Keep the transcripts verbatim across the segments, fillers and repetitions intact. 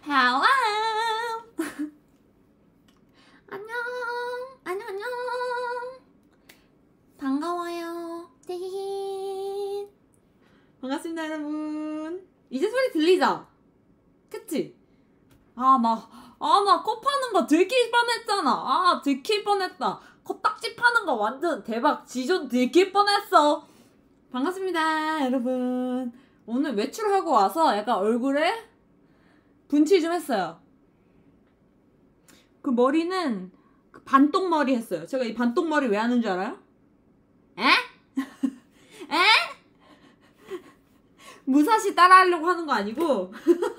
Hello. 안녕. 안녕 안녕. 반가워요. 띠. 반갑습니다 여러분. 이제 소리 들리죠? 그치? 아 나 아 나 코 파는 거 들킬 뻔했잖아. 아 들킬 뻔했다. 코딱지 파는 거 완전 대박. 지존 들킬 뻔했어. 반갑습니다 여러분. 오늘 외출하고 와서 약간 얼굴에 분칠 좀 했어요. 그 머리는 그 반똥머리 했어요. 제가 이 반똥머리 왜 하는 줄 알아요? 에? 에? 무사시 따라하려고 하는 거 아니고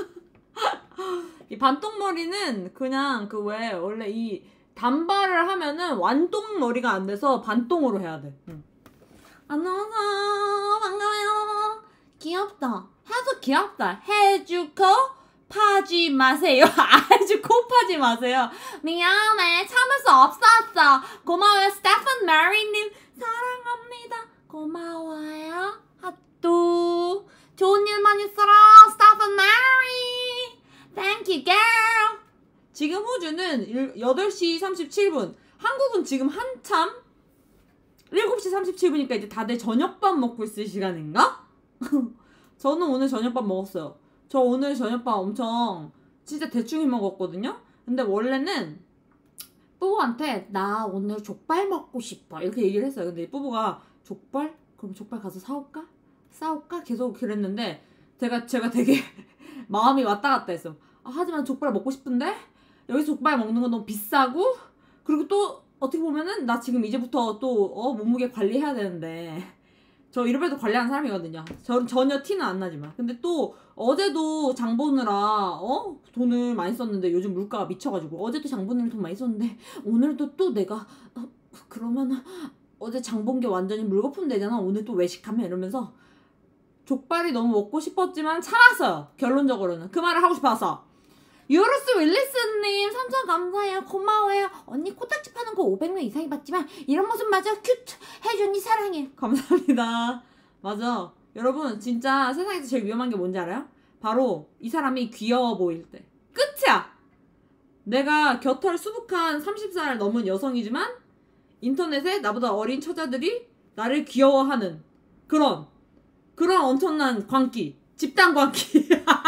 이 반똥머리는 그냥 그 왜 원래 이 단발을 하면은 완똥머리가 안 돼서 반똥으로 해야 돼. 응. 안녕하세요. 반가워요. 귀엽다. 해도 귀엽다. 해주고 파지 마세요. 해주고 파지 마세요. 미안해. 참을 수 없었어. 고마워요. 스테픈 메리님 사랑합니다. 고마워요. 핫도 좋은 일만 있어라. 스테픈 메리. Thank you, girl. 지금 호주는 여덟 시 삼십칠 분. 한국은 지금 한참 일곱 시 삼십칠 분이니까 이제 다들 저녁밥 먹고 있을 시간인가? 저는 오늘 저녁밥 먹었어요. 저 오늘 저녁밥 엄청 진짜 대충 해 먹었거든요? 근데 원래는 뿌부한테 나 오늘 족발 먹고 싶어 이렇게 얘기를 했어요. 근데 뿌부가 족발? 그럼 족발 가서 사올까? 싸울까? 계속 그랬는데 제가 제가 되게 마음이 왔다 갔다 했어. 아, 하지만 족발 먹고 싶은데 여기서 족발 먹는 건 너무 비싸고 그리고 또 어떻게 보면은 나 지금 이제부터 또 어, 몸무게 관리해야 되는데 저 이러면도 관리하는 사람이거든요. 저, 전혀 티는 안 나지만. 근데 또 어제도 장 보느라 어? 돈을 많이 썼는데 요즘 물가가 미쳐가지고 어제도 장 보느라 돈 많이 썼는데 오늘도 또 내가 어, 그러면 어제 장 본 게 완전히 물거품 되잖아. 오늘 또 외식하면 이러면서 족발이 너무 먹고 싶었지만 참았어요. 결론적으로는 그 말을 하고 싶어서. 유로스 윌리스님 삼천 감사해요. 고마워요. 언니 코딱지 파는 거 오백 명 이상이 봤지만 이런 모습마저 큐트 해준이 사랑해. 감사합니다. 맞아. 여러분 진짜 세상에서 제일 위험한 게 뭔지 알아요? 바로 이 사람이 귀여워 보일 때. 끝이야. 내가 겨털 수북한 서른 살 넘은 여성이지만 인터넷에 나보다 어린 처자들이 나를 귀여워하는 그런 그런 엄청난 광기. 집단 광기.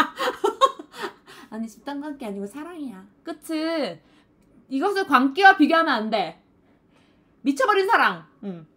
아니 집단 광기 아니고 사랑이야. 그치? 이것을 광기와 비교하면 안 돼. 미쳐버린 사랑. 응.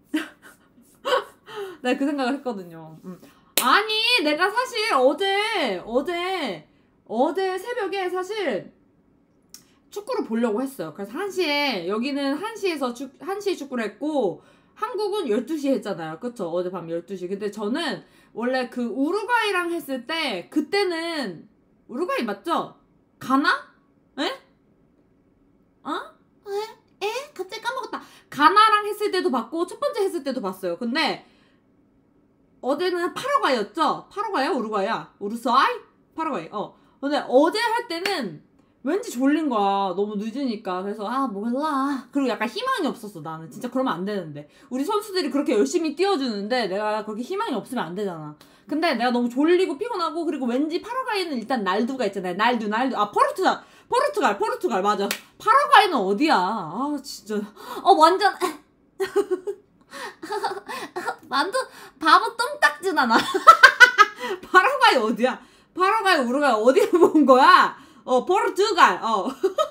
내가 그 생각을 했거든요. 응. 아니 내가 사실 어제 어제 어제 새벽에 사실 축구를 보려고 했어요. 그래서 한 시에 여기는 한 시에서 축, 한 시에 축구를 했고 한국은 열두 시에 했잖아요. 그쵸? 어젯밤 열두 시. 근데 저는 원래 그 우루과이랑 했을 때 그때는 우루과이 맞죠? 가나? 에? 어? 에? 에? 갑자기 까먹었다. 가나랑 했을 때도 봤고 첫 번째 했을 때도 봤어요. 근데 어제는 파라과이였죠? 파라과이야? 우루과이야? 우루사이? 파라과이. 어. 근데 어제 할 때는 왠지 졸린 거야. 너무 늦으니까. 그래서 아 몰라. 그리고 약간 희망이 없었어 나는. 진짜 그러면 안 되는데. 우리 선수들이 그렇게 열심히 뛰어주는데 내가 그렇게 희망이 없으면 안 되잖아. 근데 내가 너무 졸리고 피곤하고 그리고 왠지 파라과이는 일단 날두가 있잖아요. 날두 날두. 아 포르투갈. 포르투갈. 포르투갈 맞아. 파라과이는 어디야. 아 진짜. 어 완전 완전 바보 똥딱지다 나. 파라과이 어디야. 파라과이 우루과이 어디를 본 거야. 어 포르투갈. 어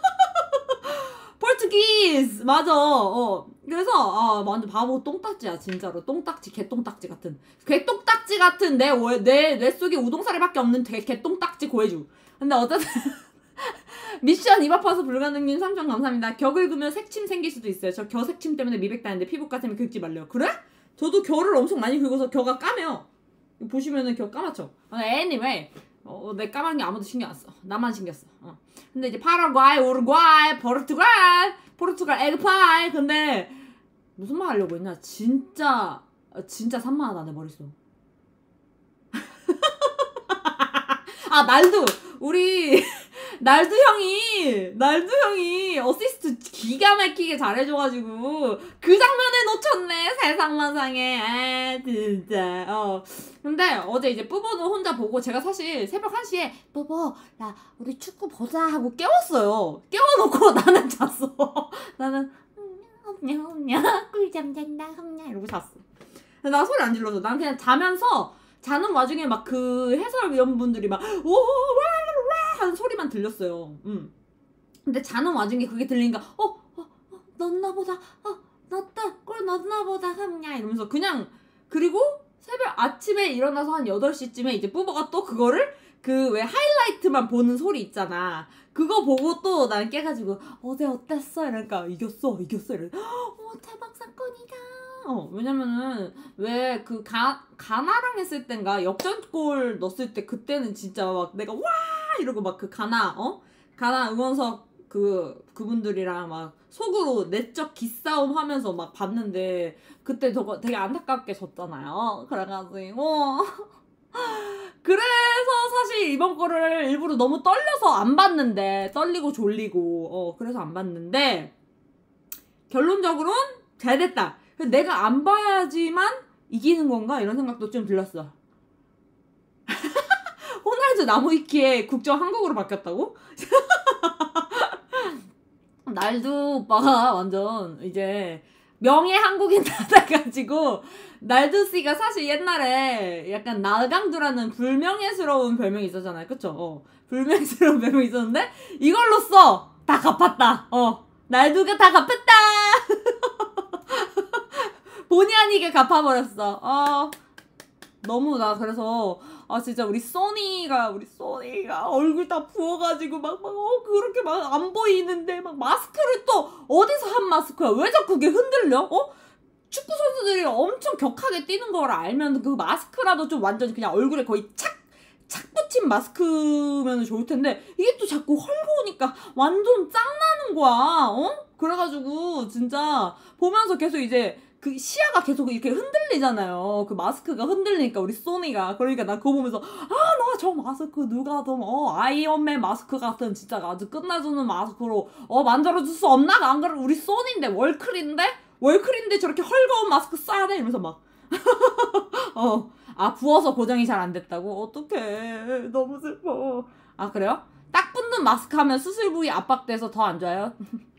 포르투기스 맞아. 어 그래서 아 완전 바보 똥딱지야 진짜로. 똥딱지 개똥딱지 같은 개똥딱지 같은 내 내 뇌 속에 우동사리밖에 없는 개, 개똥딱지 고해주. 근데 어쨌든 미션 입 아파서 불가능님 삼천 감사합니다. 겨 긁으면 색침 생길 수도 있어요. 저 겨 색침 때문에 미백 다는데 피부과 쌤이 긁지 말래요. 그래? 저도 겨를 엄청 많이 긁어서 겨가 까매요. 보시면은 겨 까맣죠. 아, anyway 어, 내 까만 게 아무도 신경 안 써. 나만 신경 써. 어. 근데 이제 파라과이, 우루과이, 포르투갈, 포르투갈 에그파이. 근데 무슨 말 하려고 했냐? 진짜 진짜 산만하다 내 머릿속. 아 날두 우리 날두 형이 날두 형이 어시스트 기가 막히게 잘해줘가지고 그 장면에 놓쳤네. 세상만상에. 아 진짜. 어 근데 어제 이제 뿌보는 혼자 보고 제가 사실 새벽 한 시에 뿌보 나 우리 축구 보자 하고 깨웠어요. 깨워놓고 나는 잤어. 나는 흠냐 흠냐 꿀잠 잔다 흠냐 이러고 잤어. 나 소리 안 질러서 난 그냥 자면서 자는 와중에 막 그 해설위원분들이 막 오와와 하는 소리만 들렸어요. 음. 근데 자는 와중에 그게 들리니까 어, 어, 어 넣나 보다. 어, 넣었다. 골 넣나 보다. 하냐 이러면서 그냥 그리고 새벽 아침에 일어나서 한 여덟 시쯤에 이제 뿌버가 또 그거를 그 왜 하이라이트만 보는 소리 있잖아. 그거 보고 또 난 깨가지고 어제 어땠어? 이러니까 이겼어 이겼어 이래. 어 대박 사건이다. 어 왜냐면은 왜 그 가 가나랑 했을 땐가 역전골 넣었을 때 그때는 진짜 막 내가 와 이러고 막 그 가나 어 가나 응원석 그 그분들이랑 막 속으로 내적 기싸움 하면서 막 봤는데 그때 저거 되게 안타깝게 졌잖아요. 그래가지고 그래서 사실 이번 거를 일부러 너무 떨려서 안 봤는데 떨리고 졸리고 어 그래서 안 봤는데 결론적으로는 잘 됐다. 내가 안 봐야지만 이기는 건가 이런 생각도 좀 들었어. 호날두 나무위키에 국적 한국어로 바뀌었다고? 날두 오빠가 완전 이제 명예 한국인 나다가지고 날두씨가 사실 옛날에 약간 나강두라는 불명예스러운 별명이 있었잖아요. 그쵸? 어. 불명예스러운 별명이 있었는데 이걸로써 다 갚았다. 어. 날두가 다 갚았다. 본의 아니게 갚아버렸어. 어. 너무 나 그래서 아 진짜 우리 써니가 우리 써니가 얼굴 다 부어가지고 막 막 어 그렇게 막 안 보이는데 막 마스크를 또 어디서 한 마스크야? 왜 자꾸 그게 흔들려? 어? 축구 선수들이 엄청 격하게 뛰는 걸 알면 그 마스크라도 좀 완전 그냥 얼굴에 거의 착 착 붙인 마스크면 좋을 텐데 이게 또 자꾸 헐거우니까 완전 짱나는 거야. 어? 그래가지고 진짜 보면서 계속 이제 그 시야가 계속 이렇게 흔들리잖아요. 그 마스크가 흔들리니까 우리 소니가 그러니까 나 그거 보면서 아 나 저 마스크 누가 좀 어 아이언맨 마스크 같은 진짜 아주 끝내주는 마스크로 어 만들어줄 수 없나? 안 그래 우리 소니인데 월클인데 월클인데 저렇게 헐거운 마스크 써야 돼 이러면서 막 어 아 부어서 고정이 잘 안 됐다고? 어떡해 너무 슬퍼. 아 그래요? 딱 붙는 마스크 하면 수술 부위 압박돼서 더 안 좋아요?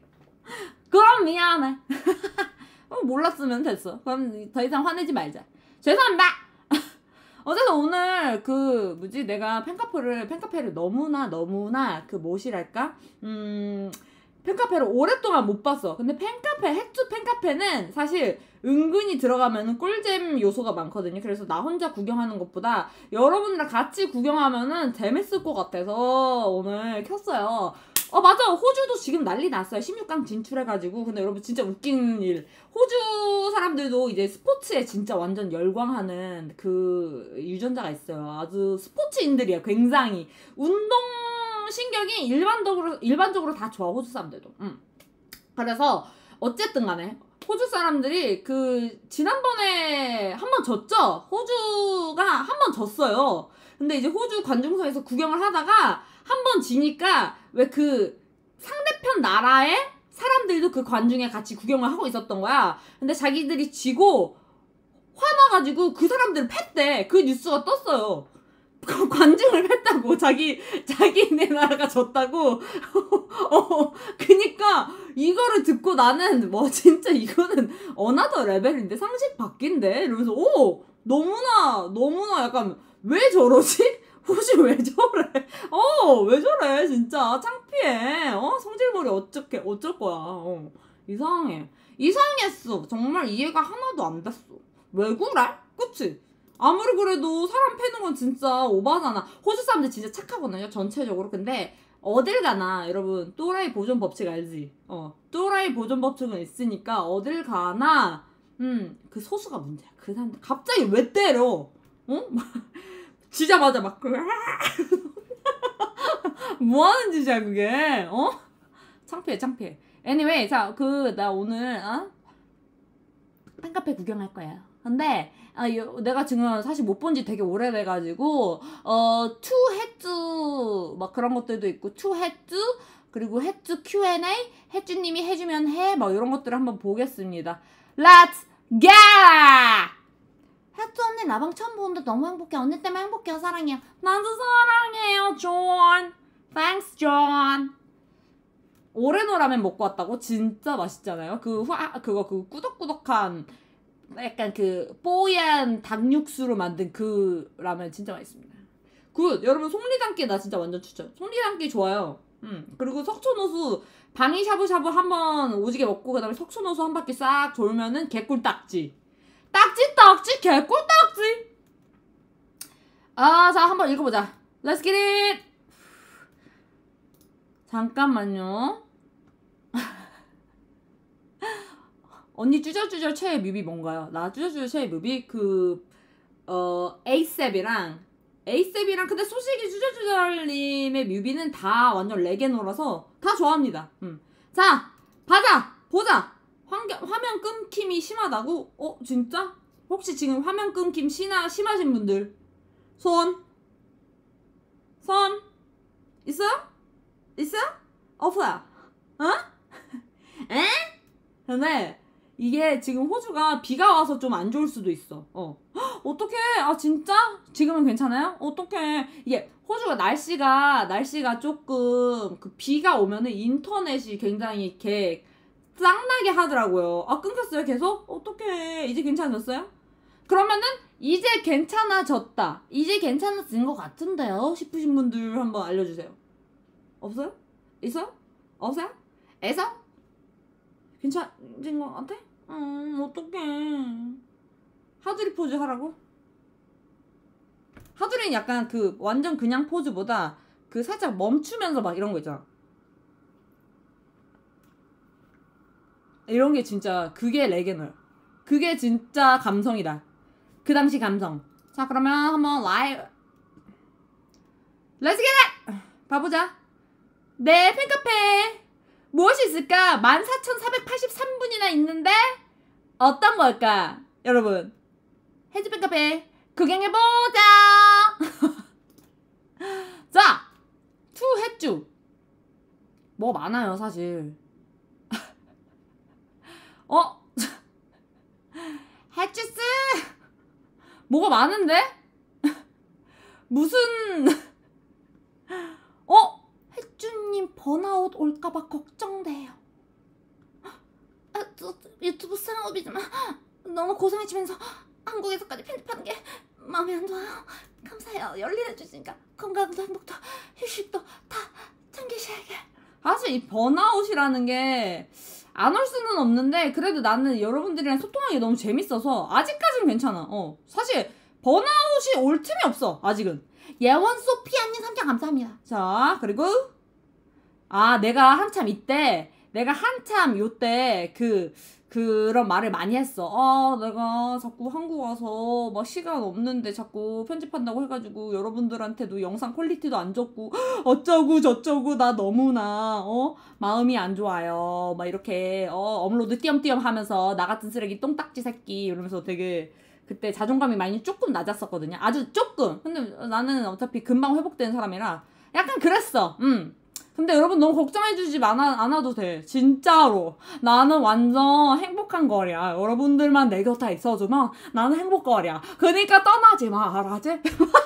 그럼 미안해. 어, 몰랐으면 됐어. 그럼 더 이상 화내지 말자. 죄송합니다. 어제서 오늘 그 뭐지 내가 팬카페를 팬카페를 너무나 너무나 그 뭐시랄까 음 팬카페를 오랫동안 못 봤어. 근데 팬카페 핵주 팬카페는 사실 은근히 들어가면은 꿀잼 요소가 많거든요. 그래서 나 혼자 구경하는 것보다 여러분이랑 같이 구경하면은 재밌을 것 같아서 오늘 켰어요. 어 맞아 호주도 지금 난리 났어요. 십육 강 진출해가지고. 근데 여러분 진짜 웃긴 일 호주 사람들도 이제 스포츠에 진짜 완전 열광하는 그 유전자가 있어요. 아주 스포츠인들이야. 굉장히 운동 신경이 일반적으로 일반적으로 다 좋아. 호주 사람들도. 음. 그래서 어쨌든 간에 호주 사람들이 그 지난번에 한 번 졌죠. 호주가 한 번 졌어요. 근데 이제 호주 관중석에서 구경을 하다가 한 번 지니까 왜 그 상대편 나라의 사람들도 그 관중에 같이 구경을 하고 있었던 거야. 근데 자기들이 지고 화나가지고 그 사람들을 팼대. 그 뉴스가 떴어요. 관중을 팼다고. 자기 자기네 나라가 졌다고. 어 그니까 이거를 듣고 나는 뭐 진짜 이거는 어나더 레벨인데 상식 밖인데 이러면서 오 너무나 너무나 약간 왜 저러지? 호주 왜 저래? 어, 왜 저래? 진짜 창피해. 어, 성질머리 어쩌게 어쩔 거야. 어, 이상해. 이상했어. 정말 이해가 하나도 안 됐어. 왜 그래? 그치? 아무리 그래도 사람 패는 건 진짜 오바잖아. 호주 사람들 진짜 착하거든요. 전체적으로. 근데 어딜 가나 여러분 또라이 보존 법칙 알지? 어, 또라이 보존 법칙은 있으니까 어딜 가나 음, 그 소수가 문제야. 그 사람들 갑자기 왜 때려? 어? 지자마자 막 뭐하는 짓이야 그게 어? 창피해 창피해. anyway 자 그 나 오늘 어? 팬카페 구경할 거야. 근데 아, 요, 내가 지금 사실 못 본 지 되게 오래돼가지고 어, 투 해주 막 그런 것들도 있고 투 해주 그리고 해주 큐 앤 에이 해주님이 해주면 해 막 이런 것들을 한번 보겠습니다. Let's go! 해주 언니 나방 처음 보는데 너무 행복해. 언니 때문에 행복해요. 사랑해요. 나도 사랑해요. 존. Thanks, 존. 오레노 라면 먹고 왔다고? 진짜 맛있잖아요. 그 화, 그거 그 꾸덕꾸덕한 약간 그 뽀얀 닭육수로 만든 그 라면 진짜 맛있습니다. 굿! 여러분 속리단기 나 진짜 완전 추천. 속리단기 좋아요. 음. 그리고 석촌호수 방이 샤브샤브 한번 오지게 먹고 그 다음에 석촌호수 한 바퀴 싹 돌면은 개꿀딱지. 딱지 딱지 개꿀딱지. 아, 자 한번 읽어보자. Let's get it. 잠깐만요. 언니 쭈저쭈저 최애 뮤비 뭔가요? 나 쭈저쭈저 최애 뮤비 그 어 에이셉이랑 에이셉이랑 근데 솔직히 쭈저쭈저님의 뮤비는 다 완전 레게노라서 다 좋아합니다. 음. 자, 봐자, 보자. 환경, 화면 끊김이 심하다고? 어, 진짜? 혹시 지금 화면 끊김 심하, 심하신 분들 손? 손? 있어요? 있어요? 없어요? 어? 에? 근데 이게 지금 호주가 비가 와서 좀 안 좋을 수도 있어. 어. 헉, 어떡해. 아, 진짜? 지금은 괜찮아요? 어떡해. 이게 호주가 날씨가, 날씨가 조금 그 비가 오면은 인터넷이 굉장히 이렇게 짱나게 하더라고요. 아, 끊겼어요, 계속? 어떡해. 이제 괜찮아졌어요? 그러면은 이제 괜찮아졌다. 이제 괜찮아진 것 같은데요? 싶으신 분들 한번 알려주세요. 없어요? 있어요? 없어요? 애서? 괜찮은 것 같아? 음, 어떡해. 하두리 포즈 하라고? 하두리는 약간 그 완전 그냥 포즈보다 그 살짝 멈추면서 막 이런 거 있잖아. 이런 게 진짜 그게 레게노야. 그게 진짜 감성이다. 그 당시 감성. 자, 그러면 한번 라이브 Let's get it! 봐보자. 네, 팬카페 무엇이 있을까? 만 사천사백팔십삼 분이나 있는데 어떤 걸까? 여러분 해주 팬카페 구경해보자. 자, 투 해주 뭐 많아요 사실. 어? 해주스 뭐가 많은데? 무슨 어? 해주님 번아웃 올까봐 걱정돼요. 아, 저, 유튜브 사업이지만 너무 고생해주면서 한국에서까지 편집하는 게 마음에 안 좋아요. 감사해요. 열일해주시니까 건강도 행복도 휴식도 다 챙기셔야게. 사실 이 번아웃이라는 게 안 올 수는 없는데 그래도 나는 여러분들이랑 소통하는 게 너무 재밌어서 아직까지는 괜찮아. 어, 사실 번아웃이 올 틈이 없어 아직은. 예원 소피아님 삼 장 감사합니다. 자, 그리고 아, 내가 한참 이때 내가 한참 요때 그 그런 말을 많이 했어. 아, 내가 자꾸 한국 와서 막 시간 없는데 자꾸 편집한다고 해가지고 여러분들한테도 영상 퀄리티도 안 좋고 어쩌고 저쩌고 나 너무나 어 마음이 안 좋아요. 막 이렇게 어 업로드 띄엄띄엄 하면서 나 같은 쓰레기 똥딱지 새끼 이러면서 되게 그때 자존감이 많이 조금 낮았었거든요. 아주 조금. 근데 나는 어차피 금방 회복되는 사람이라 약간 그랬어. 음. 근데 여러분 너무 걱정해주지 않아, 않아도 돼. 진짜로. 나는 완전 행복한 거야. 여러분들만 내 곁에 있어주면 나는 행복거리야. 그러니까 떠나지 마. 알았지?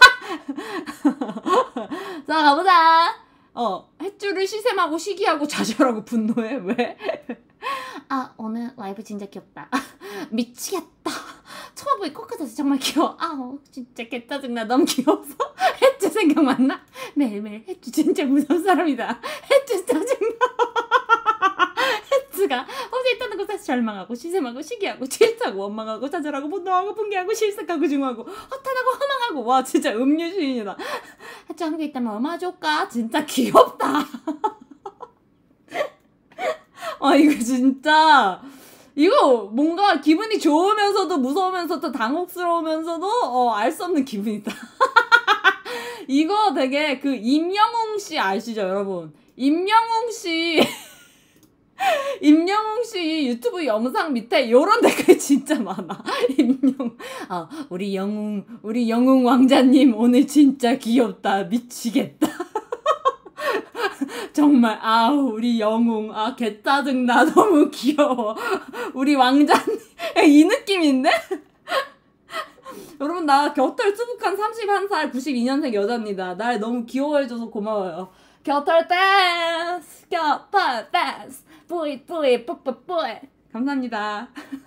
자, 가보자. 어, 햇줄을 시샘하고 시기하고 좌절하고 분노해. 왜? 아, 오늘 라이브 진짜 귀엽다. 미치겠다. 처음 보기 코끝에서 정말 귀여워. 아우, 진짜 개짜증나. 너무 귀여워서 햇주 생각만 나. 매일매일 햇주 진짜 무서운 사람이다. 햇주 짜증나. 햇주가 어제 있다는 것에서 절망하고 시샘하고 시기하고 질투하고 원망하고 좌절하고 분노하고 분개하고 실색하고 증오하고 허탄하고 허망하고. 와, 진짜 음유 시인이다. 햇주 한국에 있다면 얼마나 좋을까? 진짜 귀엽다. 아, 이거 진짜 이거 뭔가 기분이 좋으면서도 무서우면서도 당혹스러우면서도 어, 알 수 없는 기분이다. 이거 되게 그 임영웅 씨 아시죠, 여러분? 임영웅 씨 임영웅 씨 유튜브 영상 밑에 요런 댓글 진짜 많아. 임영웅, 아, 우리 영웅, 우리 영웅 왕자님 오늘 진짜 귀엽다. 미치겠다. 정말, 아우, 우리 영웅, 아, 개 짜증나. 너무 귀여워. 우리 왕자님, 이 느낌인데? 여러분, 나 겨털 수북한 서른한 살 구십이 년생 여자입니다. 날 너무 귀여워해줘서 고마워요. 겨털 댄스, 겨털 댄스, 뿌이 뿌이 뿌뿌 뿌이. 감사합니다.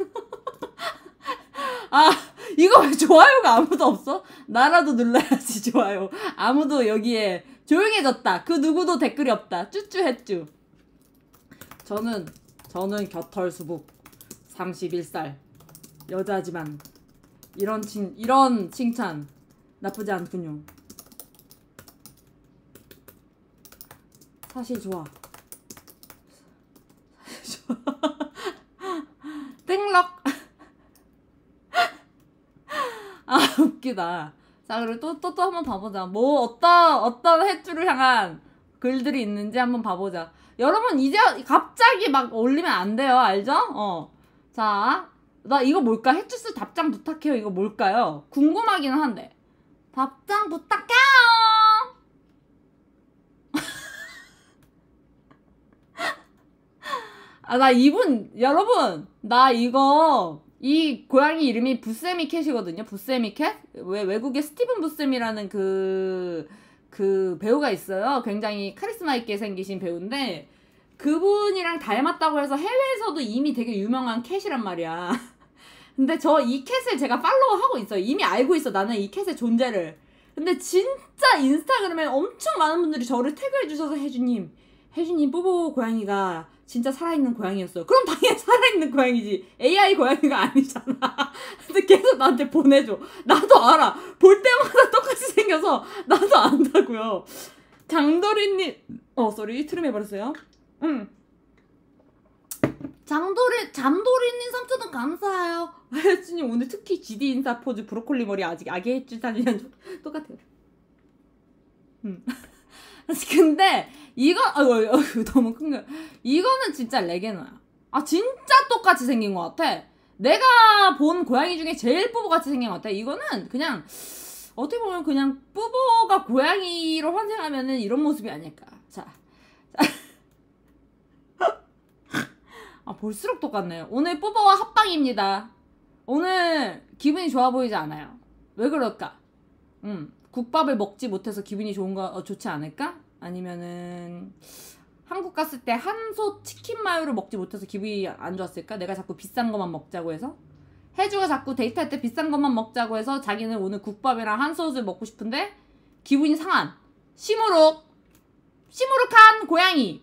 아, 이거 왜 좋아요가 아무도 없어? 나라도 눌러야지 좋아요. 아무도 여기에 조용해졌다. 그 누구도 댓글이 없다. 쭈쭈했쭈. 저는 저는 겨털 수북 서른한 살 여자지만 이런 칭 이런 칭찬 나쁘지 않군요. 사실 좋아. 사실 좋아. 땡럭. 아, 웃기다. 자, 그리고 또, 또, 또 한번 봐보자. 뭐, 어떤, 어떤 햇주를 향한 글들이 있는지 한번 봐보자. 여러분, 이제 갑자기 막 올리면 안 돼요. 알죠? 어. 자, 나 이거 뭘까? 햇주스 답장 부탁해요. 이거 뭘까요? 궁금하기는 한데. 답장 부탁해요! 아, 나 이분, 여러분, 나 이거, 이 고양이 이름이 부세미 캣이거든요. 부세미 캣? 왜 외국에 스티븐 부세미라는 그, 그 배우가 있어요. 굉장히 카리스마 있게 생기신 배우인데, 그분이랑 닮았다고 해서 해외에서도 이미 되게 유명한 캣이란 말이야. 근데 저 이 캣을 제가 팔로우하고 있어요. 이미 알고 있어. 나는 이 캣의 존재를. 근데 진짜 인스타그램에 엄청 많은 분들이 저를 태그해주셔서 혜주님, 혜주님 뽀뽀 고양이가 진짜 살아있는 고양이였어요. 그럼 당연히 살아있는 고양이지. 에이아이 고양이가 아니잖아. 근데 계속 나한테 보내줘. 나도 알아. 볼 때마다 똑같이 생겨서 나도 안다고요. 장도리님, 어, 쏘리. 트림 해버렸어요. 응. 장도리, 잠도리님 삼촌은 감사해요. 혜주님 오늘 특히 지디 인사 포즈 브로콜리 머리 아직 아기 혜주 사진이랑 똑같아요. 응. 근데 이거 아이고, 아이고 너무 큰 거. 이거는 진짜 레게노야. 아 진짜 똑같이 생긴 것 같아. 내가 본 고양이 중에 제일 뿌보같이 생긴 것 같아. 이거는 그냥 어떻게 보면 그냥 뿌보가 고양이로 환생하면은 이런 모습이 아닐까. 자, 자. 아 볼수록 똑같네요. 오늘 뿌보와 합방입니다. 오늘 기분이 좋아 보이지 않아요. 왜 그럴까? 음. 국밥을 먹지 못해서 기분이 좋은가, 어, 좋지 않을까? 아니면은 한국 갔을 때 한솥 치킨 마요를 먹지 못해서 기분이 안 좋았을까? 내가 자꾸 비싼 것만 먹자고 해서? 혜주가 자꾸 데이트할 때 비싼 것만 먹자고 해서 자기는 오늘 국밥이랑 한솥을 먹고 싶은데 기분이 상한 시무룩 시무룩한 고양이.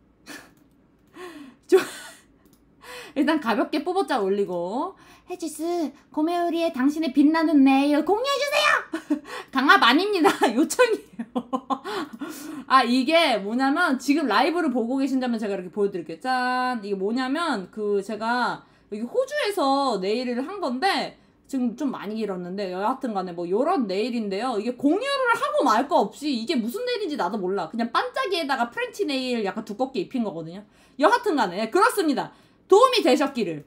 일단 가볍게 뽀뽀짝 올리고 혜지스 고메우리에 당신의 빛나는 내일 공유해주세요. 강압 아닙니다. 요청이에요. 아 이게 뭐냐면 지금 라이브를 보고 계신다면 제가 이렇게 보여드릴게요. 짠. 이게 뭐냐면 그 제가 여기 호주에서 네일을 한 건데 지금 좀 많이 길었는데 여하튼 간에 뭐 요런 네일인데요. 이게 공유를 하고 말 거 없이 이게 무슨 네일인지 나도 몰라. 그냥 반짝이에다가 프렌치 네일 약간 두껍게 입힌 거거든요. 여하튼 간에 그렇습니다. 도움이 되셨기를.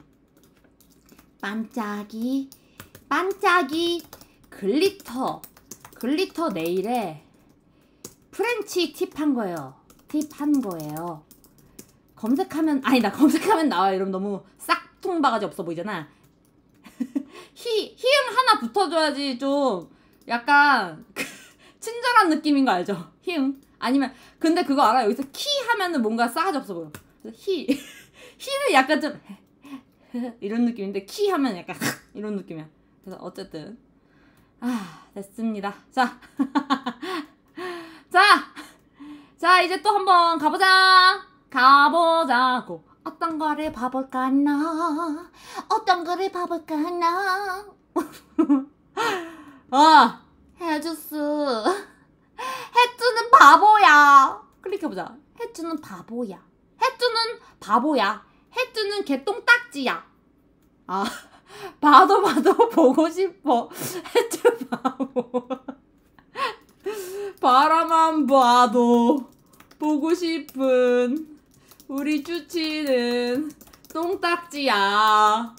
반짝이 반짝이 글리터 글리터 네일에 프렌치 팁 한 거예요. 팁 한 거예요. 검색하면 아니다 검색하면 나와요. 여러분 너무 싹퉁 바가지 없어 보이잖아. 히, 히응 하나 붙어줘야지 좀 약간 친절한 느낌인 거 알죠? 히응. 아니면 근데 그거 알아? 여기서 키 하면은 뭔가 싸가지 없어 보여. 히 히는 약간 좀 이런 느낌인데 키 하면 약간 이런 느낌이야. 그래서 어쨌든 아 됐습니다. 자, 자, 자 이제 또 한번 가보자. 가보자고. 어떤 거를 봐볼까 나. 어떤 거를 봐볼까 나. 아 해주스. 해주는 바보야. 클릭해보자. 해주는 바보야. 해주는 바보야. 해주는 개똥딱지야. 아 봐도 봐도 보고 싶어. 해주 바보. 바라만 봐도 보고 싶은 우리 쭈치는 똥딱지야.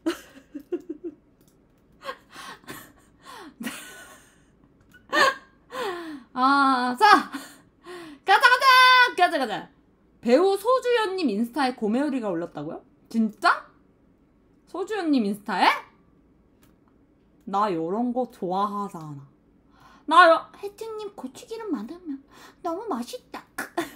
아, 자, 가자 가자 가자 가자. 배우 소주연님 인스타에 고메오리가 올렸다고요? 진짜? 소주연님 인스타에? 나 요런 거 좋아하잖아. 나 요, 혜진님 고추기름 많으면 너무 맛있다.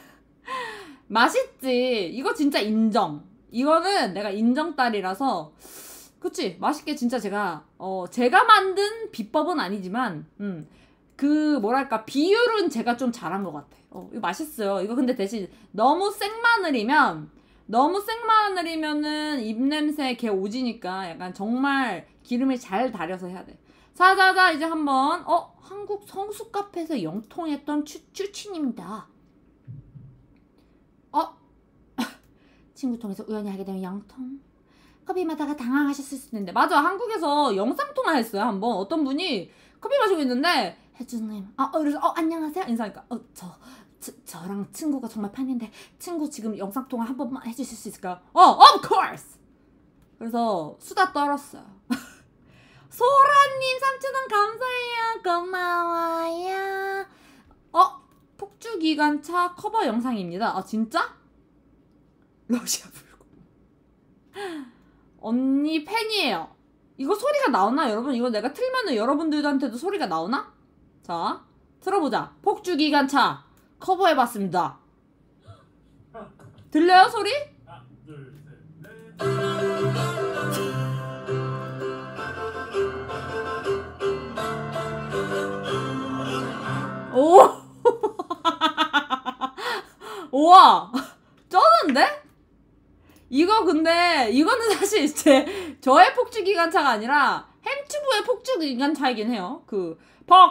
맛있지. 이거 진짜 인정. 이거는 내가 인정딸이라서. 그치, 맛있게 진짜 제가 어 제가 만든 비법은 아니지만 음 그 뭐랄까 비율은 제가 좀 잘한 것 같아. 어 이거 맛있어요. 이거 근데 대신 너무 생마늘이면 너무 생마늘이면은 입냄새 개 오지니까 약간 정말 기름을 잘 달여서 해야 돼. 자자자 이제 한번 어 한국 성수 카페에서 영통했던 추추치님입니다. 어 친구 통해서 우연히 하게 되면 영통. 커피 마다가 당황하셨을 수도 있는데 맞아, 한국에서 영상통화 했어요. 한번 어떤 분이 커피 마시고 있는데 혜주님 아 어, 그래서 어 안녕하세요 인사하니까 어 저 저랑 친구가 정말 팬인데 친구 지금 영상통화 한 번만 해주실 수 있을까요? 어 of course. 그래서 수다 떨었어요. 소라님 삼천 원 감사해요. 고마워요. 어 폭주기관차 커버 영상입니다. 아 진짜? 러시아 불고 언니 팬이에요. 이거 소리가 나오나 여러분? 이거 내가 틀면은 여러분들한테도 소리가 나오나? 자 틀어보자. 폭주기관차 커버해봤습니다. 들려요 소리? 하나 둘 셋 넷. 오 우와 쩌는데? 이거 근데 이거는 사실 제 저의 폭주기관차가 아니라 햄튜브의 폭주기관차이긴 해요. 그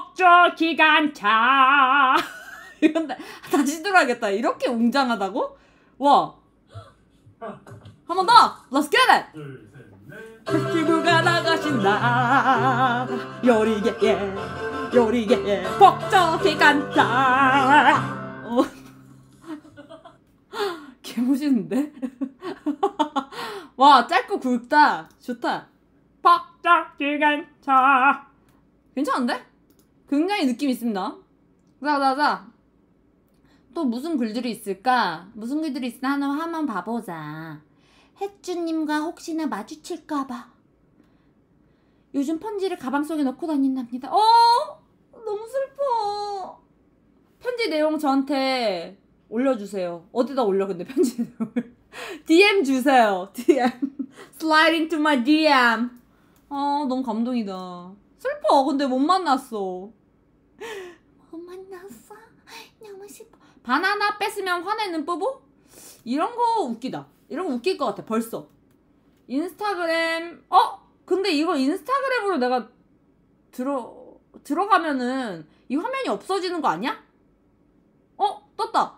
폭주기관차 이건데 다시 들어야겠다. 이렇게 웅장하다고? 와 한 번 더! Let's get it! 햄튜브가 나가신다 요리게 예 요리게 예 폭주기관차 어. 개멋있는데? 와 짧고 굵다. 좋다. 폭주기관차 괜찮은데? 굉장히 느낌 있습니다. 자자자 또 무슨 글들이 있을까? 무슨 글들이 있으나 하나 한번 봐보자. 혜쭈님과 혹시나 마주칠까봐 요즘 편지를 가방 속에 넣고 다닌답니다. 어 너무 슬퍼. 편지 내용 저한테 올려주세요. 어디다 올려 근데 편지 내용을 디엠 주세요. 디엠 Slide into my 디엠. 아 너무 감동이다. 슬퍼. 근데 못 만났어. 못 만났어? 너무 슬퍼. 바나나 뺐으면 화내는 뿌부? 이런 거 웃기다. 이런 거 웃길 것 같아 벌써. 인스타그램 어? 근데 이거 인스타그램으로 내가 들어 들어가면은 이 화면이 없어지는 거 아니야? 어? 떴다.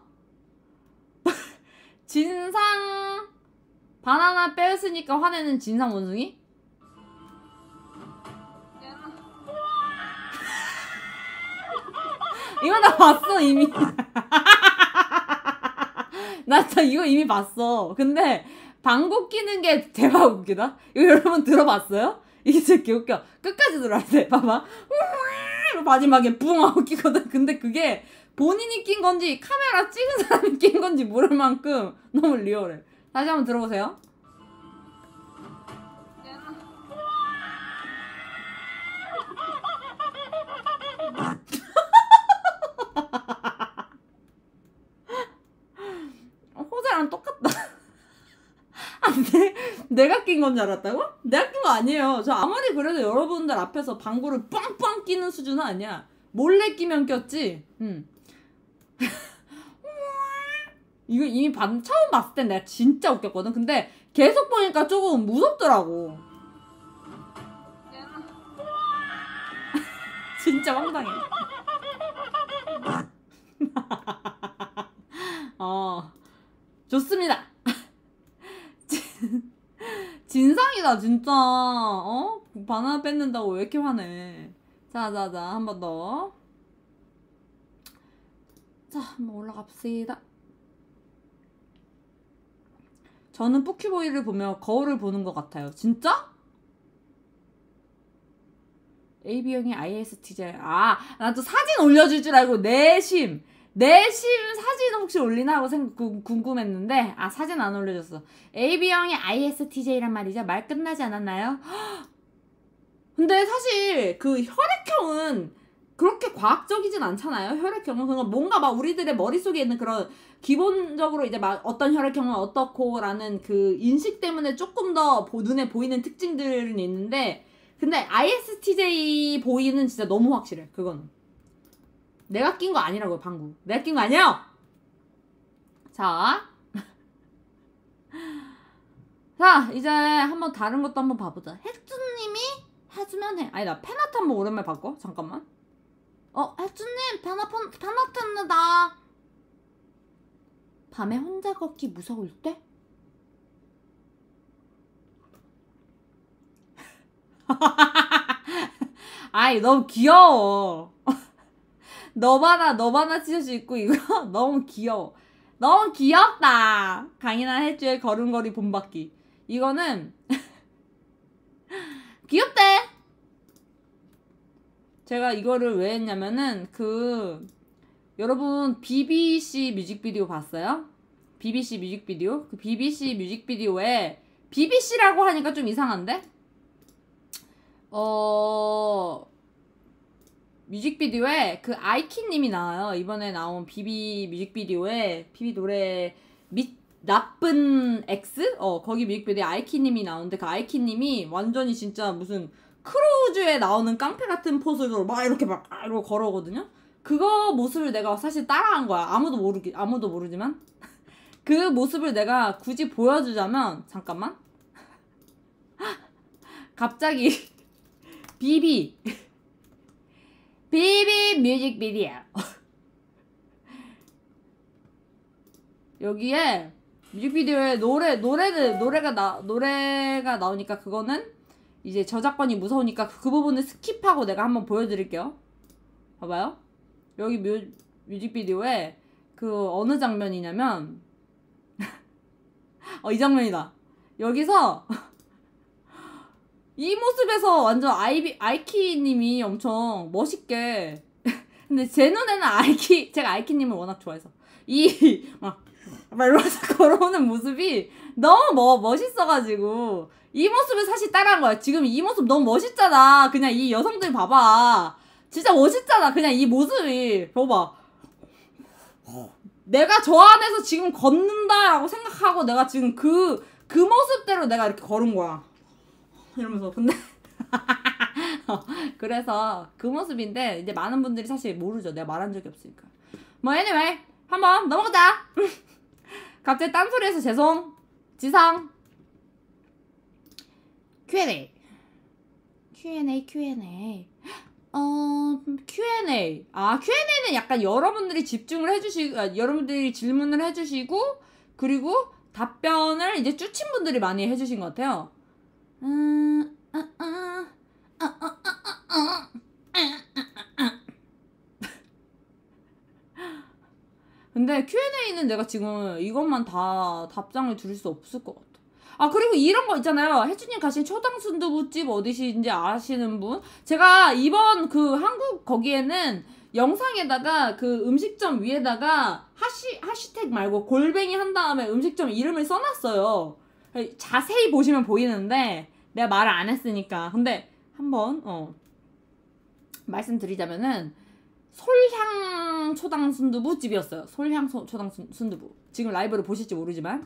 진상 바나나 뺐으니까 화내는 진상 원숭이? 이거 나 봤어 이미. 나 진짜 이거 이미 봤어. 근데 방구 끼는 게 대박 웃기다. 이거 여러분 들어봤어요? 이게 진짜 개웃겨. 끝까지 들어야 돼. 봐봐. 마지막에 붕 하고 끼거든. 근데 그게 본인이 낀 건지 카메라 찍은 사람이 낀 건지 모를 만큼 너무 리얼해. 다시 한번 들어보세요. 호재랑 똑같다. 아, 내, 내가 낀 건 줄 알았다고? 내가 낀 거 아니에요. 저 아무리 그래도 여러분들 앞에서 방구를 빵빵 끼는 수준은 아니야. 몰래 끼면 꼈지. 응. 이거 이미 반, 처음 봤을 땐 내가 진짜 웃겼거든. 근데 계속 보니까 조금 무섭더라고. 진짜 황당해. 어 좋습니다. 진상이다 진짜. 어? 바나나 뺏는다고 왜 이렇게 화내. 자자자 한 번 더. 자 한번 올라갑시다. 저는 뿌큐보이를 보며 거울을 보는 것 같아요. 진짜? 에이비형이 아이에스티제이. 아, 난 또 사진 올려줄 줄 알고 내심 내심 사진 혹시 올리나 하고 생각, 구, 궁금했는데 아, 사진 안 올려줬어. 에이비형이 아이에스티제이란 말이죠. 말 끝나지 않았나요? 근데 사실 그 혈액형은 그렇게 과학적이진 않잖아요. 혈액형은 그냥 뭔가 막 우리들의 머릿속에 있는 그런 기본적으로 이제 막 어떤 혈액형은 어떻고 라는 그 인식 때문에 조금 더 눈에 보이는 특징들은 있는데, 근데 아이에스티제이 보이는 진짜 너무 확실해. 그거는 내가 낀 거 아니라고요. 방구 내가 낀 거 아니에요. 자 자 이제 한번 다른 것도 한번 봐보자. 혜주님이 해주면 해. 아니 나 팬아트 한번 오랜만에 바꿔. 잠깐만. 어, 혜주님 팬아트 팬아트입니다. 밤에 혼자 걷기 무서울 때? 아이 너무 귀여워. 너바나 너바나 티셔츠 입고 이거 너무 귀여워. 너무 귀엽다. 강인한 혜주의 걸음걸이 본받기. 이거는 귀엽대. 제가 이거를 왜 했냐면은 그 여러분 비비씨 뮤직비디오 봤어요? 비비씨 뮤직비디오? 그 비비씨 뮤직비디오에 비비씨라고 하니까 좀 이상한데? 어... 뮤직비디오에 그 아이키님이 나와요. 이번에 나온 비비 뮤직비디오에 비비 노래 미, 나쁜 X? 어 거기 뮤직비디오에 아이키님이 나오는데 그 아이키님이 완전히 진짜 무슨 크루즈에 나오는 깡패 같은 포즈로 막 이렇게 막 이러고 걸어오거든요. 그거 모습을 내가 사실 따라한 거야. 아무도 모르기 아무도 모르지만 그 모습을 내가 굳이 보여주자면 잠깐만. 갑자기 비비 비비 뮤직비디오 여기에 뮤직비디오에 노래 노래를 노래가 나 노래가 나오니까 그거는 이제 저작권이 무서우니까 그 부분을 스킵하고 내가 한번 보여드릴게요. 봐봐요. 여기 뮤, 뮤직비디오에 그 어느 장면이냐면 어, 이 장면이다. 여기서 이 모습에서 완전 아이비, 아이키님이 엄청 멋있게 근데 제 눈에는 아이키 제가 아이키님을 워낙 좋아해서 이 막 막 이러면서 걸어오는 모습이 너무 뭐, 멋있어가지고 이 모습을 사실 따라한 거야. 지금 이 모습 너무 멋있잖아. 그냥 이 여성들 봐봐. 진짜 멋있잖아. 그냥 이 모습이 봐봐. 내가 저 안에서 지금 걷는다라고 생각하고 내가 지금 그, 그 모습대로 내가 이렇게 걸은 거야. 이러면서. 근데 그래서 그 모습인데 이제 많은 분들이 사실 모르죠. 내가 말한 적이 없으니까. 뭐 anyway 한번 넘어가자. 갑자기 딴소리해서 죄송. 지상 큐앤에이 큐앤에이 큐앤에이 어 큐앤에이 아 큐앤에이는 약간 여러분들이 집중을 해주시고 아, 여러분들이 질문을 해주시고 그리고 답변을 이제 쭈친 분들이 많이 해주신 것 같아요. 음, 아, 아, 아, 아, 아, 아, 아. 근데 큐앤에이는 내가 지금 이것만 다 답장을 드릴 수 없을 것 같아. 아 그리고 이런 거 있잖아요. 혜주님 가신 초당 순두부집 어디신지 아시는 분? 제가 이번 그 한국 거기에는 영상에다가 그 음식점 위에다가 하시, 하시태그 말고 골뱅이 한 다음에 음식점 이름을 써놨어요. 자세히 보시면 보이는데 내가 말을 안 했으니까. 근데 한번 어 말씀드리자면은 솔향 초당 순두부 집이었어요. 솔향 소, 초당 순, 순두부. 지금 라이브를 보실지 모르지만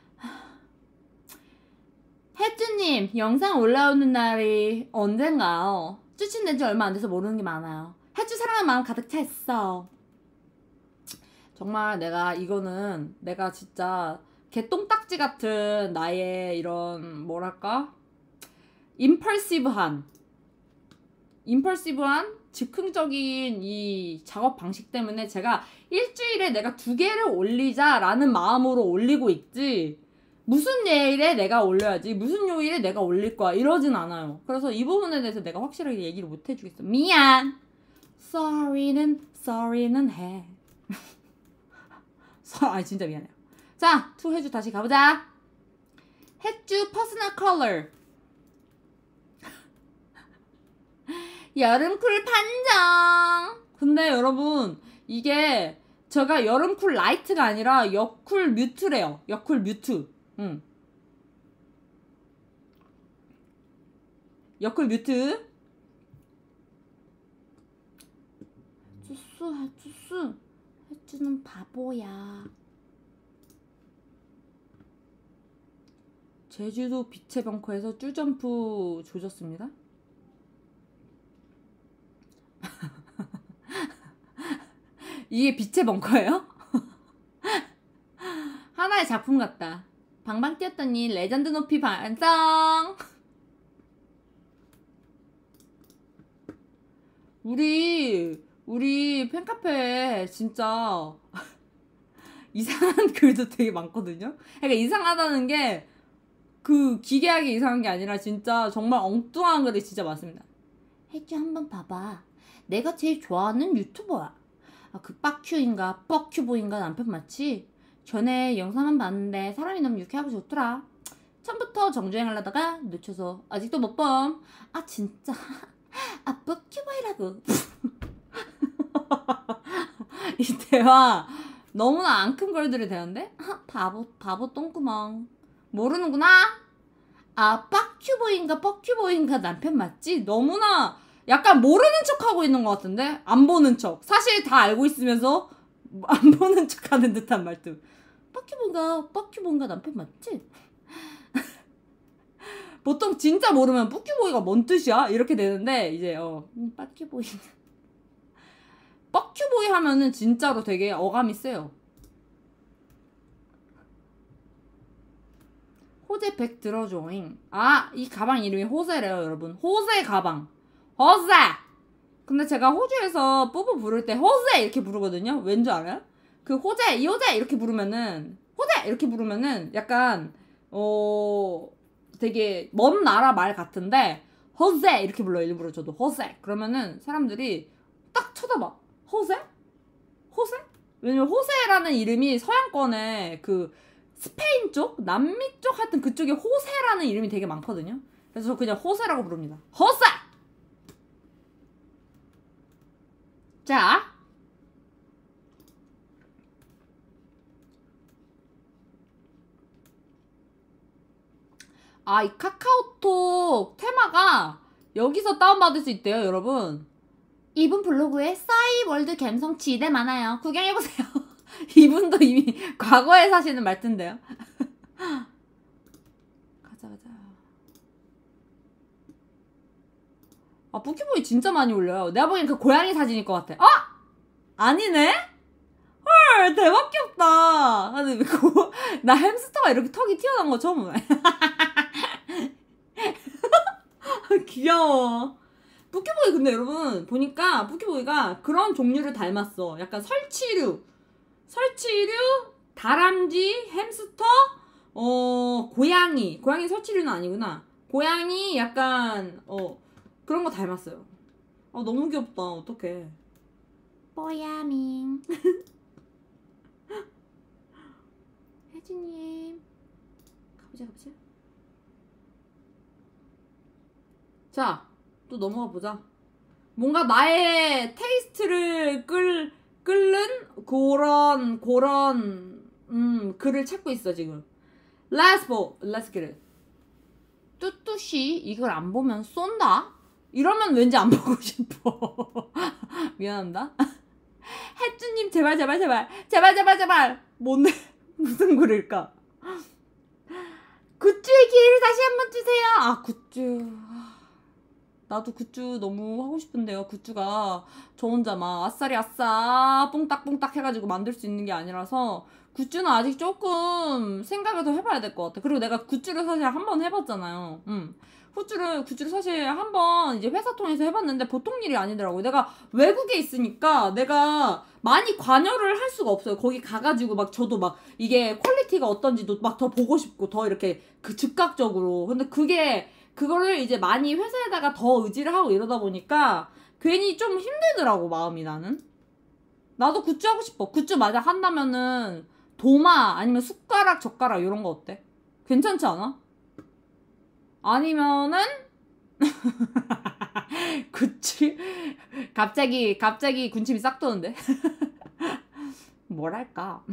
혜주님 영상 올라오는 날이 언젠가요? 추천된 지 얼마 안 돼서 모르는 게 많아요. 혜주 사랑하는 마음 가득 차 있어. 정말 내가 이거는 내가 진짜 개똥딱지 같은 나의 이런 뭐랄까 임펄시브한 임펄시브한 즉흥적인 이 작업 방식 때문에 제가 일주일에 내가 두 개를 올리자라는 마음으로 올리고 있지 무슨 예일에 내가 올려야지 무슨 요일에 내가 올릴 거야 이러진 않아요. 그래서 이 부분에 대해서 내가 확실하게 얘기를 못 해주겠어. 미안. sorry는 sorry는 해. 아니 진짜 미안해요. 자, 투 해주 다시 가보자. 햇주 퍼스널 컬러. 여름쿨 판정. 근데 여러분 이게 제가 여름쿨 라이트가 아니라 여쿨 뮤트래요. 여쿨 뮤트. 응. 여쿨 뮤트. 주스 주스. 햇주는 바보야. 제주도 빛의 벙커에서 쭈점프 조졌습니다. 이게 빛의 벙커예요? 하나의 작품 같다. 방방 뛰었더니 레전드 높이 반성. 우리 우리 팬카페에 진짜 이상한 글도 되게 많거든요. 그러니까 이상하다는 게 그 기괴하게 이상한 게 아니라 진짜 정말 엉뚱한 글이 진짜 많습니다. 혜주 한번 봐봐. 내가 제일 좋아하는 유튜버야. 아, 그 빡큐인가 뻑큐보인가 남편 맞지? 전에 영상만 봤는데 사람이 너무 유쾌하고 좋더라. 처음부터 정주행하려다가 놓쳐서 아직도 못 봄. 아 진짜 아 뻑큐보이라고. 이 대화 너무나 안 큰 걸들이 되는데? 아, 바보 바보 똥구멍. 모르는구나? 아 빡큐보인가 뻑큐보인가 남편 맞지? 너무나 약간 모르는 척하고 있는 것 같은데? 안 보는 척. 사실 다 알고 있으면서 안 보는 척하는 듯한 말투. 뻑큐보인가 뻑큐보인가 남편 맞지? 보통 진짜 모르면 뻑큐보이가 뭔 뜻이야? 이렇게 되는데 이제 어 음, 뻑큐보이 뻑큐보이 하면은 진짜로 되게 어감이 세요. 호재 백 들어줘잉. 아, 이 가방 이름이 호세래요, 여러분. 호세 가방. 호세! 근데 제가 호주에서 뽀뽀 부를 때 호세 이렇게 부르거든요. 왠 줄 알아요? 그 호재, 이 호재 이렇게 부르면은 호재 이렇게 부르면은 약간 어 되게 먼 나라 말 같은데 호세 이렇게 불러요. 일부러 저도 호세. 그러면은 사람들이 딱 쳐다봐. 호세? 호세? 왜냐면 호세라는 이름이 서양권에 그 스페인 쪽? 남미 쪽 하여튼 그쪽에 호세라는 이름이 되게 많거든요. 그래서 저 그냥 호세라고 부릅니다. 호세! 자. 아, 이 카카오톡 테마가 여기서 다운받을 수 있대요, 여러분. 이분 블로그에 싸이월드 갬성 지대 많아요. 구경해보세요. 이분도 이미 과거에 사시는 말투인데요. 가자 가자. 아 뿌키보이 진짜 많이 올려요. 내가 보기엔 그 고양이 사진일 것 같아. 아! 아니네? 헐 대박 귀엽다. 아니 고, 나 햄스터가 이렇게 턱이 튀어나온 거 처음 보네. 귀여워. 뿌키보이 근데 여러분 보니까 뿌키보이가 그런 종류를 닮았어. 약간 설치류 설치류, 다람쥐, 햄스터, 어 고양이. 고양이 설치류는 아니구나. 고양이 약간 어 그런 거 닮았어요. 아 너무 귀엽다. 어떡해. 뽀야밍. 혜진님 가보자 가보자. 자 또 넘어가 보자. 뭔가 나의 테이스트를 끌 끓는 그런 그런 음 글을 찾고 있어 지금. Let's go, let's get it. 뚜뚜씨 이걸 안 보면 쏜다? 이러면 왠지 안 보고 싶어. 미안합니다. 햇주님 제발 제발 제발 제발 제발 제발 뭔데 무슨 글일까? 굿즈의 기회를 다시 한번 주세요. 아 굿즈. 나도 굿즈 너무 하고 싶은데요. 굿즈가 저 혼자 막 아싸리 아싸 뽕딱뽕딱 해가지고 만들 수 있는 게 아니라서 굿즈는 아직 조금 생각을 더 해봐야 될 것 같아. 그리고 내가 굿즈를 사실 한 번 해봤잖아요. 음. 굿즈를, 굿즈를 사실 한 번 이제 회사 통해서 해봤는데 보통 일이 아니더라고요. 내가 외국에 있으니까 내가 많이 관여를 할 수가 없어요. 거기 가가지고 막 저도 막 이게 퀄리티가 어떤지도 막 더 보고 싶고 더 이렇게 그 즉각적으로. 근데 그게 그거를 이제 많이 회사에다가 더 의지를 하고 이러다 보니까 괜히 좀 힘들더라고 마음이. 나는 나도 굿즈 하고 싶어. 굿즈 만약 한다면은 도마 아니면 숟가락 젓가락 이런 거 어때? 괜찮지 않아? 아니면은 그치? 갑자기 갑자기 군침이 싹 도는데. 뭐랄까.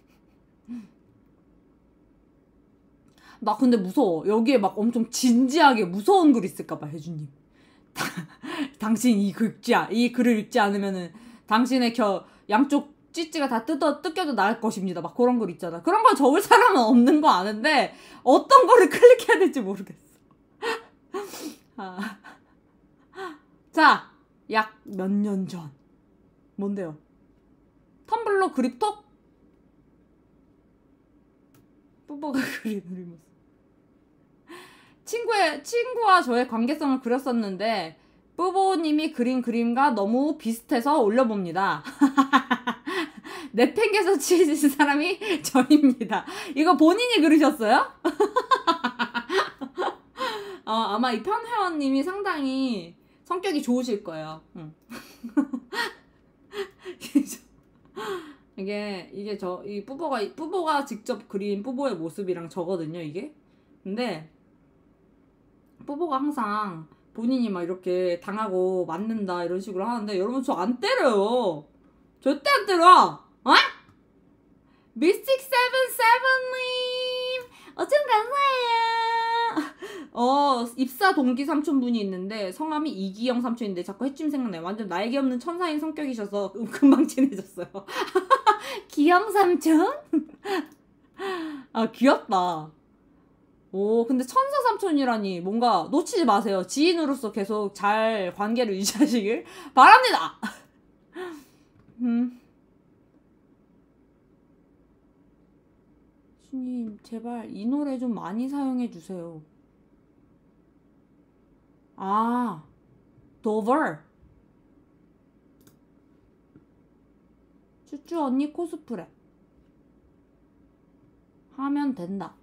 나 근데 무서워. 여기에 막 엄청 진지하게 무서운 글 있을까봐, 혜주님. 당신 이 글자, 이 글을 읽지 않으면은 당신의 겨, 양쪽 찌찌가 다 뜯어, 뜯겨도 나을 것입니다. 막 그런 글 있잖아. 그런 걸 적을 사람은 없는 거 아는데 어떤 거를 클릭해야 될지 모르겠어. 아. 자, 약 몇 년 전. 뭔데요? 텀블러 그립톡? 뽀뽀가 그리는 모습. 친구의, 친구와 저의 관계성을 그렸었는데 뿌보님이 그린 그림과 너무 비슷해서 올려봅니다. 내팽개서 치신 사람이 저입니다. 이거 본인이 그리셨어요? 어, 아마 이 편회원님이 상당히 성격이 좋으실 거예요. 응. 이게 이게 저 이 뿌보가 뿌보가 직접 그린 뿌보의 모습이랑 저거든요, 이게. 근데 뿌보가 항상 본인이 막 이렇게 당하고 맞는다 이런 식으로 하는데 여러분 저 안 때려요. 절대 안 때려. 어? 미스틱 세븐세븐님 어쩜 감사해요. 어 입사 동기 삼촌분이 있는데 성함이 이기영 삼촌인데 자꾸 해쯤 생각나요. 완전 날개 없는 천사인 성격이셔서 금방 친해졌어요. 기영 삼촌? 아 귀엽다. 오 근데 천사 삼촌이라니 뭔가 놓치지 마세요. 지인으로서 계속 잘 관계를 유지하시길 바랍니다. 음. 신님 제발 이 노래 좀 많이 사용해 주세요. 아 도버 쭈쭈 언니 코스프레 하면 된다.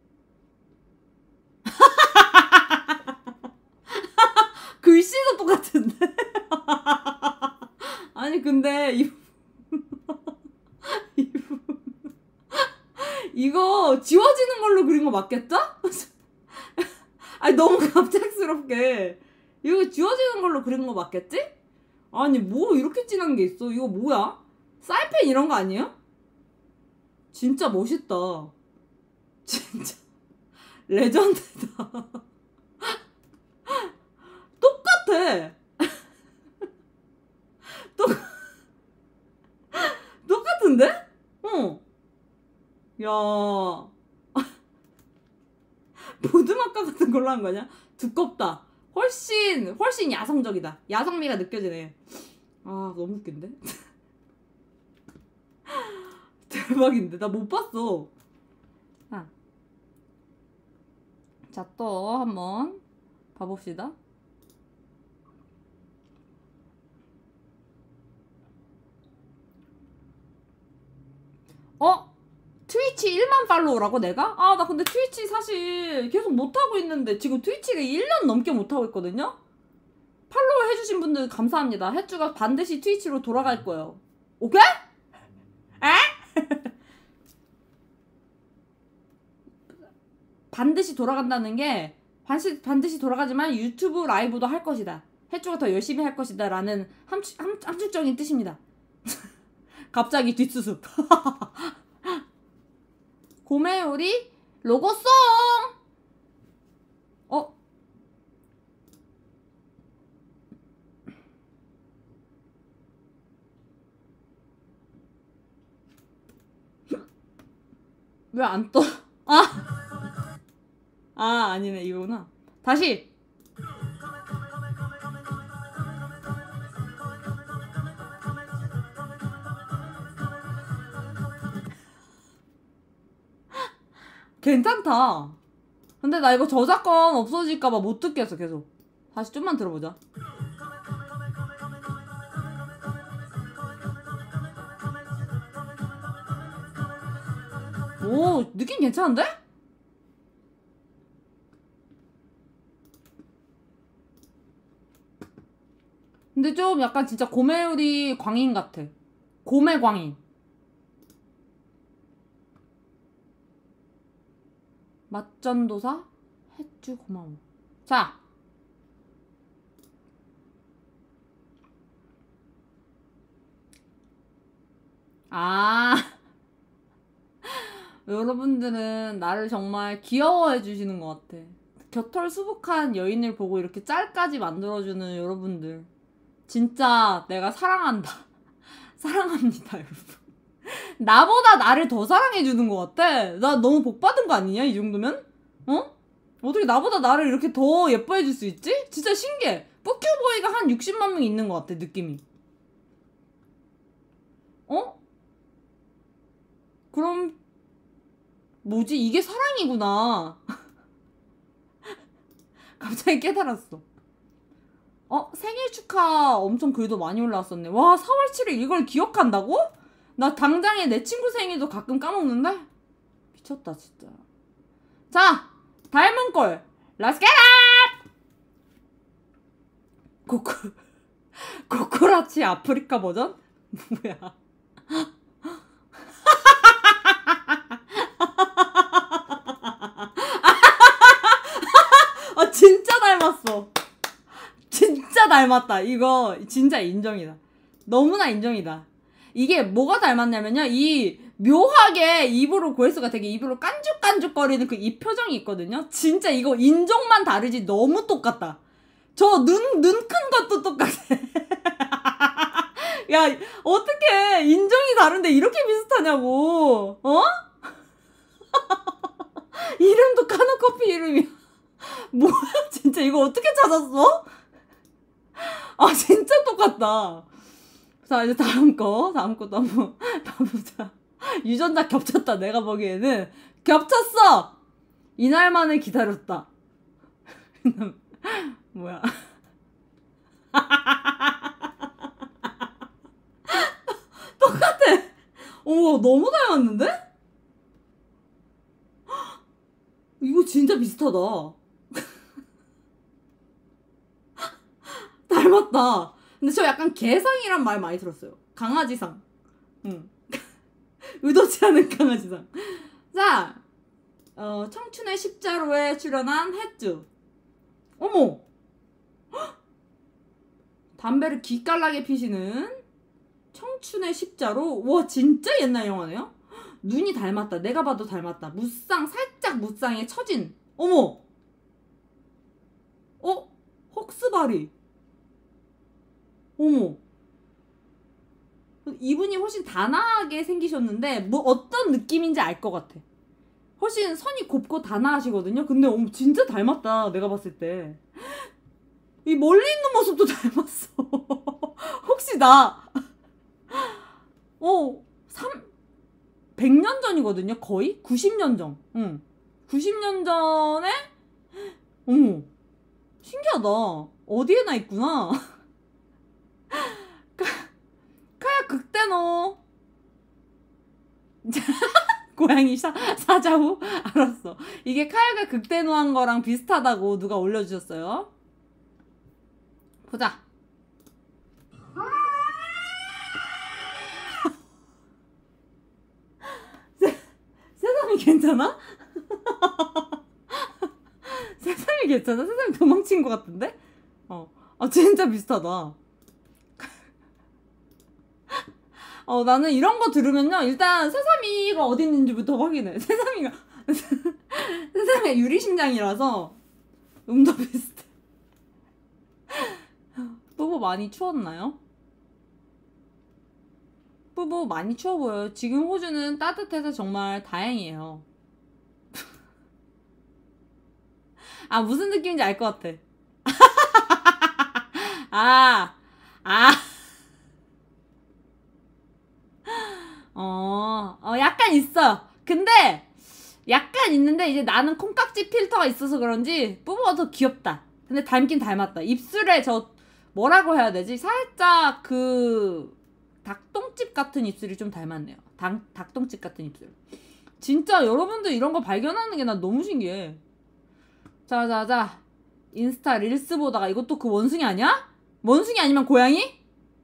글씨도 똑같은데? 아니 근데 이 이거 지워지는 걸로 그린 거 맞겠죠? 아니 너무 갑작스럽게 이거 지워지는 걸로 그린 거 맞겠지? 아니 뭐 이렇게 진한 게 있어. 이거 뭐야? 사이펜 이런 거 아니에요? 진짜 멋있다. 진짜 레전드다. 똑같아. 똑 똑같은데? 어. 야. 보드마카 같은 걸로 한 거 아니야? 두껍다. 훨씬 훨씬 야성적이다. 야성미가 느껴지네. 아 너무 웃긴데? 대박인데 나 못 봤어. 아. 자 또 한번 봐봅시다. 어? 트위치 일만 팔로우라고 내가? 아 나 근데 트위치 사실 계속 못하고 있는데 지금 트위치가 일 년 넘게 못하고 있거든요? 팔로우 해주신 분들 감사합니다. 햇주가 반드시 트위치로 돌아갈 거예요. 오케이? 에? 반드시 돌아간다는 게 반드시, 반드시 돌아가지만 유튜브 라이브도 할 것이다. 햇주가 더 열심히 할 것이다 라는 함축, 함, 함축적인 뜻입니다. 갑자기 뒷수습. 고메요리 로고송! 어? 왜 안 떠? 아! 아 아니네 이거구나. 다시! 괜찮다. 근데 나 이거 저작권 없어질까봐 못 듣겠어 계속. 다시 좀만 들어보자. 오 느낌 괜찮은데? 근데 좀 약간 진짜 고메요리 광인 같아. 고메 광인. 맛전도사 햇주 고마워. 자, 아 여러분들은 나를 정말 귀여워해 주시는 것 같아. 겨털수북한 여인을 보고 이렇게 짤까지 만들어주는 여러분들, 진짜 내가 사랑한다. 사랑합니다 여러분. 나보다 나를 더 사랑해주는 것 같아. 나 너무 복받은 거 아니냐 이 정도면? 어? 어떻게 나보다 나를 이렇게 더 예뻐해줄 수 있지? 진짜 신기해. 뿌큐보이가 한 육십만 명 있는 것 같아 느낌이. 어? 그럼 뭐지? 이게 사랑이구나. 갑자기 깨달았어. 어? 생일 축하 엄청 글도 많이 올라왔었네. 와, 사월 칠일 이걸 기억한다고? 나 당장에 내 친구 생일도 가끔 까먹는데? 미쳤다 진짜. 자, 닮은 꼴 Let's get it! 코코 코코라치 아프리카 버전? 뭐야? 아 진짜 닮았어. 진짜 닮았다. 이거 진짜 인정이다. 너무나 인정이다. 이게 뭐가 닮았냐면요, 이 묘하게 입으로 고해수가 되게 입으로 깐죽깐죽거리는 그 입 표정이 있거든요. 진짜 이거 인종만 다르지 너무 똑같다. 저 눈 눈 큰 것도 똑같아. 야, 어떡해. 인종이 다른데 이렇게 비슷하냐고. 어? 이름도 카누커피 이름이야. 뭐야 진짜 이거 어떻게 찾았어? 아 진짜 똑같다. 자, 이제 다음 거 다음 것도 한번 봐보자. 유전자 겹쳤다. 내가 보기에는 겹쳤어. 이날만을 기다렸다. 뭐야. 똑같아. 오, 너무 닮았는데? 이거 진짜 비슷하다. 닮았다. 근데 저 약간 개상이란 말 많이 들었어요. 강아지상. 응. 의도치 않은 강아지상. 자, 어, 청춘의 십자로에 출연한 햇주. 어머! 헉! 담배를 기깔나게 피시는 청춘의 십자로. 와, 진짜 옛날 영화네요? 눈이 닮았다. 내가 봐도 닮았다. 무쌍, 살짝 무쌍에 처진. 어머! 어? 헉스바리. 어머. 이분이 훨씬 단아하게 생기셨는데 뭐 어떤 느낌인지 알 것 같아. 훨씬 선이 곱고 단아하시거든요. 근데 어머, 진짜 닮았다. 내가 봤을 때. 이 멀리 있는 모습도 닮았어. 혹시 나 어, 삼 백 년 전이거든요. 거의 구십 년 전. 응. 구십 년 전에 어머, 신기하다. 어디에나 있구나. 카야 극대노. 고양이 사, 사자후? 알았어. 이게 카야가 극대노한 거랑 비슷하다고 누가 올려주셨어요. 보자. 세, 세상이 괜찮아? 세상이 괜찮아? 세상이 도망친 것 같은데? 어, 아 진짜 비슷하다. 어, 나는 이런 거 들으면요, 일단 새삼이가 어디 있는지부터 확인해. 새삼이가 새삼이가 유리심장이라서 음도 비슷해. 뿌보 많이 추웠나요? 뿌보 많이 추워 보여요. 지금 호주는 따뜻해서 정말 다행이에요. 아, 무슨 느낌인지 알 것 같아. 아, 아. 어, 어, 약간 있어. 근데, 약간 있는데, 이제 나는 콩깍지 필터가 있어서 그런지, 뿌보가 더 귀엽다. 근데 닮긴 닮았다. 입술에 저, 뭐라고 해야 되지? 살짝 그, 닭똥집 같은 입술이 좀 닮았네요. 닭, 닭똥집 같은 입술. 진짜 여러분들 이런 거 발견하는 게 나 너무 신기해. 자, 자, 자. 인스타 릴스 보다가 이것도 그 원숭이 아니야? 원숭이 아니면 고양이?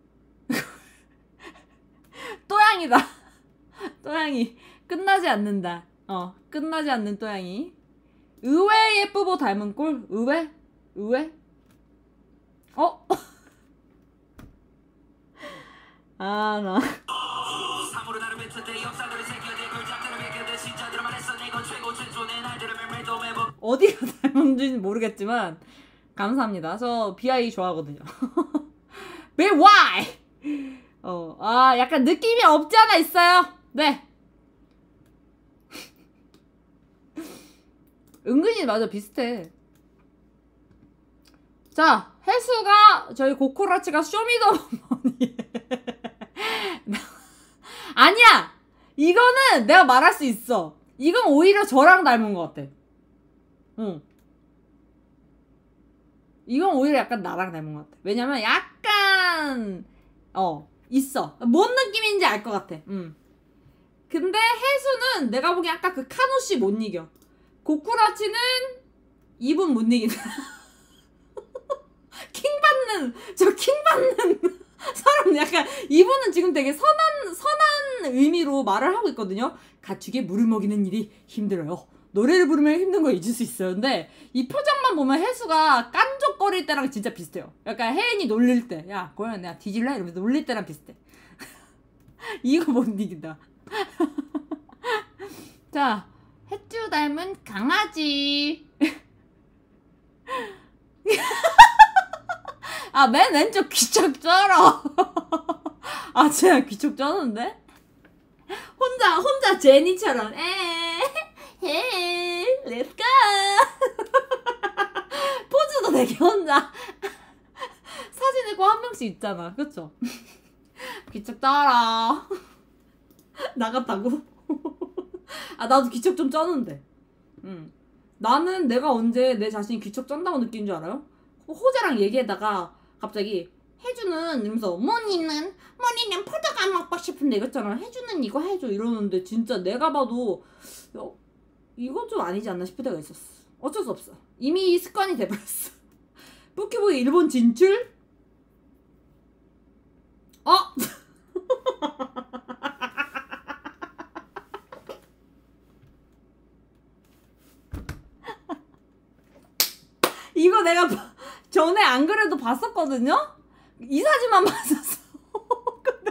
또양이다. 또양이. 끝나지 않는다. 어, 끝나지 않는 또양이. 의외의 뿌보 닮은 꼴? 의외? 의외? 어? 아, 나. 어디가 닮은지는 모르겠지만 감사합니다. 저 비아이 좋아하거든요. 왜 why? 어, 아, 약간 느낌이 없지 않아 있어요. 네. 은근히 맞아, 비슷해. 자, 혜수가 저희 고코라치가 쇼미더머니. 아니야! 이거는 내가 말할 수 있어. 이건 오히려 저랑 닮은 것 같아. 응. 이건 오히려 약간 나랑 닮은 것 같아. 왜냐면 약간 어 있어. 뭔 느낌인지 알 것 같아. 응. 근데 혜수는 내가 보기엔 아까 그 카노씨 못 이겨. 고쿠라치는 이분 못 이긴다. 킹 받는 저 킹 받는 사람 약간 이분은 지금 되게 선한 선한 의미로 말을 하고 있거든요. 가축에 물을 먹이는 일이 힘들어요. 노래를 부르면 힘든 거 잊을 수 있어요. 근데 이 표정만 보면 혜수가 깐족거릴 때랑 진짜 비슷해요. 약간 혜인이 놀릴 때, 야 고양이 내가 뒤질래? 이러면서 놀릴 때랑 비슷해. 이거 못 이긴다. 자, 혜쭈 닮은 강아지. 아, 맨 왼쪽 귀척 쩔어. 아, 쟤 귀척 쩌는데? 혼자, 혼자 제니처럼, 에, 에, 렛츠고! 포즈도 되게 혼자. 사진에 꼭 한 명씩 있잖아. 그쵸? 귀척 쩔어. 나갔다고? 아, 나도 귀척 좀 쩌는데. 응. 나는 내가 언제 내 자신이 귀척 쩐다고 느낀 줄 알아요? 호재랑 얘기하다가 갑자기 혜주는 이러면서 모니는 모니는 포도가 먹고 싶은데 이랬잖아. 혜주는 이거 해줘 이러는데 진짜 내가 봐도 어, 이건 좀 아니지 않나 싶을 때가 있었어. 어쩔 수 없어. 이미 습관이 돼버렸어. 뿌키보이 일본 진출? 어? 이거 내가 전에 안 그래도 봤었거든요? 이 사진만 봤었어. 근데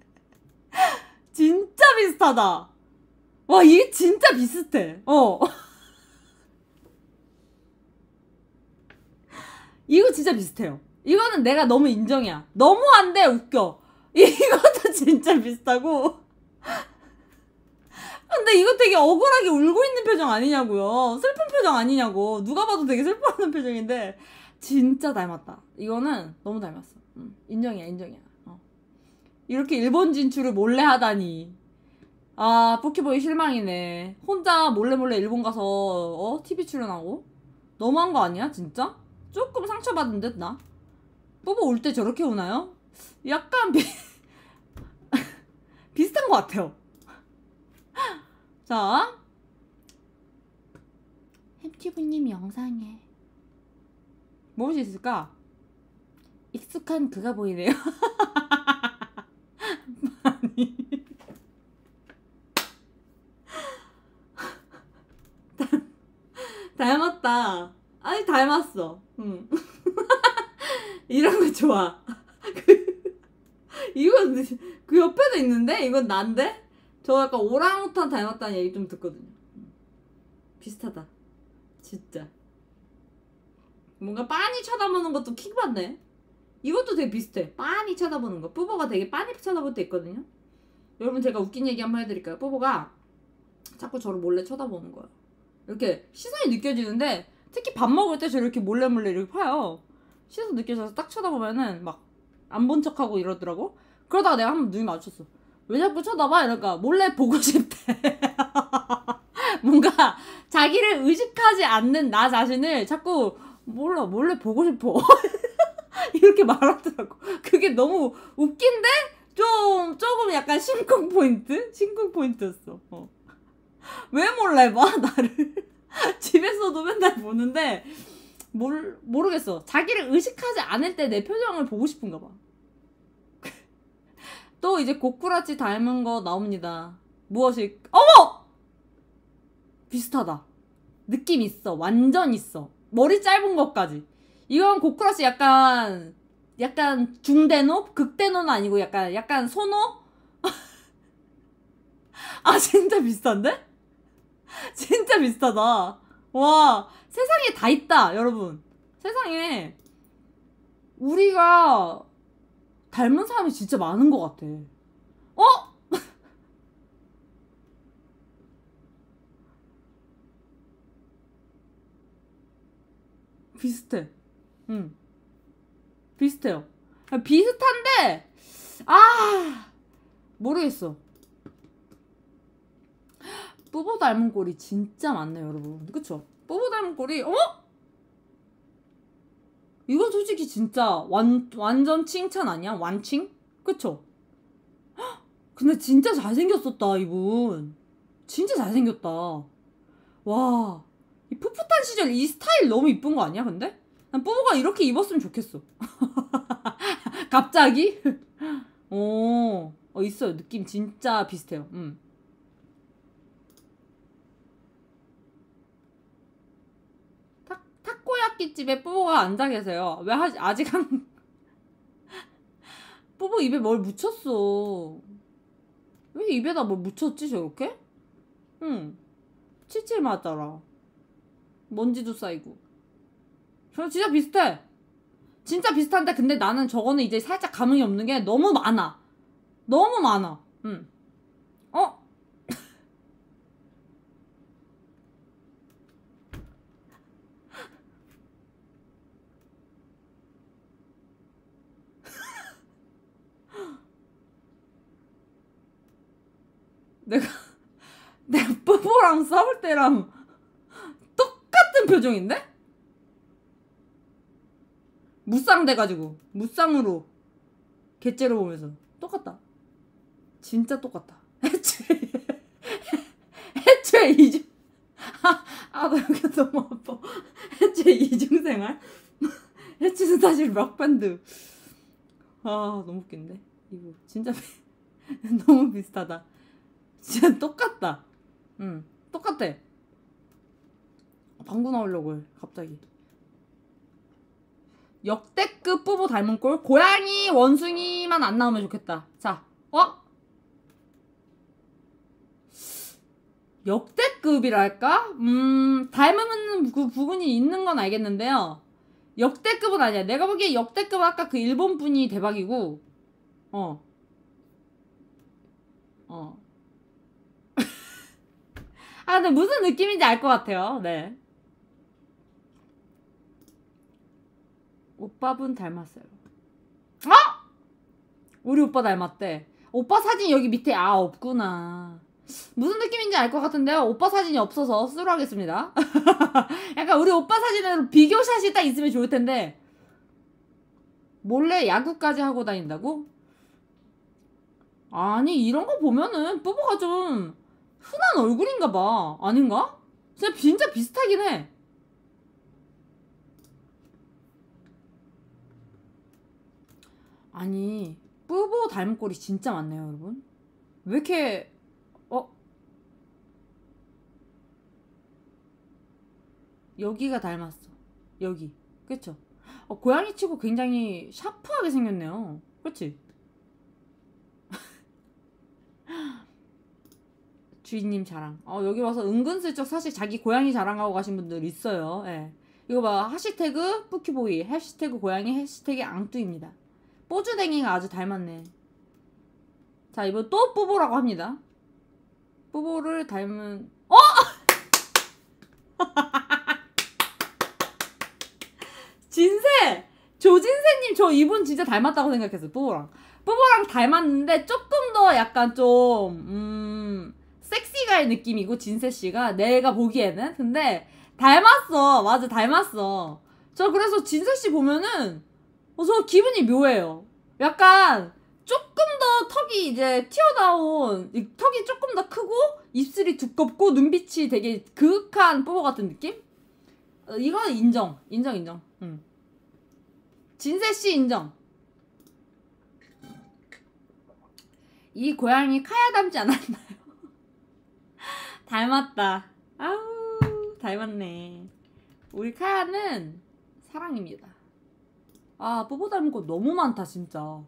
진짜 비슷하다. 와, 이게 진짜 비슷해. 어. 이거 진짜 비슷해요. 이거는 내가 너무 인정이야. 너무한데 웃겨. 이것도 진짜 비슷하고. 근데 이거 되게 억울하게 울고 있는 표정 아니냐고요. 슬픈 표정 아니냐고. 누가 봐도 되게 슬퍼하는 표정인데 진짜 닮았다. 이거는 너무 닮았어. 응. 인정이야, 인정이야. 어. 이렇게 일본 진출을 몰래 하다니. 아, 포키보이 실망이네. 혼자 몰래 몰래 일본 가서 어? 티비 출연하고? 너무한 거 아니야, 진짜? 조금 상처받은 듯, 나? 뽀뽀 울 때 저렇게 우나요? 약간 비... 비슷한 것 같아요. 자, 햄튜브님 영상에 뭐 볼 수 있을까? 익숙한 그가 보이네요. 아니 닮았다. 아니 닮았어. 응. 이런 거 좋아. 이건 그 옆에도 있는데? 이건 난데? 저 약간 오랑우탄 닮았다는 얘기 좀 듣거든요. 비슷하다. 진짜. 뭔가 빤히 쳐다보는 것도 킥받네. 이것도 되게 비슷해. 빤히 쳐다보는 거. 뿌보가 되게 빤히 쳐다볼 때 있거든요. 여러분 제가 웃긴 얘기 한번 해드릴까요? 뿌보가 자꾸 저를 몰래 쳐다보는 거야. 이렇게 시선이 느껴지는데 특히 밥 먹을 때 저렇게 몰래 몰래 이렇게 파요. 시선 느껴져서 딱 쳐다보면은 막 안 본 척하고 이러더라고. 그러다가 내가 한번 눈이 마주쳤어. 왜 자꾸 쳐다봐? 이러니까 몰래 보고 싶대. 뭔가 자기를 의식하지 않는 나 자신을 자꾸 몰라 몰래 보고 싶어. 이렇게 말하더라고. 그게 너무 웃긴데 좀 조금 약간 심쿵 포인트? 심쿵 포인트였어. 어. 왜 몰래 봐 나를? 집에서도 맨날 보는데 몰, 모르겠어. 자기를 의식하지 않을 때 내 표정을 보고 싶은가 봐. 또 이제 고쿠라치 닮은 거 나옵니다. 무엇이? 어머! 비슷하다. 느낌 있어. 완전 있어. 머리 짧은 것까지. 이건 고쿠라씨 약간 약간 중대노? 극대노는 아니고 약간 약간 소노? 아 진짜 비슷한데? 진짜 비슷하다. 와 세상에 다 있다 여러분. 세상에 우리가 닮은 사람이 진짜 많은 것 같아. 어? 비슷해. 응. 비슷해요. 비슷한데 아 모르겠어. 뿌보 닮은 꼴이 진짜 많네요 여러분. 그쵸? 뿌보 닮은 꼴이 어? 이건 솔직히 진짜 완, 완전 칭찬 아니야? 완칭? 그쵸? 근데 진짜 잘생겼었다 이분. 진짜 잘생겼다. 와, 이 풋풋한 시절 이 스타일 너무 이쁜 거 아니야 근데? 난 뿌보가 이렇게 입었으면 좋겠어. 갑자기? 오, 어 있어요. 느낌 진짜 비슷해요. 음. 타, 타코야끼 집에 뿌보가 앉아 계세요. 왜 하, 아직 한 뿌보 입에 뭘 묻혔어. 왜 입에다 뭘 묻혔지 저렇게? 응. 칠칠 맞아라. 먼지도 쌓이고. 저 진짜 비슷해. 진짜 비슷한데 근데 나는 저거는 이제 살짝 감흥이 없는 게 너무 많아. 너무 많아. 응. 어? 내가 내가 뿌보랑 싸울 때랑 똑같은 표정인데? 무쌍 돼가지고 무쌍으로 개째로 보면서 똑같다. 진짜 똑같다. 애초에 애초에 이중 아 나 여기 너무 아파. 애초에 이중생활? 애초에 사실 락밴드. 아 너무 웃긴데 이거 진짜 너무 비슷하다. 진짜 똑같다. 응 똑같아. 방구 나오려고 해 갑자기. 역대급 뿌보 닮은 꼴. 고양이 원숭이만 안 나오면 좋겠다. 자 어? 역대급이랄까? 음 닮은 그 부분이 있는 건 알겠는데요 역대급은 아니야. 내가 보기에 역대급은 아까 그 일본 분이 대박이고 어 어. 아 근데 무슨 느낌인지 알 것 같아요. 네. 오빠분 닮았어요. 어? 우리 오빠 닮았대. 오빠 사진 여기 밑에 아 없구나. 무슨 느낌인지 알 것 같은데요. 오빠 사진이 없어서 쓰로 하겠습니다. 약간 우리 오빠 사진으로 비교샷이 딱 있으면 좋을 텐데 몰래 야구까지 하고 다닌다고? 아니 이런 거 보면은 뿌보가 좀 흔한 얼굴인가 봐. 아닌가? 진짜 진짜 비슷하긴 해. 아니 뿌보 닮은 꼴이 진짜 많네요 여러분. 왜 이렇게 어? 여기가 닮았어. 여기 그쵸? 어, 고양이 치고 굉장히 샤프하게 생겼네요. 그치? 주인님 자랑. 어 여기 와서 은근슬쩍 사실 자기 고양이 자랑하고 가신 분들 있어요. 예. 이거 봐. 해시태그 뿌키보이, 해시태그 고양이, 해시태그 앙뚜입니다. 뽀주댕이가 아주 닮았네. 자 이번 또 뿌보라고 합니다. 뿌보를 닮은 어? 진세! 조진세님 저 이분 진짜 닮았다고 생각했어요. 뿌보랑 뿌보랑 닮았는데 조금 더 약간 좀 음... 섹시가의 느낌이고 진세씨가 내가 보기에는. 근데 닮았어. 맞아 닮았어. 저 그래서 진세씨 보면은 어, 저 기분이 묘해요. 약간 조금 더 턱이 이제 튀어나온 턱이 조금 더 크고 입술이 두껍고 눈빛이 되게 그윽한 뿌보 같은 느낌? 어, 이건 인정. 인정 인정. 응. 진세씨 인정. 이 고양이 카야 닮지 않았나요? 닮았다. 아우 닮았네. 우리 카야는 사랑입니다. 아, 뽀뽀 닮은 거 너무 많다 진짜.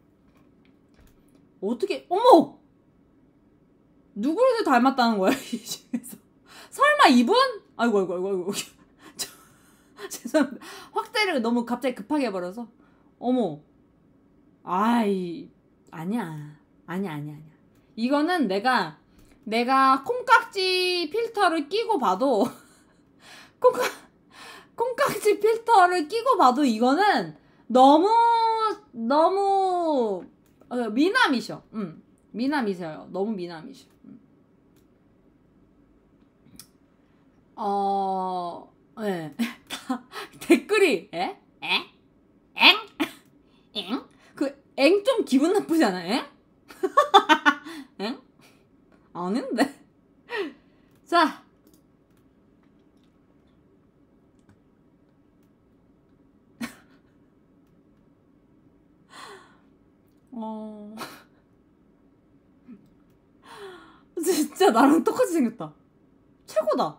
어떻게, 어머! 누구를 닮았다는 거야 이 중에서? 설마 이분? 아이고 아이고 아이고 아이고. 죄송합니다. 확대를 너무 갑자기 급하게 해버려서. 어머. 아이, 아니야. 아니야 아니야 아니야. 이거는 내가 내가 콩깍지 필터를 끼고 봐도 콩깍 콩깍지 필터를 끼고 봐도 이거는 너무 너무 어, 미남이셔. 응. 미남이세요. 너무 미남이셔. 응. 어, 예. 네. 댓글이 에? 에? 엥? 엥? 그 엥 좀 기분 나쁘지 않아? 엥? 엥? 아닌데. 자. 어. 진짜 나랑 똑같이 생겼다. 최고다.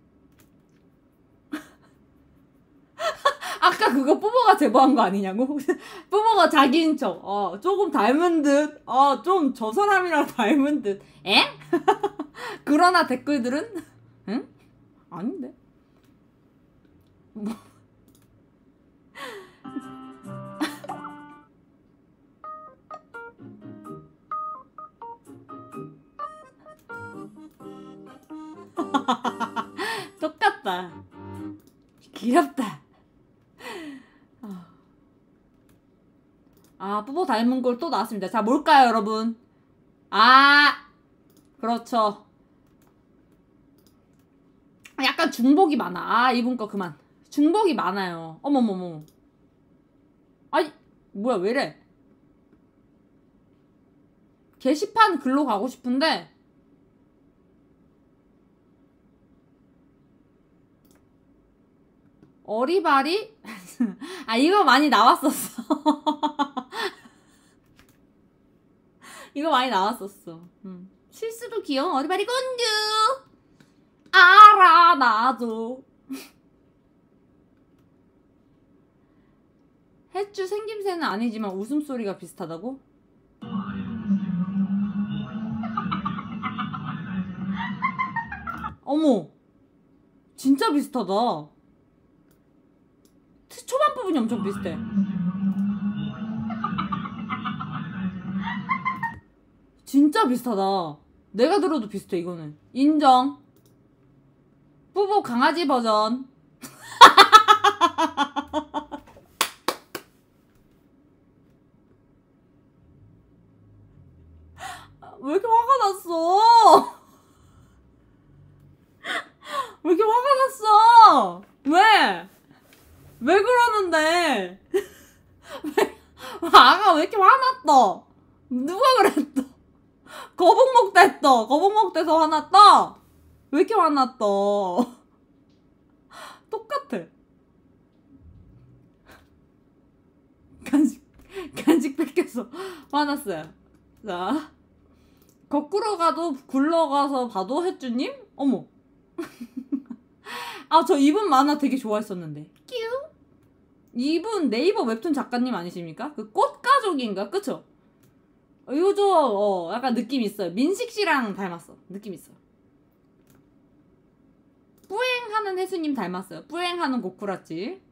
아까 그거 뽀뽀가 제보한 거 아니냐고? 뽀뽀가 자기인 척. 어, 조금 닮은 듯. 어, 좀 저 사람이랑 닮은 듯. 에? 그러나 댓글들은 응? 아닌데. 뭐. 똑같다. 귀엽다. 아, 뽀뽀 닮은 걸 또 나왔습니다. 자, 뭘까요, 여러분? 아, 그렇죠. 약간 중복이 많아. 아, 이분 거 그만. 중복이 많아요. 어머머머. 아이, 뭐야, 왜래? 게시판 글로 가고 싶은데 어리바리? 아, 이거 많이 나왔었어. 이거 많이 나왔었어. 음. 실수로 귀여운 어리바리 공주. 알아, 나도. 햇주 생김새는 아니지만 웃음소리가 비슷하다고? 어머, 진짜 비슷하다. 초반 부분이 엄청 비슷해. 진짜 비슷하다. 내가 들어도 비슷해. 이거는 인정. 뿌보 강아지 버전. 왜 이렇게 화가 났어? 왜 이렇게 화가 났어? 왜? 왜 그러는데? 왜? 아가 왜 이렇게 화났어? 누가 그랬어? 거북목 됐어. 거북목 돼서 화났다? 왜 이렇게 화났어? 똑같아. 간식, 간식 뺏겨서 화났어요. 자, 거꾸로 가도 굴러가서 봐도 햇주님? 어머. 아, 저 이분 만화 되게 좋아했었는데. 뀨? 이분 네이버 웹툰 작가님 아니십니까? 그 꽃가족인가? 그쵸? 요저 어, 약간 느낌 있어요. 민식 씨랑 닮았어. 느낌 있어. 뿌행하는 혜수님 닮았어요. 뿌행하는 고쿠라찌.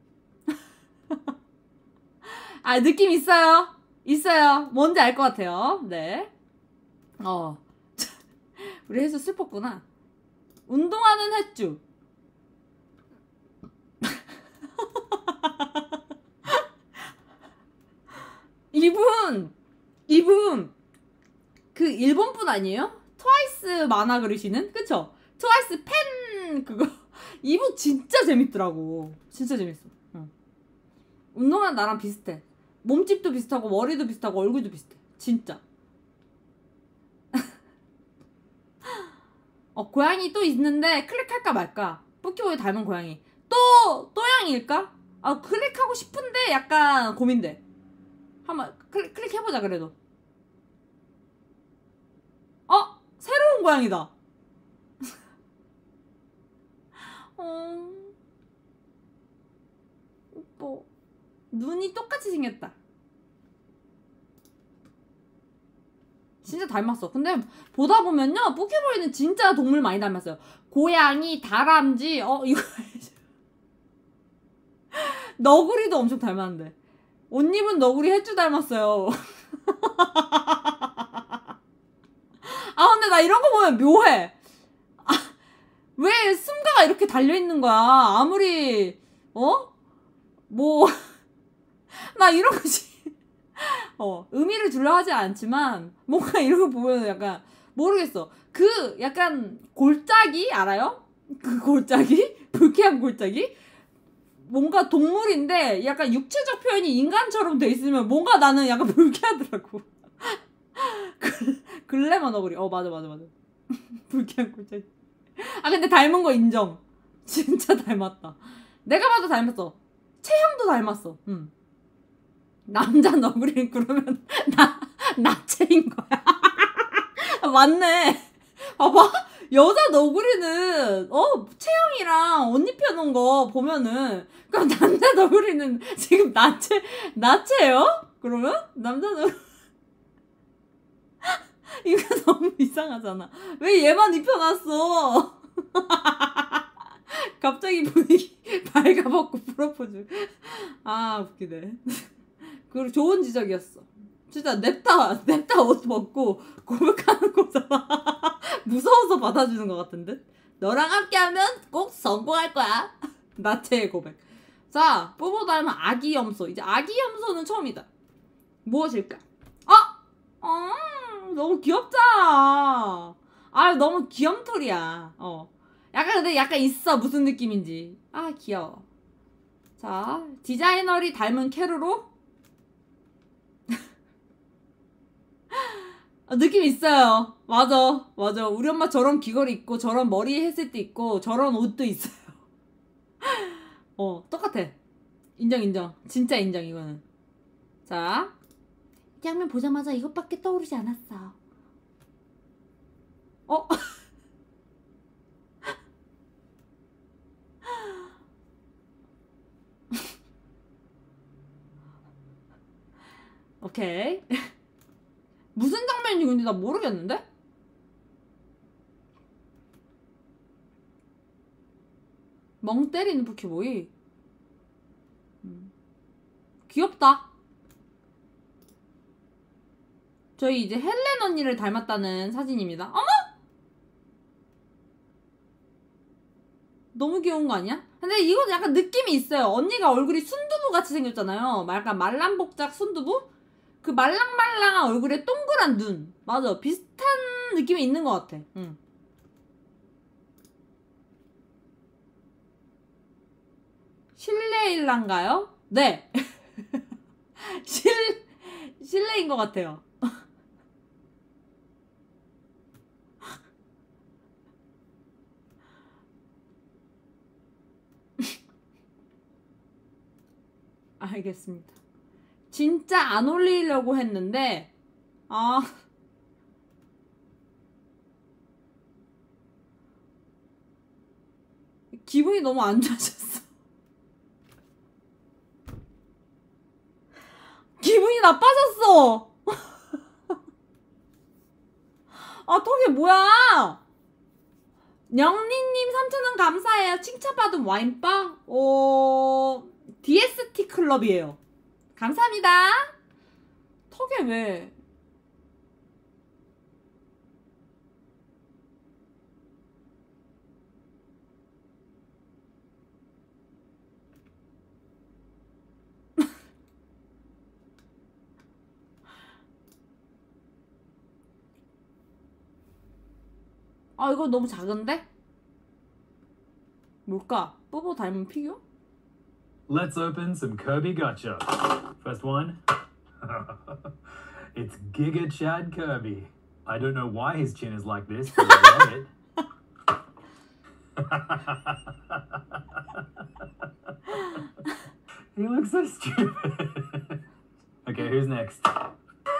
아, 느낌 있어요. 있어요. 뭔지 알 것 같아요. 네. 어. 우리 혜수 슬펐구나. 운동하는 햇주. 이분 이분 그 일본 분 아니에요? 트와이스 만화 그리시는? 그쵸? 트와이스 팬 그거. 이분 진짜 재밌더라고. 진짜 재밌어. 어. 운동한 나랑 비슷해. 몸집도 비슷하고 머리도 비슷하고 얼굴도 비슷해. 진짜. 어, 고양이 또 있는데 클릭할까 말까. 뿌키보이 닮은 고양이. 또 또양일까? 아, 클릭하고 싶은데 약간 고민돼. 한번 클릭, 클릭해보자 그래도. 어? 새로운 고양이다. 눈이 똑같이 생겼다. 진짜 닮았어. 근데 보다 보면요, 포켓볼이는 진짜 동물 많이 닮았어요. 고양이, 다람쥐, 어 이거 너구리도 엄청 닮았는데. 옷 입은 너구리 해주 닮았어요. 아 근데 나 이런 거 보면 묘해. 아, 왜 승가가 이렇게 달려있는 거야? 아무리 어? 뭐 나 이런 거지. 어 의미를 두려 하지 않지만 뭔가 이런 거 보면 약간 모르겠어. 그 약간 골짜기 알아요? 그 골짜기? 불쾌한 골짜기? 뭔가 동물인데 약간 육체적 표현이 인간처럼 돼 있으면 뭔가 나는 약간 불쾌하더라고. 글래머 너구리. 어 맞아 맞아 맞아. 불쾌한 골짜기. 아 근데 닮은 거 인정. 진짜 닮았다. 내가 봐도 닮았어. 체형도 닮았어. 응. 남자 너구리는 그러면 나 나체인 거야. 맞네. 봐봐. 여자 너구리는 어 체형이랑 옷 입혀놓은 거 보면은 그럼 남자 너구리는 지금 나체 나체요? 그러면 남자 너구리 이거 너무 이상하잖아. 왜 얘만 입혀놨어? 갑자기 분위기 발가벗고 프로포즈. 아 웃기네. 그리고 좋은 지적이었어. 진짜 냅다 냅다 옷 벗고 고백하는 거잖아. 무서워서 받아주는 것 같은데. 너랑 함께하면 꼭 성공할 거야. 나체의 고백. 자, 뽀뽀 닮은 아기 염소. 이제 아기 염소는 처음이다. 무엇일까? 아! 어, 너무 귀엽잖아. 아, 너무 귀염털이야. 어. 약간 근데 약간 있어. 무슨 느낌인지. 아, 귀여워. 자, 디자이너리 닮은 캐로로. 아, 느낌 있어요. 맞아. 맞아. 우리 엄마 저런 귀걸이 있고 저런 머리 했을 때 있고 저런 옷도 있어요. 어, 똑같아. 인정 인정. 진짜 인정 이거는. 자, 이 장면 보자마자 이것밖에 떠오르지 않았어. 어? 오케이. 무슨 장면인지 근데 나 모르겠는데? 멍 때리는 포켓보이. 음. 귀엽다. 저희 이제 헬렌 언니를 닮았다는 사진입니다. 어머! 너무 귀여운 거 아니야? 근데 이건 약간 느낌이 있어요. 언니가 얼굴이 순두부 같이 생겼잖아요. 약간 말랑복작 순두부? 그 말랑말랑한 얼굴에 동그란 눈. 맞아. 비슷한 느낌이 있는 것 같아. 응. 실내일란가요? 네. 실, 실내인 것 같아요. 알겠습니다. 진짜 안 올리려고 했는데 아 기분이 너무 안 좋아졌어. 기분이 나빠졌어. 아 턱이 뭐야. 영리님 삼천 원 감사해요. 칭찬받은 와인바? 어... 디에스티 클럽이에요. 감사합니다. 턱에 왜 아 이거 너무 작은데? 뭘까? 뽀뽀 닮은 피규어? Let's open some Kirby Gacha. First one. It's Giga Chad Kirby. I don't know why his chin is like this, but I love it. He looks so stupid. Okay, who's next? 다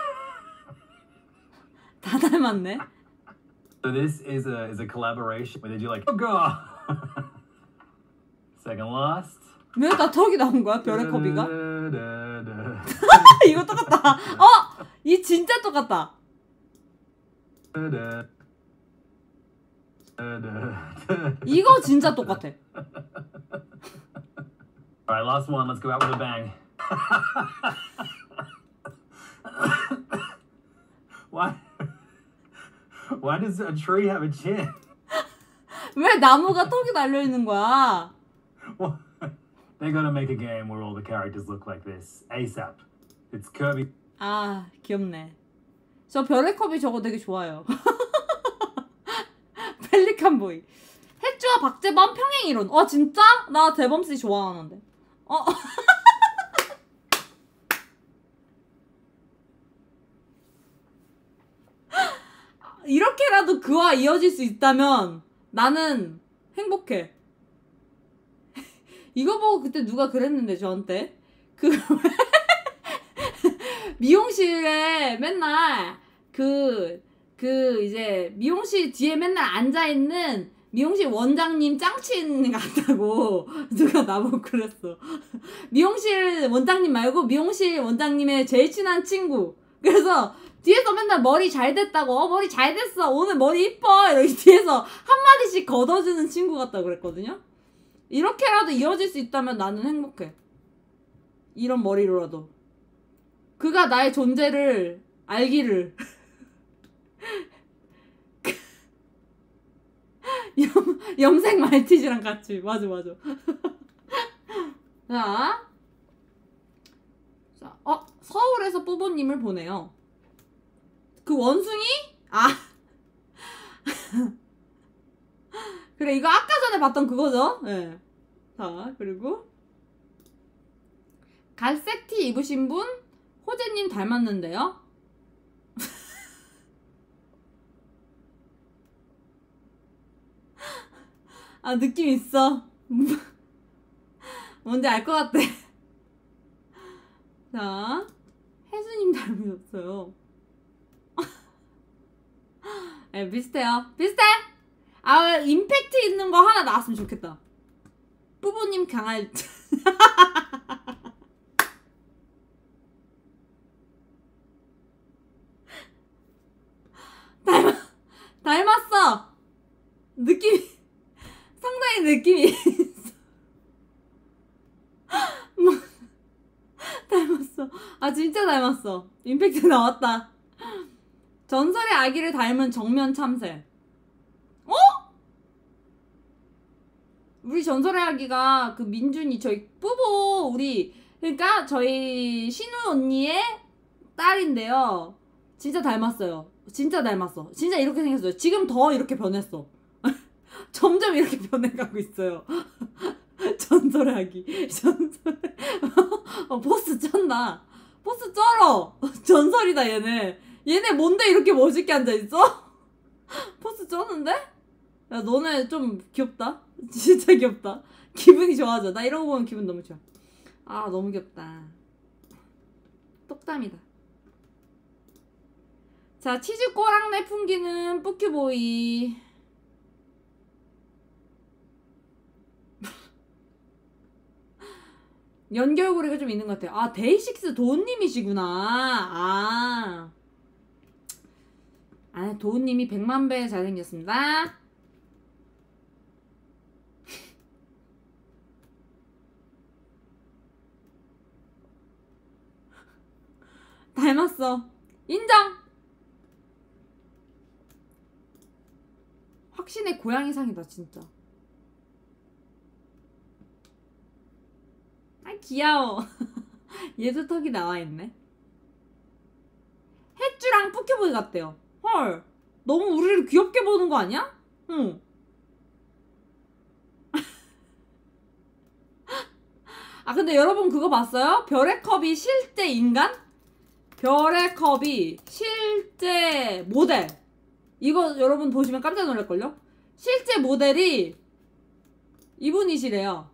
닮았네. So this is a is a collaboration where they do like oh god. Second last. 왜 다 턱이 나온 거야? 별의 컵이가? 이거 똑같다. 어! 이 진짜 똑같다. 이거 진짜 똑같아. Alright, last one. Let's go out with a bang. Why? Why does a tree have a chin? 왜 나무가 턱이 달려 있는 거야? Well, they're gonna make a game where all the characters look like this ASAP. It's Kirby. 아, 귀엽네. 저 별의 컵이 저거 되게 좋아요. 펠리칸 보이. 햇주와 박재범 평행 이론. 어 진짜? 나 재범씨 좋아하는데. 어. 이렇게라도 그와 이어질 수 있다면 나는 행복해. 이거 보고 그때 누가 그랬는데 저한테 그 미용실에 맨날 그, 그 이제 미용실 뒤에 맨날 앉아있는 미용실 원장님 짱친 같다고 누가 나보고 그랬어. 미용실 원장님 말고 미용실 원장님의 제일 친한 친구. 그래서 뒤에서 맨날 머리 잘 됐다고, 어 머리 잘 됐어, 오늘 머리 이뻐, 이렇게 뒤에서 한마디씩 걷어주는 친구 같다고 그랬거든요. 이렇게라도 이어질 수 있다면 나는 행복해. 이런 머리로라도 그가 나의 존재를 알기를. 염, 염색 말티즈랑 같이. 맞아 맞아. 자, 자, 어 서울에서 뿌보님을 보내요. 그 원숭이? 아 그래, 이거 아까 전에 봤던 그거죠? 예. 네. 자, 그리고 갈색 티 입으신 분 호재님 닮았는데요? 아, 느낌 있어. 뭔지 알 것 같아. 자, 혜수님 닮으셨어요. 네, 비슷해요. 비슷해! 아, 임팩트 있는 거 하나 나왔으면 좋겠다. 뿌보님 강할. 닮아, 닮았어! 느낌이, 상당히 느낌이 있어. 뭐, 닮았어. 아, 진짜 닮았어. 임팩트 나왔다. 전설의 아기를 닮은 정면 참새. 어? 우리 전설의 아기가 그 민준이 저희 뿌보 우리 그러니까 저희 신우 언니의 딸인데요. 진짜 닮았어요. 진짜 닮았어. 진짜 이렇게 생겼어요. 지금 더 이렇게 변했어. 점점 이렇게 변해가고 있어요. 전설의 아기. 전설. 어, 포스 쩐다. 포스 쩔어. 전설이다 얘네. 얘네 뭔데 이렇게 멋있게 앉아있어? 포스 쩌는데? 야, 너네 좀 귀엽다. 진짜 귀엽다. 기분이 좋아져. 나 이런 거 보면 기분 너무 좋아. 아, 너무 귀엽다. 똑담이다. 자, 치즈 꼬랑내 풍기는 뿌큐보이. 연결고리가 좀 있는 것 같아요. 아, 데이식스 도우님이시구나. 아. 아, 도우님이 백만 배 잘생겼습니다. 닮았어. 인정. 확신의 고양이상이다 진짜. 아, 귀여워. 얘도 턱이 나와있네. 햇주랑 뿌큐보이 같대요. 헐, 너무 우리를 귀엽게 보는 거 아니야? 응. 아, 근데 여러분 그거 봤어요? 별의 컵이 실제 인간? 별의 컵이 실제 모델. 이거 여러분 보시면 깜짝 놀랄걸요? 실제 모델이 이분이시래요.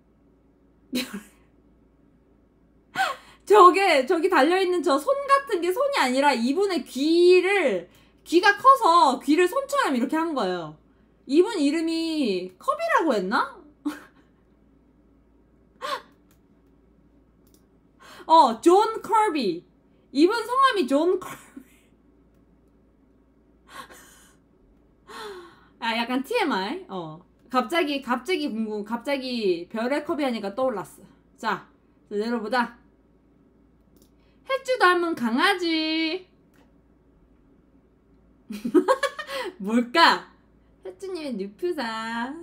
저게 저기 달려있는 저 손 같은 게 손이 아니라 이분의 귀를, 귀가 커서 귀를 손처럼 이렇게 한 거예요. 이분 이름이 컵이라고 했나? 어, 존 커비. 이분 성함이 존 커비. 아, 약간 티엠아이. 어. 갑자기, 갑자기 궁금, 갑자기 별의 컵이 하니까 떠올랐어. 자, 내려보자. 햇주 닮은 강아지. 뭘까? 햇주님의 뉴프사.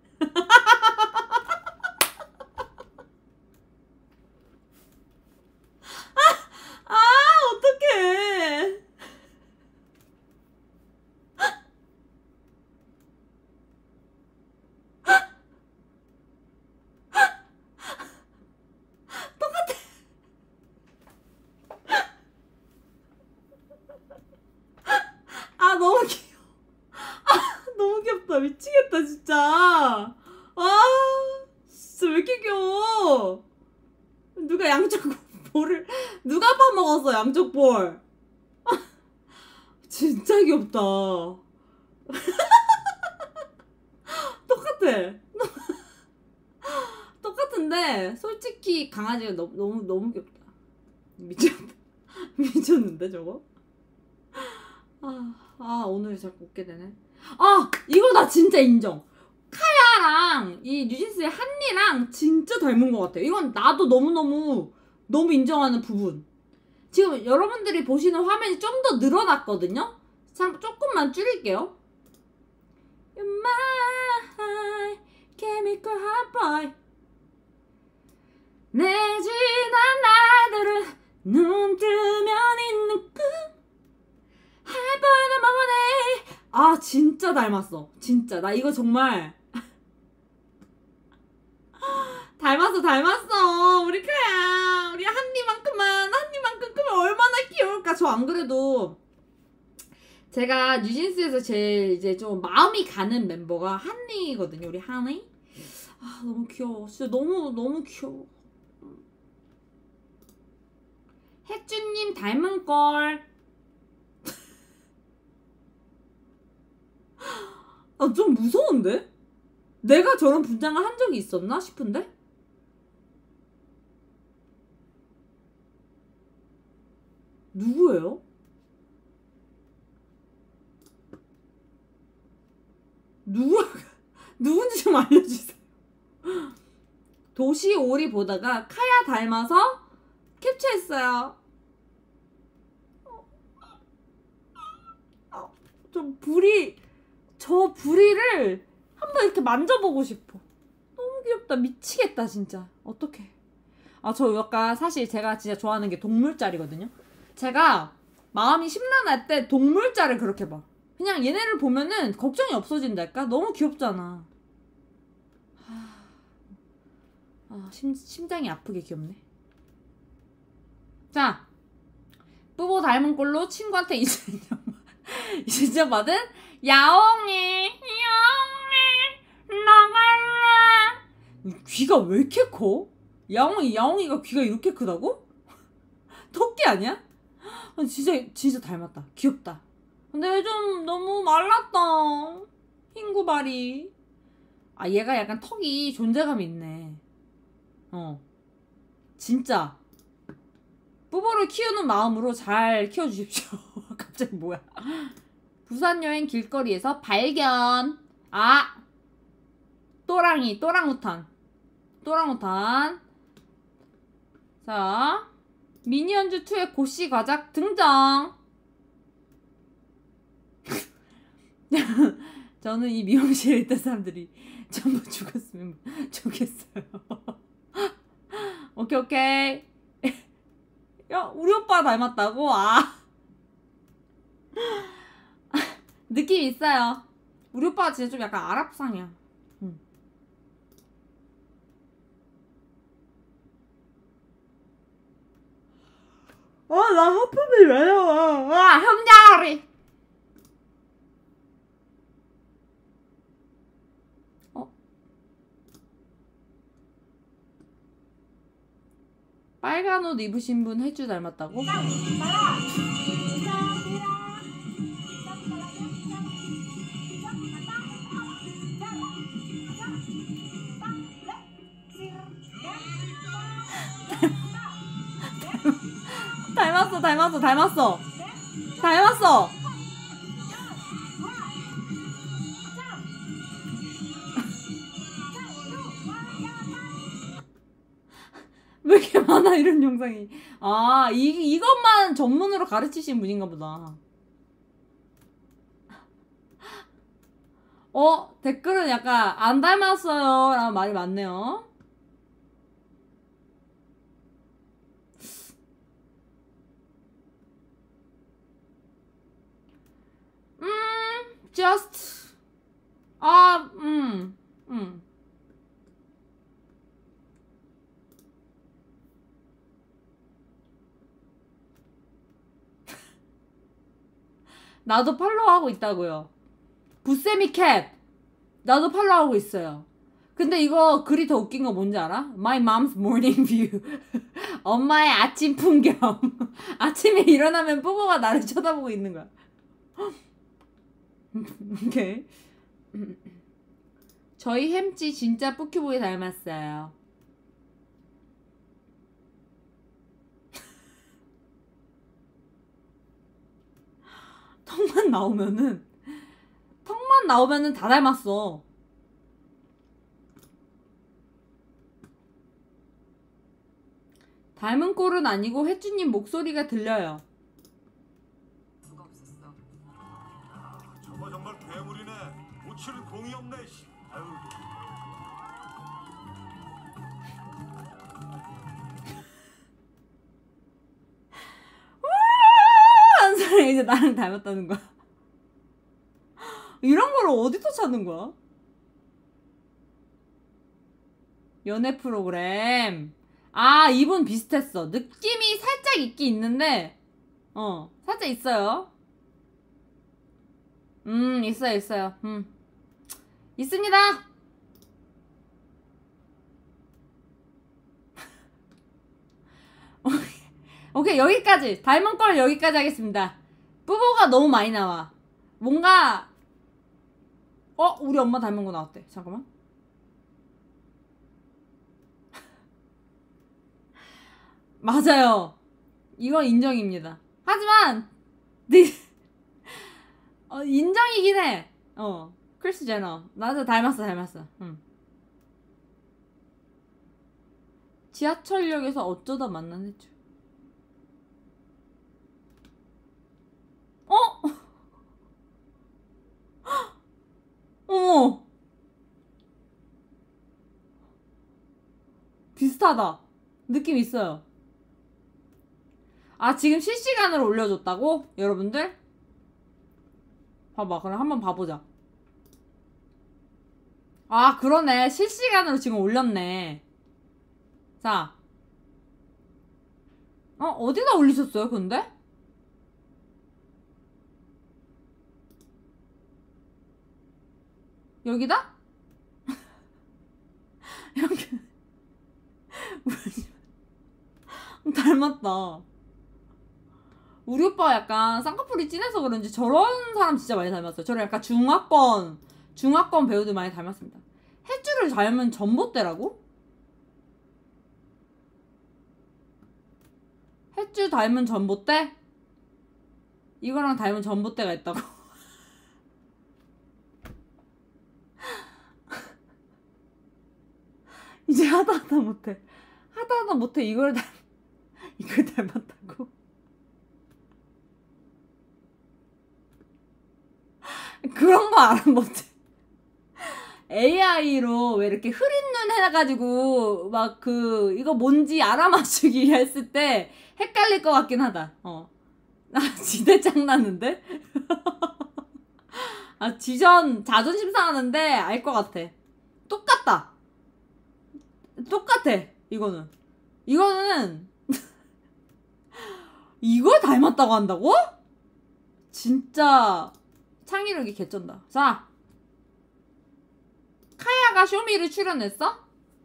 아, 어떡해. 아, 너무 귀여워. 아, 너무 귀엽다. 미치겠다, 진짜. 아, 진짜 왜 이렇게 귀여워. 누가 양쪽 볼을, 누가 파먹었어, 양쪽 볼. 진짜 귀엽다. 똑같아. 똑같은데, 솔직히 강아지가 너무, 너무, 너무 귀엽다. 미쳤다. 미쳤는데, 저거? 아, 아, 오늘 자꾸 웃게 되네. 아, 이거 나 진짜 인정. 카야랑 이 뉴진스의 한니랑 진짜 닮은 것 같아요. 이건 나도 너무너무 너무 인정하는 부분. 지금 여러분들이 보시는 화면이 좀 더 늘어났거든요. 참 조금만 줄일게요. You're my chemical hot boy. 내 지난 날들은 눈 뜨면 있는 꿈. Hot boy the morning. 아, 진짜 닮았어. 진짜 나 이거 정말 닮았어, 닮았어. 우리 카야. 우리 한니만큼만, 한니만큼 크면 얼마나 귀여울까. 저 안 그래도 제가 뉴진스에서 제일 이제 좀 마음이 가는 멤버가 한니거든요. 우리 한니. 아, 너무 귀여워. 진짜 너무, 너무 귀여워. 햇주님 닮은걸. 아, 좀 무서운데? 내가 저런 분장을 한 적이 있었나 싶은데? 누구예요? 누구, 누군지 좀 알려주세요. 도시오리 보다가 카야 닮아서 캡처했어요. 좀 부리, 저 부리를 한번 이렇게 만져보고 싶어. 너무 귀엽다. 미치겠다, 진짜. 어떡해. 아, 저 약간 사실 제가 진짜 좋아하는 게 동물짤이거든요. 제가 마음이 심란할 때 동물짤을 그렇게 봐. 그냥 얘네를 보면은 걱정이 없어진달까? 너무 귀엽잖아. 아, 심, 심장이 아프게 귀엽네. 자, 뿌보 닮은 꼴로 친구한테 이진정 이진정 받은 야옹이 야옹이 나갈래. 귀가 왜 이렇게 커? 야옹이 야옹이가 귀가 이렇게 크다고? 토끼 아니야? 진짜 진짜 닮았다. 귀엽다. 근데 좀 너무 말랐다. 흰구발이. 아, 얘가 약간 턱이 존재감이 있네. 어, 진짜 뿌보를 키우는 마음으로 잘 키워주십시오. 갑자기 뭐야. 부산 여행 길거리에서 발견. 아, 또랑이, 또랑우탄, 또랑우탄. 자, 미니언즈이의 고씨 과작 등장. 저는 이 미용실에 있던 사람들이 전부 죽었으면 좋겠어요. 오케이, 오케이. 야, 우리 오빠 닮았다고? 아. 느낌 있어요. 우리 오빠가 진짜 좀 약간 아랍상이야. 응. 아, 나 하품이 왜 나와? 아, 현자리. 어? 빨간 옷 입으신 분 혜주 닮았다고? 닮았어, 닮았어, 닮았어. 닮았어. 왜 이렇게 많아, 이런 영상이. 아, 이, 이것만 전문으로 가르치신 분인가 보다. 어, 댓글은 약간 안 닮았어요 라는 말이 많네요. 음, just 아, 음, 음. 나도 팔로우하고 있다고요. 부세미캣 나도 팔로우하고 있어요. 근데 이거 글이 더 웃긴 거 뭔지 알아? My mom's morning view. 엄마의 아침 풍경. 아침에 일어나면 뽀뽀가 나를 쳐다보고 있는 거야. 오케이. 저희 햄찌 진짜 뿌큐보이 닮았어요. 턱만 나오면은 턱만 나오면은 다 닮았어. 닮은 꼴은 아니고 혜주님 목소리가 들려요. 수가 없었어. 저거 정말 괴물이네. 우치는 공이 없네. 아유. 한 사람이 이제 나랑 닮았다는 거야. 이런 걸 어디서 찾는 거야? 연애 프로그램. 아, 이분 비슷했어. 느낌이 살짝 있긴 있는데, 어, 살짝 있어요. 음, 있어요, 있어요. 음, 있습니다. 오케이, 여기까지. 닮은 걸 여기까지 하겠습니다. 뿌보가 너무 많이 나와. 뭔가, 어, 우리 엄마 닮은 거 나왔대. 잠깐만. 맞아요. 이건 인정입니다. 하지만 네 어, 인정이긴 해. 어, 크리스 제너. 나도 닮았어, 닮았어. 응. 지하철역에서 어쩌다 만난 해주. 어? 어머. 비슷하다. 느낌 있어요. 아, 지금 실시간으로 올려줬다고? 여러분들? 봐봐, 그럼 한번 봐보자. 아, 그러네. 실시간으로 지금 올렸네. 자. 어, 어디다 올리셨어요, 근데? 여기다? 여기. 닮았다. 우리 오빠가 약간 쌍꺼풀이 진해서 그런지 저런 사람 진짜 많이 닮았어요. 저런 약간 중화권 중화권 배우들 많이 닮았습니다. 햇주를 닮은 전봇대라고? 햇주 닮은 전봇대? 이거랑 닮은 전봇대가 있다고? 이제 하다 하다 못해. 하다 하다 못해. 이걸 닮 이걸 닮았다고? 그런 거 알아 못해. 에이아이로 왜 이렇게 흐린 눈 해가지고 막 그 이거 뭔지 알아맞추기 했을 때 헷갈릴 것 같긴 하다. 어. 아, 지대 짱나는데? 아, 지전 자존심 상하는데 알 것 같아. 똑같다. 똑같아. 이거는. 이거는 이걸 닮았다고 한다고? 진짜 창의력이 개쩐다. 자, 카야가 쇼미를 출연했어?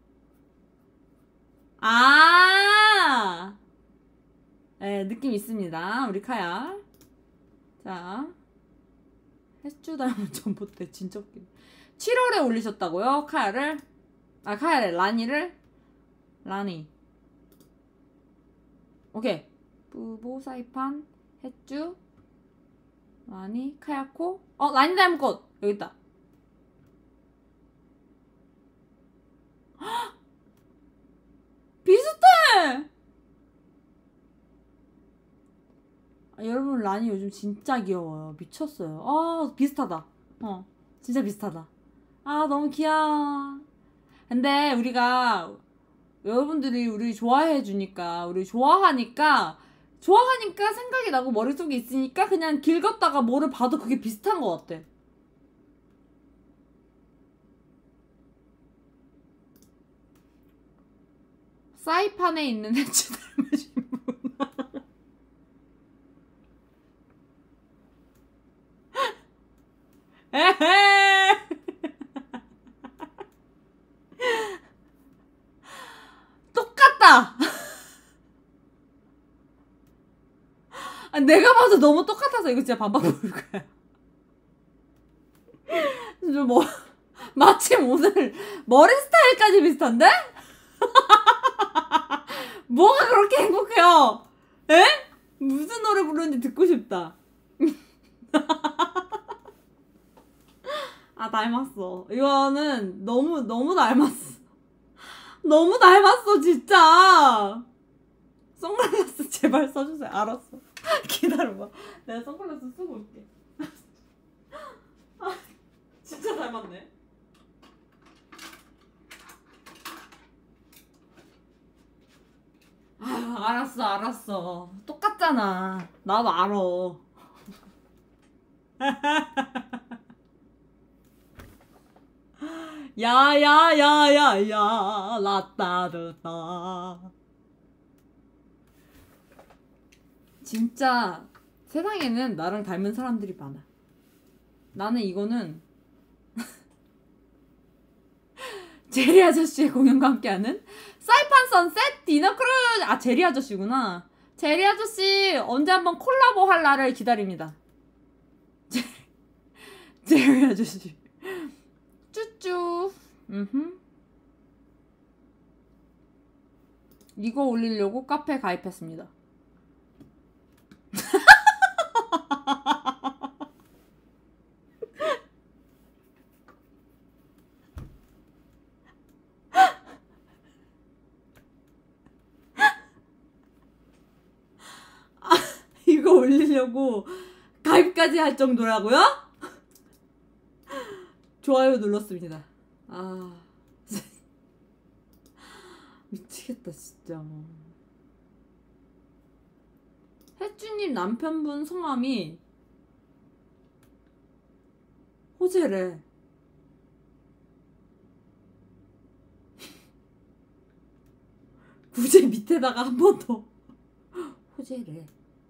아, 네, 느낌 있습니다. 우리 카야. 자, 햇주 닮은 전봇대 진짜 웃기네. 칠월에 올리셨다고요? 카야를? 아, 카야래. 라니를? 라니. 오케이. 뿌보, 사이판, 햇주, 라니, 카야코. 어, 라니 닮은 꽃 여기 있다. 비슷해. 아, 여러분 라니 요즘 진짜 귀여워요. 미쳤어요. 아 비슷하다. 어 진짜 비슷하다. 아 너무 귀여워. 근데 우리가 여러분들이 우리 좋아해 주니까 우리 좋아하니까 좋아하니까 생각이 나고 머릿속에 있으니까 그냥 길 걷다가 뭐를 봐도 그게 비슷한 것 같아. 사이판에 있는 해치 닮으신 분. 에헤. 똑같다. 아, 내가 봐도 너무 똑같아서 이거 진짜 반박 보일 거야. 좀 뭐 마침 오늘 머리 스타일까지 비슷한데? 뭐가 그렇게 행복해요? 에? 무슨 노래 부르는지 듣고 싶다. 아 닮았어. 이거는 너무 너무 닮았어. 너무 닮았어 진짜. 선글라스 제발 써주세요. 알았어. 기다려봐. 내가 선글라스 쓰고 올게. 아, 진짜 닮았네. 아유 알았어 알았어. 똑같잖아. 나도 알아. 야야야야야 라따르따. 진짜 세상에는 나랑 닮은 사람들이 많아. 나는 이거는 제리 아저씨의 공연과 함께하는 사이판 선셋 디너 크루즈. 아 제리 아저씨구나. 제리 아저씨 언제 한번 콜라보 할 날을 기다립니다. 제리, 제리 아저씨 쭈쭈. 음흠. 이거 올리려고 카페 가입했습니다. 아, 이거 올리려고 가입까지 할 정도라고요? 좋아요 눌렀습니다. 아 미치겠다 진짜. 혜주님 남편분 성함이 호재래. 구제 밑에다가 한 번 더 호재래.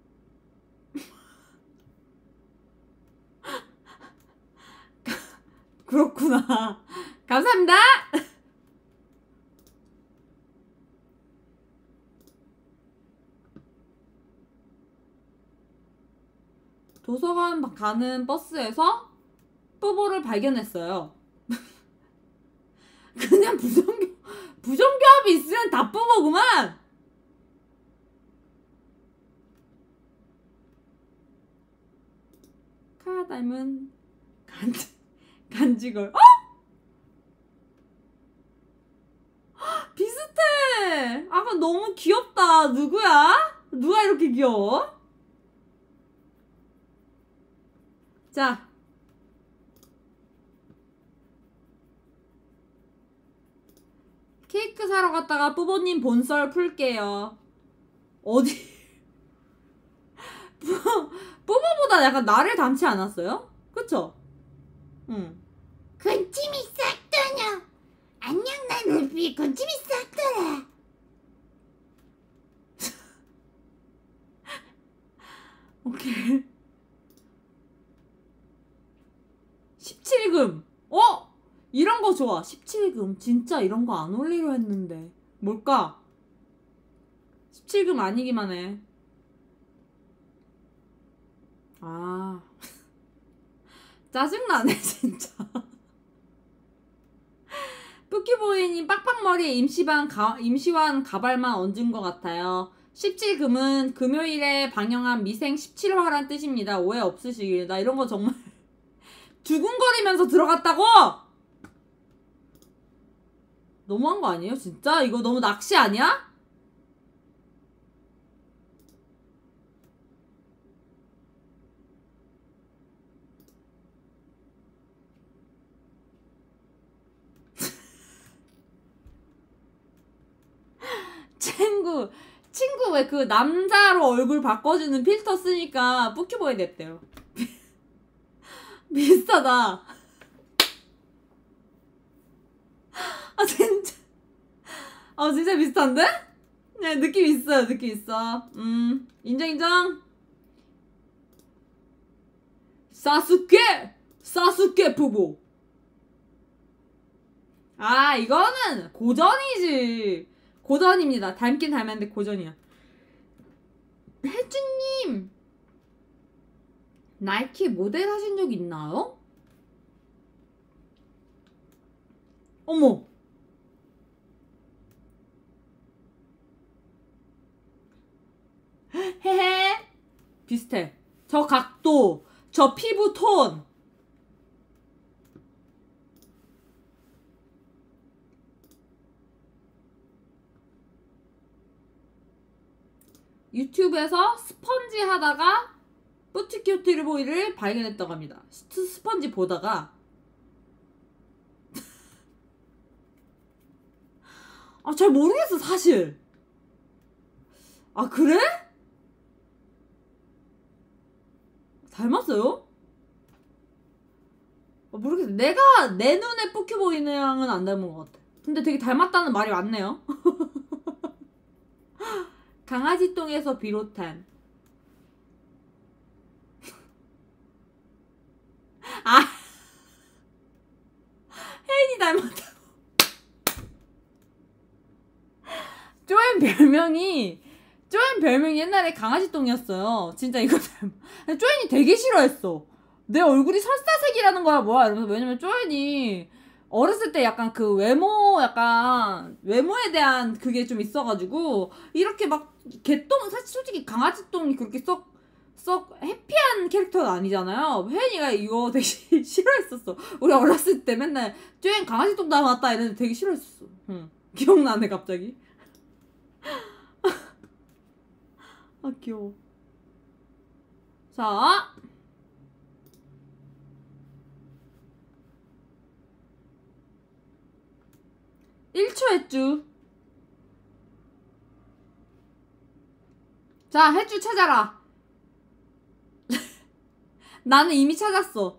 그렇구나. 감사합니다. 도서관 가는 버스에서 뿌보를 발견했어요. 그냥 부정교, 부정교합이 있으면 다 뿌보구만. 카야 닮은 간지, 간지걸. 어? 비슷해. 아까 너무 귀엽다. 누구야? 누가 이렇게 귀여워? 자 케이크 사러 갔다가 뿌보님 본썰 풀게요. 어디 뿌보보다 약간 나를 닮지 않았어요? 그쵸? 응. 군침이 싹 도냐. 안녕 난 루비. 군침이 싹 돌아. 오케이. 십칠 금. 어? 이런 거 좋아. 십칠 금. 진짜 이런 거 안 올리려 했는데. 뭘까? 십칠 금 아니기만 해. 아. 짜증나네, 진짜. 뿌끼보이님 빡빡머리에 임시반 가, 임시완 가발만 얹은 것 같아요. 십칠 금은 금요일에 방영한 미생 십칠 화란 뜻입니다. 오해 없으시길. 나 이런 거 정말 두근거리면서 들어갔다고? 너무한 거 아니에요? 진짜? 이거 너무 낚시 아니야? 친구 친구 왜 그 남자로 얼굴 바꿔주는 필터 쓰니까 뿌큐보이 됐대요. 비슷하다. 아 진짜 아 진짜 비슷한데? 네 느낌 있어요. 느낌 있어. 음 인정 인정. 사스케 사스케 부부. 아 이거는 고전이지. 고전입니다. 닮긴 닮았는데 고전이야. 혜주님 나이키 모델 하신 적 있나요? 어머 헤헤 비슷해. 저 각도 저 피부 톤 유튜브에서 스펀지 하다가 뿌티큐티보이를 발견했다고 합니다. 스, 스펀지 보다가 아 잘 모르겠어 사실. 아 그래? 닮았어요? 아, 모르겠어. 내가 내 눈에 뿌큐보이랑은 안 닮은 것 같아. 근데 되게 닮았다는 말이 많네요. 강아지똥에서 비롯한 아 혜인이 닮았다고. 쪼엔 별명이 쪼엔 별명이 옛날에 강아지똥이었어요. 진짜 이거 닮 쪼엔이 되게 싫어했어. 내 얼굴이 설사색이라는 거야 뭐야 이러면서. 왜냐면 쪼엔이 어렸을 때 약간 그 외모 약간 외모에 대한 그게 좀 있어가지고 이렇게 막 개똥 사실 솔직히 강아지똥이 그렇게 썩 썩 해피한 캐릭터는 아니잖아요. 혜연이가 이거 되게 싫어했었어. 우리 어렸을 때 맨날 쪼엔 강아지똥 닮았다 이랬는데 되게 싫어했었어. 응. 기억나네 갑자기. 아 귀여워. 자 일 초 했쥬. 자 햇주 찾아라. 나는 이미 찾았어.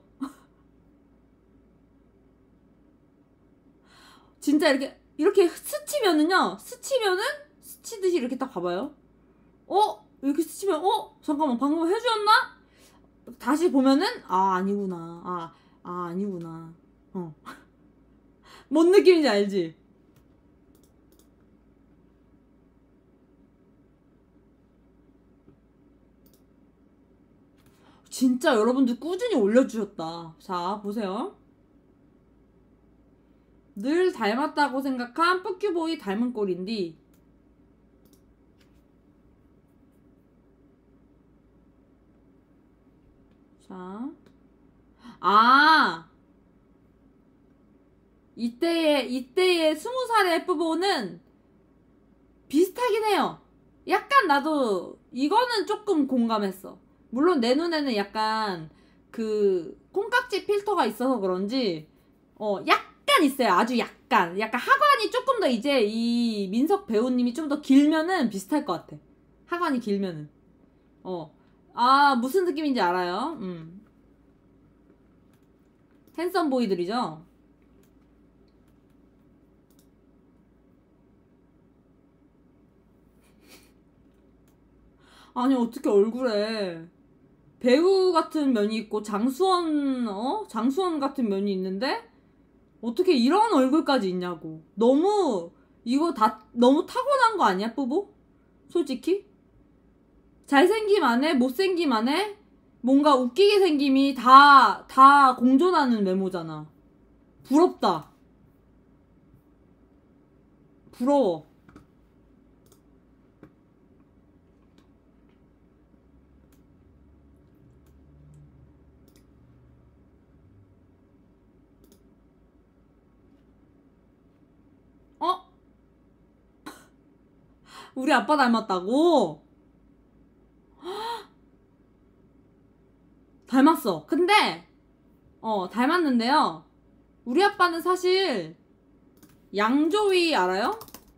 진짜 이렇게 이렇게 스치면은요 스치면은 스치듯이 이렇게 딱 봐봐요. 어? 이렇게 스치면 어? 잠깐만 방금 혜주였나? 다시 보면은 아 아니구나. 아, 아 아니구나. 어. 뭔 느낌인지 알지? 진짜 여러분들 꾸준히 올려주셨다. 자 보세요. 늘 닮았다고 생각한 뿌큐보이 닮은 꼴인디. 자, 아 이때의 이때의 스무 살의 뿌보는 비슷하긴 해요. 약간 나도 이거는 조금 공감했어. 물론 내 눈에는 약간 그 콩깍지 필터가 있어서 그런지 어 약간 있어요. 아주 약간 약간 하관이 조금 더 이제 이 민석 배우님이 좀 더 길면은 비슷할 것 같아. 하관이 길면은 어 아 무슨 느낌인지 알아요. 음 핸섬 보이들이죠. 아니 어떻게 얼굴에 배우 같은 면이 있고 장수원 어? 장수원 같은 면이 있는데 어떻게 이런 얼굴까지 있냐고. 너무 이거 다 너무 타고난 거 아니야 뿌보? 솔직히? 잘생김 안에 못생김 안에 뭔가 웃기게 생김이 다 다 공존하는 외모잖아. 부럽다. 부러워. 우리 아빠 닮았다고? 닮았어. 근데 어 닮았는데요, 우리 아빠는 사실 양조위 알아요?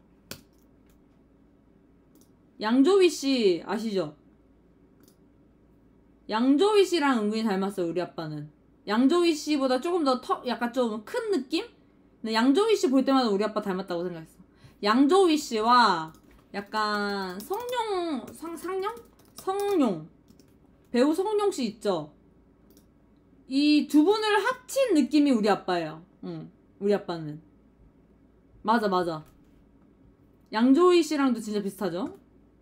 양조위 씨 아시죠? 양조위 씨랑 은근히 닮았어요. 우리 아빠는 양조위 씨보다 조금 더 터, 약간 좀 큰 느낌? 근데 양조위 씨 볼 때마다 우리 아빠 닮았다고 생각했어. 양조위 씨와 약간 성룡 상, 상룡? 성룡 배우 성룡 씨 있죠? 이 두 분을 합친 느낌이 우리 아빠예요. 응, 우리 아빠는. 맞아 맞아. 양조위 씨랑도 진짜 비슷하죠?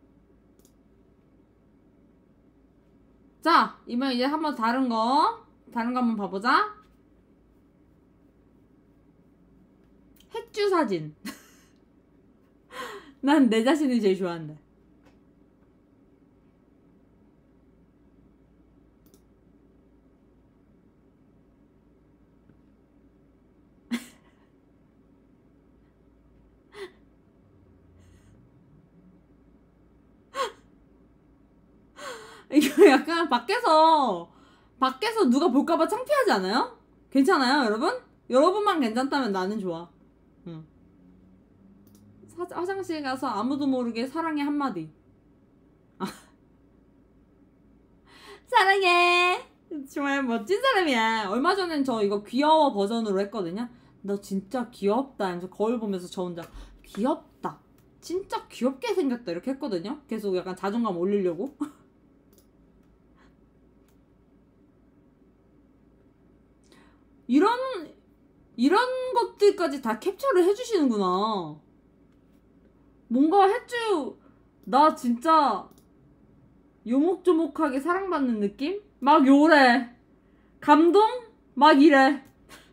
자, 이번 이제 한번 다른 거 다른 거 한번 봐보자. 햇주 사진. 난 내 자신이 제일 좋아한다. 이거 약간 밖에서 밖에서 누가 볼까봐 창피하지 않아요? 괜찮아요, 여러분? 여러분만 괜찮다면 나는 좋아. 응. 사, 화장실 가서 아무도 모르게 사랑해 한마디. 아. 사랑해. 정말 멋진 사람이야. 얼마 전엔 저 이거 귀여워 버전으로 했거든요. 너 진짜 귀엽다 하면서 거울 보면서 저 혼자 귀엽다, 진짜 귀엽게 생겼다 이렇게 했거든요. 계속 약간 자존감 올리려고. 이런 이런 것들까지 다 캡처를 해주시는구나. 뭔가 해주 나 진짜 요목조목하게 사랑받는 느낌? 막 요래. 감동? 막 이래.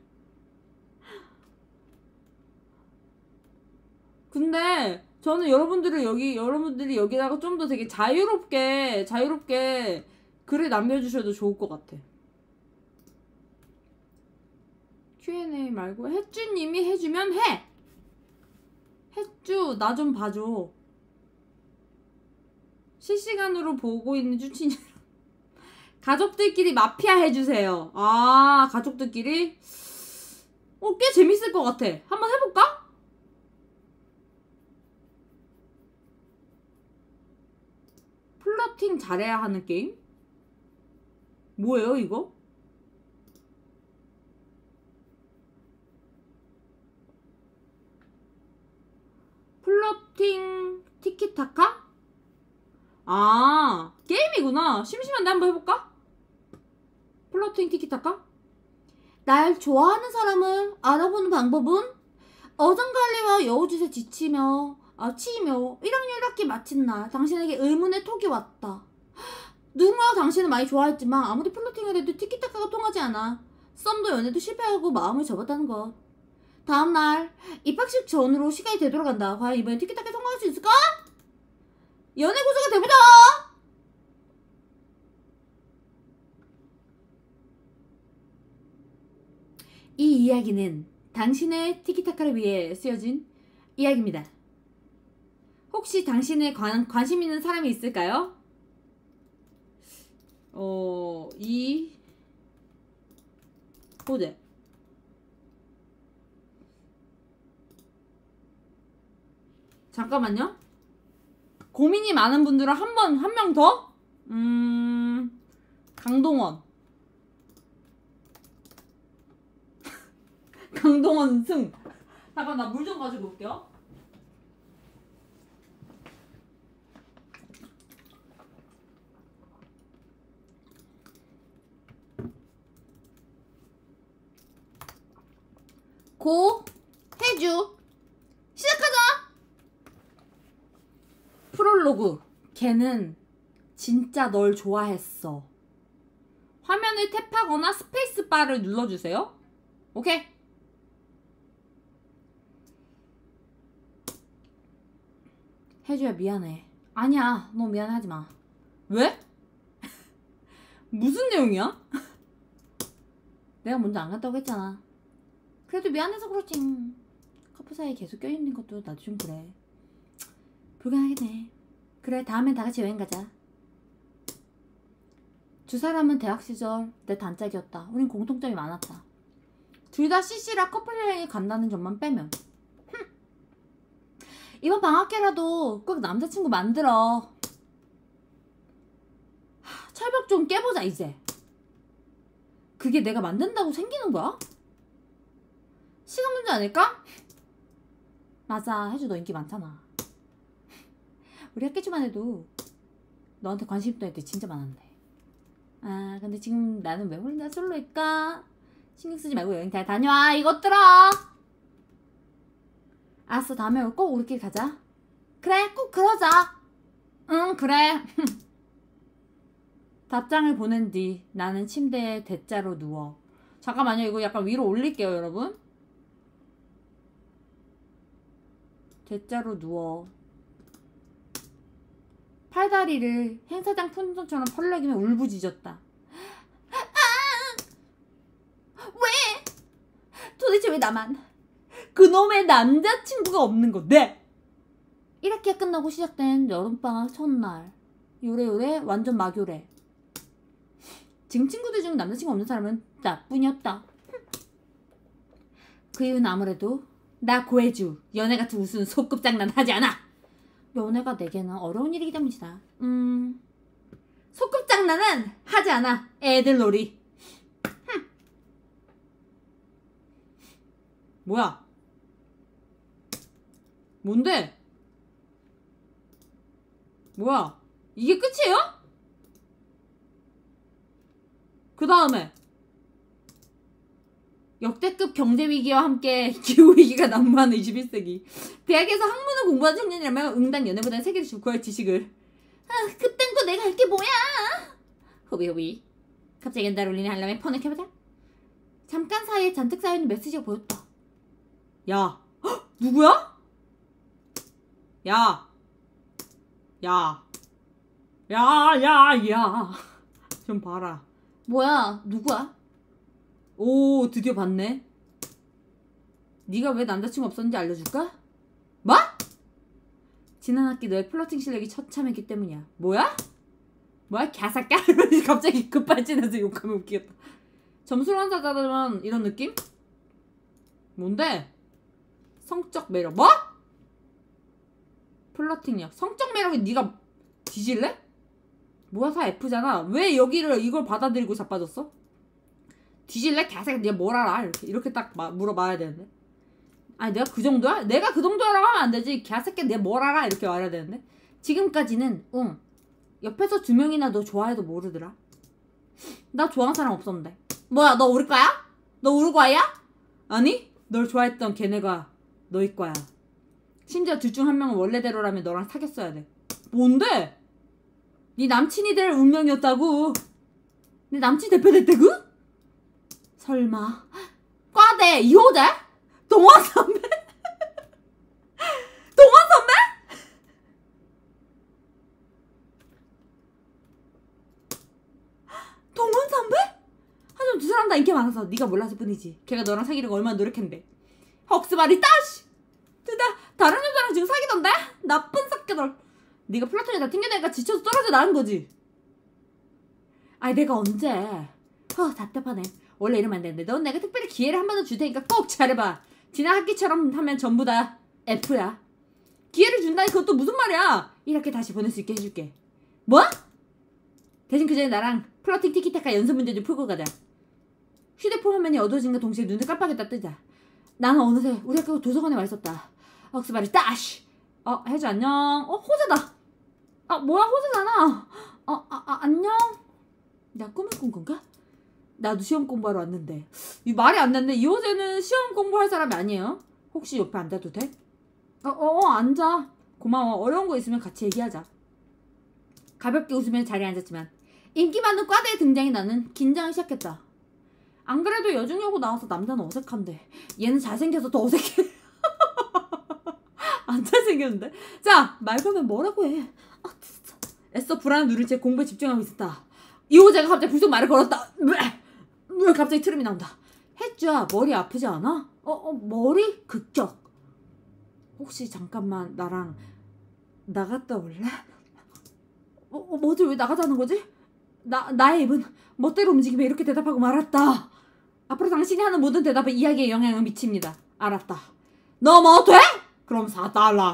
근데 저는 여러분들을 여기 여러분들이 여기다가 좀 더 되게 자유롭게 자유롭게 글을 남겨주셔도 좋을 것 같아. 큐 앤 에이 말고 햇주님이 해주면 해. 햇주 나 좀 봐줘. 실시간으로 보고 있는 주친이. 가족들끼리 마피아 해주세요. 아, 가족들끼리? 어, 꽤 재밌을 것 같아. 한번 해볼까? 플러팅 잘해야 하는 게임? 뭐예요 이거? 플러팅 티키타카? 아, 게임이구나. 심심한데 한번 해볼까? 플러팅 티키타카? 날 좋아하는 사람을 알아보는 방법은 어장관리와 여우짓에 지치며 아 치이며 일학년학기 마친 날 당신에게 의문의 톡이 왔다. 누군가가 당신을 많이 좋아했지만 아무리 플러팅을 해도 티키타카가 통하지 않아. 썸도 연애도 실패하고 마음을 접었다는 것. 다음날 입학식 전으로 시간이 되돌아간다. 과연 이번엔 티키타카 통과할 수 있을까? 연애 고수가 돼보자. 이 이야기는 당신의 티키타카를 위해 쓰여진 이야기입니다. 혹시 당신의 관, 관심 있는 사람이 있을까요? 어... 이... 보자. 잠깐만요. 고민이 많은 분들은 한 번, 한 명 더? 음... 강동원. 강동원 승. 잠깐 나 물 좀 가지고 올게요. 고 해주 시작하자. 프롤로그. 걔는 진짜 널 좋아했어. 화면을 탭하거나 스페이스바를 눌러주세요. 오케이. 해주야 미안해. 아니야, 너 미안하지 마. 왜? 무슨 내용이야? 내가 먼저 안 갔다고 했잖아. 그래도 미안해서 그렇지. 커플 사이에 계속 껴있는 것도 나도 좀 그래. 불가능하겠네. 그래, 다음엔 다 같이 여행 가자. 두 사람은 대학 시절 내 단짝이었다. 우린 공통점이 많았다. 둘 다 씨씨라 커플 여행에 간다는 점만 빼면. 흠. 이번 방학회라도 꼭 남자친구 만들어. 하, 철벽 좀 깨보자 이제. 그게 내가 만든다고 생기는 거야? 시간 문제 아닐까? 맞아, 혜주 너 인기 많잖아. 우리 학교지만 해도 너한테 관심 있던 애들 진짜 많았는데. 아 근데 지금 나는 왜 혼자 솔로일까? 신경 쓰지 말고 여행 잘 다녀와 이것들아. 알았어, 다음에 꼭 우리끼리 가자. 그래, 꼭 그러자. 응 그래. 답장을 보낸 뒤 나는 침대에 대자로 누워. 잠깐만요, 이거 약간 위로 올릴게요 여러분. 대자로 누워 팔다리를 행사장 풍선처럼 펄럭이며 울부짖었다. 아! 왜? 도대체 왜 나만 그놈의 남자친구가 없는 건데? 일 학기가 끝나고 시작된 여름방학 첫날. 요래요래 완전 막요래. 지금 친구들 중 남자친구 없는 사람은 나뿐이었다. 그 이유는 아무래도 나 고해주 연애 같은 우스운 소꿉장난 하지 않아. 연애가 내게는 어려운 일이기 때문이다. 음... 소꿉장난은 하지 않아. 애들 놀이. 흠. 뭐야? 뭔데? 뭐야? 이게 끝이에요? 그 다음에 역대급 경제위기와 함께 기후위기가 난무하는 이십일 세기. 대학에서 학문을 공부하는 청년이라면 응당 연애보다는 세계를 구할 지식을. 아, 그딴 거 내가 할 게 뭐야. 호비호비. 갑자기 연달 울리는 알람에 폰을 켜보자. 잠깐 사이에 잔뜩 쌓여있는 메시지가 보였다. 야, 헉, 누구야? 야, 야, 야, 야, 야. 좀 봐라. 뭐야, 누구야? 오, 드디어 봤네. 네가 왜 남자친구 없었는지 알려줄까? 뭐? 지난 학기 너의 플러팅 실력이 처참했기 때문이야. 뭐야? 뭐야? 갸삭까? 갑자기 급발진해서 욕하면 웃기겠다. 점수로 한자자면 이런 느낌? 뭔데? 성적 매력. 뭐? 플러팅력. 성적 매력이 네가 뒤질래? 뭐야, 다 F잖아. 왜 여기를 이걸 받아들이고 자빠졌어? 뒤질래? 개새끼 네가 뭘 알아? 이렇게 이렇게 딱 마, 물어봐야 되는데. 아니 내가 그 정도야? 내가 그 정도라고 하면 안 되지. 개새끼 내가 뭘 알아? 이렇게 말해야 되는데. 지금까지는 응 옆에서 두 명이나 너 좋아해도 모르더라. 나 좋아하는 사람 없었는데. 뭐야, 너 우리 과야? 너 우루과이야? 아니 널 좋아했던 걔네가 너희 과야. 심지어 둘 중 한 명은 원래대로라면 너랑 사귀었어야 돼. 뭔데? 네 남친이 될 운명이었다고. 내 남친 대표됐다고? 설마 과대 이호재? 동원 선배? 동원 선배? 동원 선배? 하지만 두 사람 다 인기 많아서 네가 몰랐을 뿐이지. 걔가 너랑 사귀려고 얼마나 노력했는데. 헉스바리 따시! 둘 다 다른 여자랑 지금 사귀던데? 나쁜 새끼들. 네가 플라톤에 다 튕겨내니까 지쳐서 떨어져 나간 거지. 아니 내가 언제. 허 답답하네. 원래 이러면 안 되는데 넌 내가 특별히 기회를 한 번 더 줄 테니까 꼭 잘해봐. 지난 학기처럼 하면 전부 다 F야. 기회를 준다니 그것도 무슨 말이야. 일 학기 다시 보낼 수 있게 해줄게. 뭐? 대신 그 전에 나랑 플러팅 티키타카 연습 문제 좀 풀고 가자. 휴대폰 화면이 어두워진과 동시에 눈을 깜빡였다 뜨자. 나는 어느새 우리 학교 도서관에 와 있었다. 억스바리 따시. 어 혜주 안녕. 어 호재다. 아 뭐야 호재잖아. 어 아, 아, 안녕. 나 꿈을 꾼 건가? 나도 시험 공부하러 왔는데. 이 말이 안 됐네. 이 호재는 시험 공부할 사람이 아니에요. 혹시 옆에 앉아도 돼? 어, 어, 어 앉아. 고마워. 어려운 거 있으면 같이 얘기하자. 가볍게 웃으며 자리에 앉았지만 인기 많은 과대의 등장이 나는 긴장을 시작했다. 안 그래도 여중여고 나와서 남자는 어색한데 얘는 잘생겨서 더 어색해. 안 잘생겼는데? 자, 말 걸면 뭐라고 해. 아 진짜. 애써 불안을 누른 채 공부에 집중하고 있었다. 이호재가 갑자기 불쑥 말을 걸었다. 왜 갑자기 트름이 나온다. 혜주야 머리 아프지 않아? 어, 어 머리? 극적. 혹시 잠깐만 나랑 나갔다 올래? 어, 어 뭐지? 왜 나가자는 거지? 나, 나의 입은 멋대로 움직이며 이렇게 대답하고 말았다. 앞으로 당신이 하는 모든 대답은 이야기에 영향을 미칩니다. 알았다. 너 뭐 돼? 그럼 사 달러.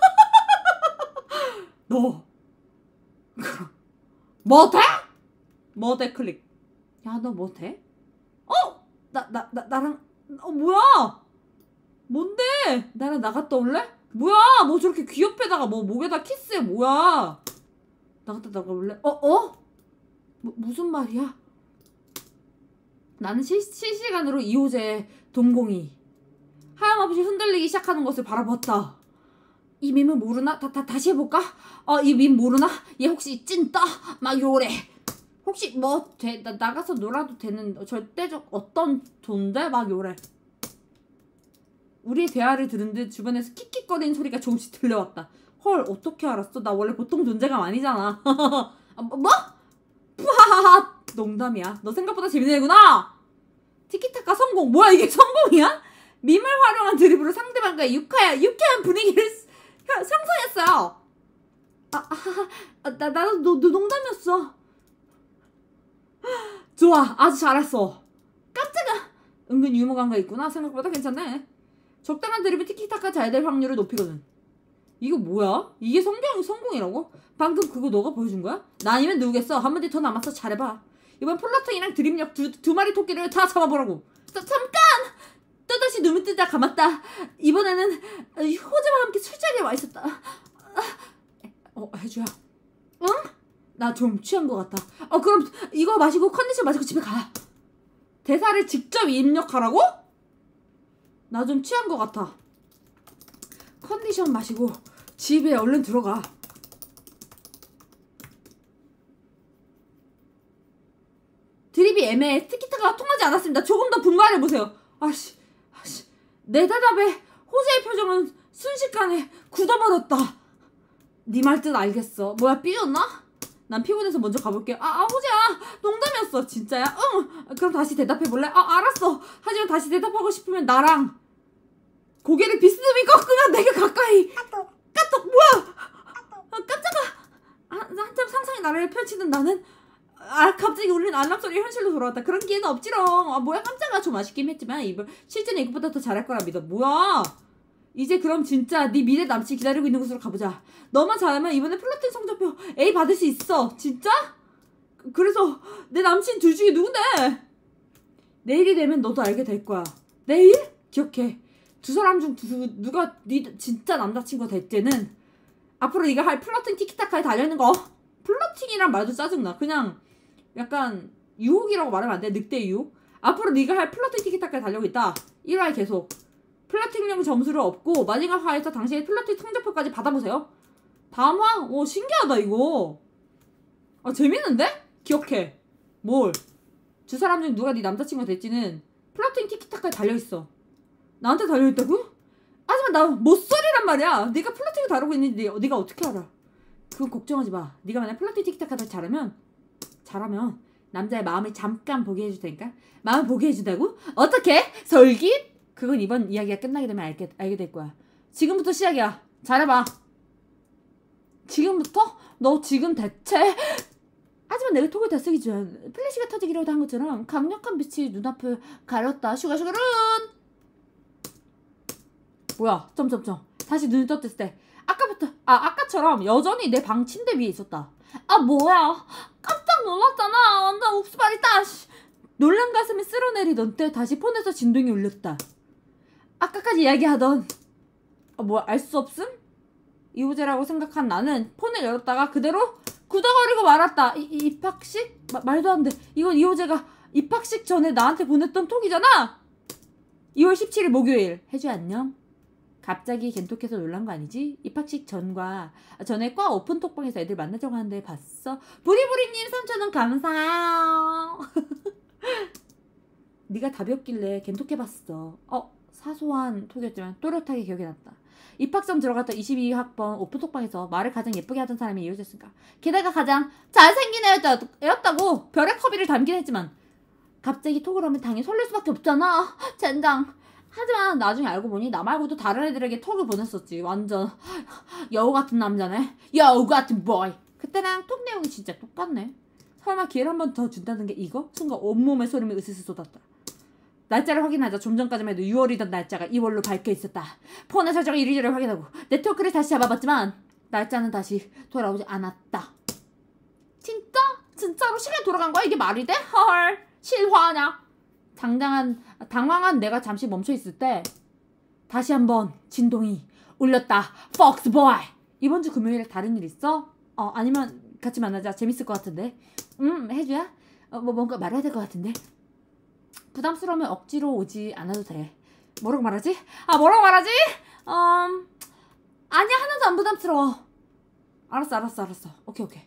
너 그럼 뭐 돼? 뭐 돼? 클릭. 야, 너 뭐 돼? 어? 나, 나, 나, 나랑 어 뭐야? 뭔데? 나랑 나갔다 올래? 뭐야? 뭐 저렇게 귀엽게다가 뭐 목에다 키스해 뭐야? 나갔다 나가볼래? 어? 어? 뭐, 무슨 말이야? 나는 실, 실시간으로 이호재의 동공이 하염없이 흔들리기 시작하는 것을 바라봤다. 이 밈은 모르나? 다, 다, 다시 해볼까? 어, 이 밈 모르나? 얘 혹시 찐따? 막 요래. 혹시 뭐 돼? 나 나가서 놀아도 되는 절대적 어떤 존재? 막 요래. 우리의 대화를 들은 듯 주변에서 킥킥거리는 소리가 조금씩 들려왔다. 헐, 어떻게 알았어? 나 원래 보통 존재감 아니잖아. 아, 뭐? 푸하하하. 농담이야. 너 생각보다 재밌는 애구나. 티키타카 성공. 뭐야, 이게 성공이야? 밈을 활용한 드리블로 상대방과의 유쾌한, 유쾌한 분위기를 상상했어요. 아, 아, 아, 나, 나도 너, 너 농담이었어. 좋아, 아주 잘했어. 깜짝아. 은근 유머 감각 있구나. 생각보다 괜찮네. 적당한 드립이 티키타카 잘 될 확률을 높이거든. 이거 뭐야? 이게 성경, 성공이라고? 방금 그거 너가 보여준 거야? 나 아니면 누구겠어? 한 마디 더 남았어. 잘해봐. 이번 플러팅이랑 드립력 두, 두 마리 토끼를 다 잡아보라고. 자, 잠깐! 또다시 눈을 뜨다 감았다. 이번에는 호재와 함께 술자리에 와 있었다. 어, 혜주야. 응? 나 좀 취한 것 같아. 어, 그럼 이거 마시고 컨디션 마시고 집에 가. 대사를 직접 입력하라고? 나 좀 취한 것 같아. 컨디션 마시고 집에 얼른 들어가. 드립이 애매해. 티키타카가 통하지 않았습니다. 조금 더 분발해보세요. 아씨, 아씨. 내 대답에 호재의 표정은 순식간에 굳어버렸다. 네 말 뜻 알겠어. 뭐야, 삐졌나? 난 피곤해서 먼저 가볼게. 아, 아 호재야. 농담이었어. 진짜야? 응. 그럼 다시 대답해볼래? 아, 알았어. 하지만 다시 대답하고 싶으면 나랑 고개를 비스듬히 꺾으면 내가 가까이. 까똑. 까똑. 뭐야? 아, 깜짝아. 아, 한참 상상의 나래를 펼치는 나는 아, 갑자기 울린 알람소리 현실로 돌아왔다. 그런 기회는 없지롱. 아, 뭐야, 깜짝아. 좀 아쉽긴 했지만 이번 실제는 이것보다 더 잘할 거라 믿어. 뭐야? 이제 그럼 진짜 네 미래 남친 기다리고 있는 곳으로 가보자. 너만 잘하면 이번에 플러팅 성적표 A 받을 수 있어. 진짜? 그래서 내 남친 둘 중에 누군데? 내일이 되면 너도 알게 될 거야. 내일? 기억해. 두 사람 중 두, 누가 네 진짜 남자친구가 될 때는 앞으로 네가 할 플러팅 티키타카에 달려있는 거. 플러팅이란 말도 짜증나. 그냥 약간 유혹이라고 말하면 안 돼. 늑대 유혹. 앞으로 네가 할 플러팅 티키타카에 달려고 있다. 일 화에 계속 플러팅용 점수를 얻고 마지막 화에서 당신의 플러팅 성적표까지 받아보세요. 다음 화? 오, 신기하다 이거. 아, 재밌는데? 기억해. 뭘? 두 사람 중 누가 네 남자친구가 될지는 플러팅 티키타카에 달려있어. 나한테 달려있다고? 하지만 나 못소리란 말이야. 네가 플러팅을 다루고 있는지 네가 어떻게 알아? 그건 걱정하지 마. 네가 만약 플러팅 티키타카를 잘하면 잘하면 남자의 마음을 잠깐 보게 해줄 테니까. 마음 보게 해준다고? 어떻게? 설깃? 그건 이번 이야기가 끝나게 되면 알게, 알게 될 거야. 지금부터 시작이야. 잘해봐. 지금부터? 너 지금 대체? 하지만 내가 톡을 다 쓰기 전 플래시가 터지기라도 한 것처럼 강력한 빛이 눈앞을 가렸다. 슈가슈가룬! 뭐야? 점점점. 다시 눈을 떴을 때 아까부터 아 아까처럼 여전히 내 방 침대 위에 있었다. 아 뭐야? 깜짝 놀랐잖아. 완전 옥수발이다. 놀란 가슴이 쓸어내리던 때 다시 폰에서 진동이 울렸다. 아까까지 이야기하던 아 뭐야, 알 수 없음? 이호재라고 생각한 나는 폰을 열었다가 그대로 굳어버리고 말았다. 이, 이 입학식? 마, 말도 안 돼. 이건 이호재가 입학식 전에 나한테 보냈던 톡이잖아. 이월 십칠일 목요일. 혜주 안녕. 갑자기 겐톡해서 놀란 거 아니지? 입학식 전과 전에 과 오픈톡방에서 애들 만나자고 하는데 봤어? 부리부리님 삼천 원 감사해요. 네가 답이 없길래 겐톡해봤어. 어? 사소한 톡이었지만 또렷하게 기억이 났다. 입학점 들어갔던 이십이 학번 오픈톡방에서 말을 가장 예쁘게 하던 사람이 이호재였으니까. 게다가 가장 잘생긴 애였다, 애였다고 별의 커비를 담긴 했지만 갑자기 톡을 하면 당연히 설렐 수밖에 없잖아. 젠장. 하지만 나중에 알고 보니 나 말고도 다른 애들에게 톡을 보냈었지. 완전 여우 같은 남자네. 여우 같은 보이. 그때랑 톡 내용이 진짜 똑같네. 설마 기회를 한 번 더 준다는 게 이거? 순간 온몸에 소름이 으스스 쏟았다. 날짜를 확인하자 좀 전까지만 해도 유월이던 날짜가 이월로 밝혀 있었다. 폰의 설정을 이리저리 확인하고 네트워크를 다시 잡아봤지만 날짜는 다시 돌아오지 않았다. 진짜? 진짜로 시간 돌아간 거야? 이게 말이 돼? 헐 실화냐? 당당한, 당황한 내가 잠시 멈춰있을 때 다시 한번 진동이 울렸다. 폭스보이! 이번 주 금요일에 다른 일 있어? 어 아니면 같이 만나자. 재밌을 것 같은데. 음 혜주야? 어, 뭐 뭔가 말해야 될 것 같은데. 부담스러우면 억지로 오지 않아도 돼. 뭐라고 말하지? 아 뭐라고 말하지? 음 아니야 하나도 안 부담스러워. 알았어 알았어 알았어. 오케이 오케이.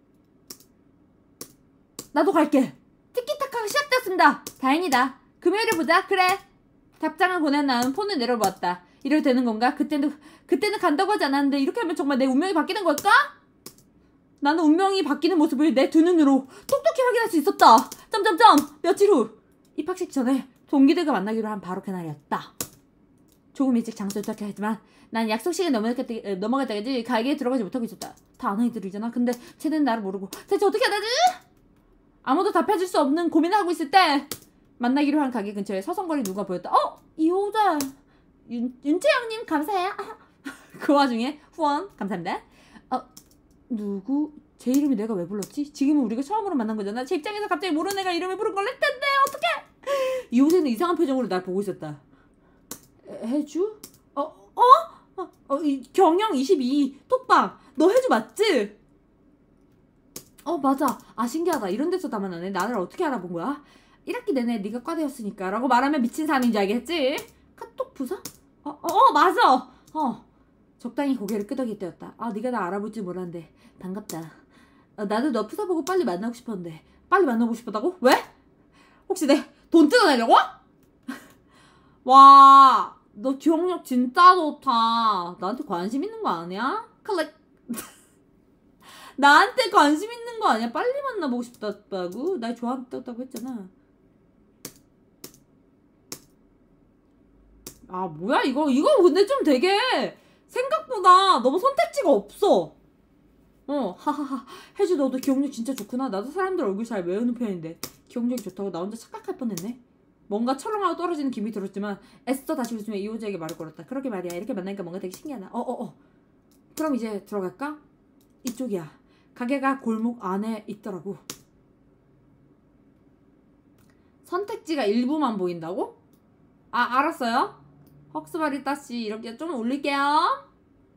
나도 갈게. 티키타카가 시작됐습니다. 다행이다. 금요일에 보자. 그래. 답장을 보낸 다음 폰을 내려보았다. 이래도 되는 건가? 그때는 그때는 간다고 하지 않았는데 이렇게 하면 정말 내 운명이 바뀌는 걸까? 나는 운명이 바뀌는 모습을 내 두 눈으로 똑똑히 확인할 수 있었다. 점점점 며칠 후 입학식 전에 동기들과 만나기로 한 바로 그날이었다. 조금 일찍 장소에 도착했지만 난 약속 시간 넘어갈, 때, 넘어갈 때까지 가게에 들어가지 못하고 있었다. 다 아는 애들이잖아. 근데 쟤는 나를 모르고 대체 어떻게 해야 되지? 아무도 답해줄 수 없는 고민을 하고 있을 때 만나기로 한 가게 근처에 서성거리 누가 보였다. 어? 이 여자 윤, 윤채영님 감사해요. 그 와중에 후원 감사합니다. 어? 누구? 제 이름이 내가 왜 불렀지? 지금은 우리가 처음으로 만난 거잖아. 제 입장에서 갑자기 모르는 애가 이름을 부른 걸 텐데 어떡해? 이호재는 이상한 표정으로 날 보고 있었다. 해- 해주? 어? 어? 어, 어 이, 경영 이십이 톡방 너 해주 맞지? 어 맞아. 아 신기하다. 이런 데서 다 만나네. 나를 어떻게 알아본 거야? 일 학기 내내 네가 과대였으니까 라고 말하면 미친 사람인 줄 알겠지? 카톡 부서? 어, 어, 어 맞아. 어 적당히 고개를 끄덕이때였다. 아 네가 나 알아볼 줄 몰랐는데 반갑다. 아, 나도 너 프사 보고 빨리 만나고 싶었는데. 빨리 만나고 싶었다고? 왜? 혹시 내 돈 뜯어내려고? 와, 너 기억력 진짜 좋다. 나한테 관심 있는 거 아니야? 클릭. 나한테 관심 있는 거 아니야? 빨리 만나보고 싶다고? 날 좋아한다고 했잖아. 아 뭐야 이거? 이거 근데 좀 되게 생각보다 너무 선택지가 없어. 어 하하하. 혜주 너도 기억력 진짜 좋구나. 나도 사람들 얼굴 잘 외우는 편인데 기억력이 좋다고 나 혼자 착각할 뻔했네. 뭔가 철렁하고 떨어지는 기분이 들었지만 애써 다시 웃으며 이호재에게 말을 걸었다. 그러게 말이야. 이렇게 만나니까 뭔가 되게 신기하다. 어어어 어, 어. 그럼 이제 들어갈까? 이쪽이야. 가게가 골목 안에 있더라고. 선택지가 일부만 보인다고? 아 알았어요. 헉스바리따씨 이렇게 좀 올릴게요.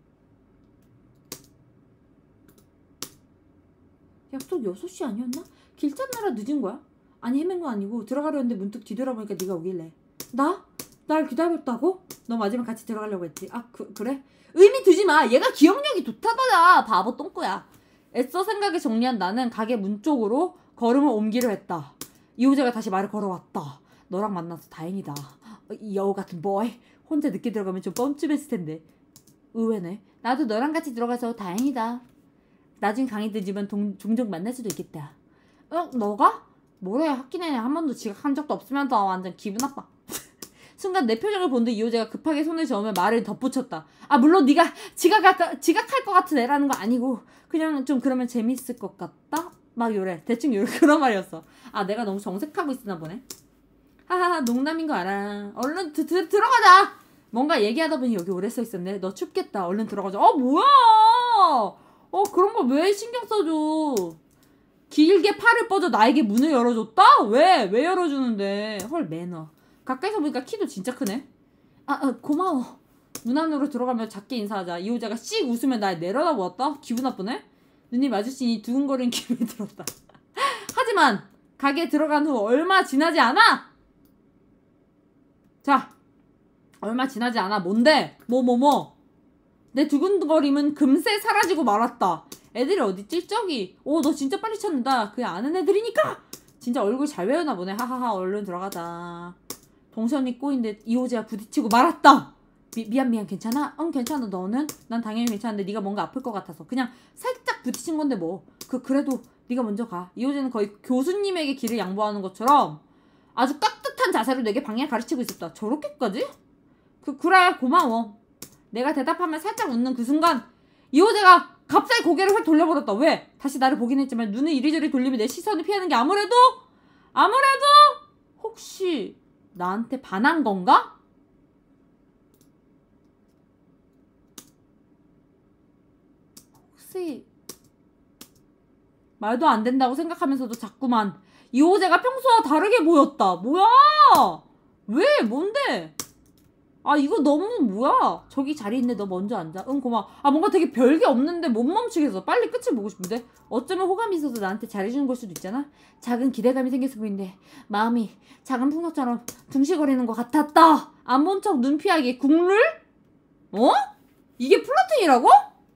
약속 여섯 시 아니었나? 길 찾느라 늦은 거야? 아니 헤맨 거 아니고 들어가려 했는데 문득 뒤돌아보니까 네가 오길래. 나? 날 기다렸다고? 너 마지막 같이 들어가려고 했지. 아 그, 그래? 의미 두지 마. 얘가 기억력이 좋다더라. 바보 똥꼬야. 애써 생각에 정리한 나는 가게 문 쪽으로 걸음을 옮기려 했다. 이호재가 다시 말을 걸어왔다. 너랑 만나서 다행이다. 이 여우 같은 보이. 혼자 늦게 들어가면 좀 뻔뻔했을 텐데. 의외네. 나도 너랑 같이 들어가서 다행이다. 나중에 강의 늦으면 동, 종종 만날 수도 있겠다. 어? 너가? 뭐래? 학기 내내 한 번도 지각한 적도 없으면서 완전 기분 나빠. 순간 내 표정을 본데 이호재가 급하게 손을 저으며 말을 덧붙였다. 아 물론 네가 지각할, 지각할 것 같은 애라는 거 아니고 그냥 좀 그러면 재밌을 것 같다? 막 요래. 대충 요래. 그런 말이었어. 아 내가 너무 정색하고 있으나 보네. 하하하 농담인 거 알아. 얼른 드, 드, 들어가자. 뭔가 얘기하다 보니 여기 오래 서 있었네. 너 춥겠다. 얼른 들어가자. 어 뭐야. 어 그런 거 왜 신경 써줘. 길게 팔을 뻗어 나에게 문을 열어줬다? 왜? 왜 열어주는데. 헐 매너. 가까이서 보니까 키도 진짜 크네. 아, 아 고마워. 문 안으로 들어가며 작게 인사하자 이호재가 씩 웃으며 날 내려다보았다. 기분 나쁘네. 눈이 마주치니 두근거리는 기분이 들었다. 하지만 가게에 들어간 후 얼마 지나지 않아. 자 얼마 지나지 않아. 뭔데? 뭐 뭐 뭐. 내 두근거림은 금세 사라지고 말았다. 애들이 어딨지? 저기. 오 너 진짜 빨리 찾는다. 그게 아는 애들이니까. 진짜 얼굴 잘 외우나 보네. 하하하 얼른 들어가자. 동선이 꼬인데 이호재가 부딪히고 말았다. 미, 미안 미안 괜찮아? 응 괜찮아. 너는? 난 당연히 괜찮은데 네가 뭔가 아플 것 같아서 그냥 살짝 부딪힌 건데 뭐. 그 그래도 네가 먼저 가. 이호재는 거의 교수님에게 길을 양보하는 것처럼 아주 깍듯한 듯한 자세로 내게 방향을 가르치고 있었다. 저렇게까지? 그, 그래 고마워. 내가 대답하면 살짝 웃는 그 순간 이호재가 갑자기 고개를 확 돌려버렸다. 왜? 다시 나를 보긴 했지만 눈을 이리저리 돌리며 내 시선을 피하는 게 아무래도 아무래도 혹시 나한테 반한 건가? 혹시 말도 안 된다고 생각하면서도 자꾸만 이호재가 평소와 다르게 보였다. 뭐야? 왜? 뭔데? 아 이거 너무 뭐야? 저기 자리 있네. 너 먼저 앉아. 응 고마워. 아 뭔가 되게 별게 없는데 못 멈추겠어. 빨리 끝을 보고 싶은데. 어쩌면 호감이 있어서 나한테 잘해주는 걸 수도 있잖아. 작은 기대감이 생겼을 뿐인데 마음이 작은 풍선처럼 둥실거리는 것 같았다. 안 본 척 눈 피하기 국룰? 어? 이게 플러팅이라고?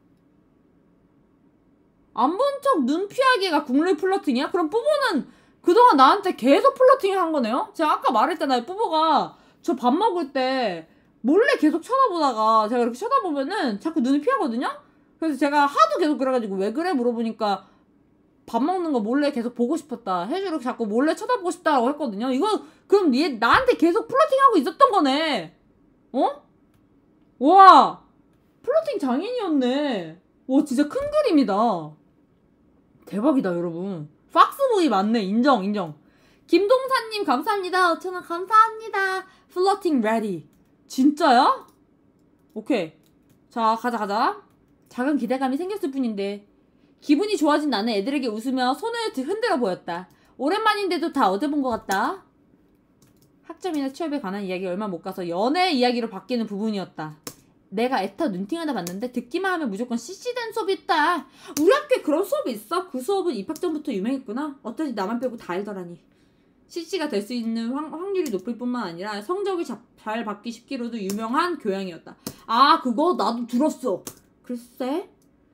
안 본 척 눈 피하기가 국룰 플러팅이야? 그럼 뿌보는 그동안 나한테 계속 플러팅을 한 거네요? 제가 아까 말했잖아요. 뿌보가 저 밥 먹을 때 몰래 계속 쳐다보다가 제가 이렇게 쳐다보면은 자꾸 눈을 피하거든요? 그래서 제가 하도 계속 그래가지고 왜 그래 물어보니까 밥 먹는 거 몰래 계속 보고 싶었다. 혜주를 자꾸 몰래 쳐다보고 싶다라고 했거든요. 이거 그럼 얘 나한테 계속 플러팅하고 있었던 거네. 어? 와 플러팅 장인이었네. 와 진짜 큰 그림이다. 대박이다 여러분. 팍스보이 맞네. 인정 인정. 김동사님 감사합니다. 오천 원 감사합니다. 플러팅 레디. 진짜야? 오케이. 자 가자 가자. 작은 기대감이 생겼을 뿐인데 기분이 좋아진 나는 애들에게 웃으며 손을 흔들어 보였다. 오랜만인데도 다 어제본 것 같다. 학점이나 취업에 관한 이야기 얼마 못 가서 연애 이야기로 바뀌는 부분이었다. 내가 애타 눈팅 하다 봤는데 듣기만 하면 무조건 씨씨된 수업이 있다. 우리 학교에 그런 수업이 있어? 그 수업은 입학 전부터 유명했구나. 어쩐지 나만 빼고 다 알더라니. 씨씨가 될 수 있는 확, 확률이 높을 뿐만 아니라 성적이 자, 잘 받기 쉽기로도 유명한 교양이었다. 아 그거 나도 들었어. 글쎄?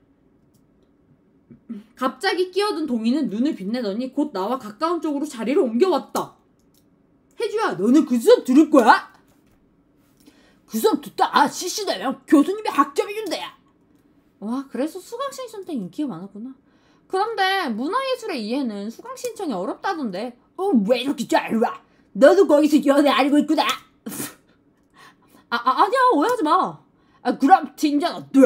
갑자기 끼어든 동이는 눈을 빛내더니 곧 나와 가까운 쪽으로 자리를 옮겨왔다. 혜주야 너는 그 수업 들을 거야? 그 수업 듣다 아 씨씨 되면 교수님이 학점이 준대야. 와 그래서 수강신청 인기가 많았구나. 그런데 문화예술의 이해는 수강 신청이 어렵다던데. 어 왜 이렇게 잘 와? 너도 거기서 연애 알고 있구나. 아, 아 아니야 오해하지 마. 아 그럼 팀장 어때?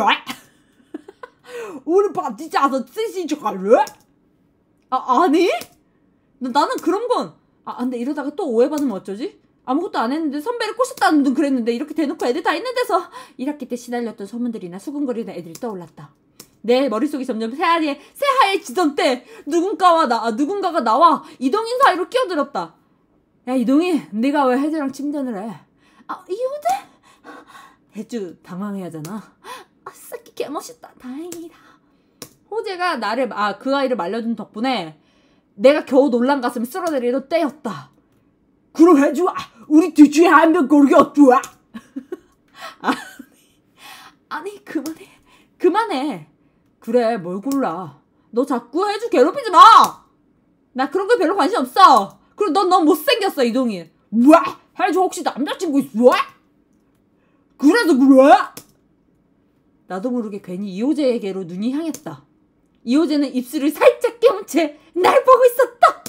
우리 파티 짜서 쓰신 척 할래? 아 아니? 나, 나는 그런 건 아 근데 이러다가 또 오해받으면 어쩌지? 아무것도 안 했는데 선배를 꼬셨다는 둥 그랬는데 이렇게 대놓고 애들 다 있는 데서 일 학기 때 시달렸던 소문들이나 수근거리는 애들이 떠올랐다. 내 머릿속이 점점 새하얘, 새하얘지던 때 누군가와 나, 아, 누군가가 나와 이동인 사이로 끼어들었다. 야 이동인 네가 왜 혜주랑 침전을 해? 아 이호재? 혜주 당황해야 하잖아. 아 새끼 개멋있다. 다행이다. 호재가 나를 아 그 아이를 말려준 덕분에 내가 겨우 놀란 가슴이 쓸어내리던 때였다. 그럼 혜주야 우리 둘 중에 한 명 고르기 어떠야? 아니, 아니 그만해 그만해. 그래 뭘 골라. 너 자꾸 혜주 괴롭히지 마. 나 그런 거 별로 관심 없어. 그리고 넌 너무 못생겼어 이동인. 왜? 혜주 혹시 남자친구 있어? 그래서 그래? 나도 모르게 괜히 이호재에게로 눈이 향했다. 이호재는 입술을 살짝 깨문 채 날 보고 있었다.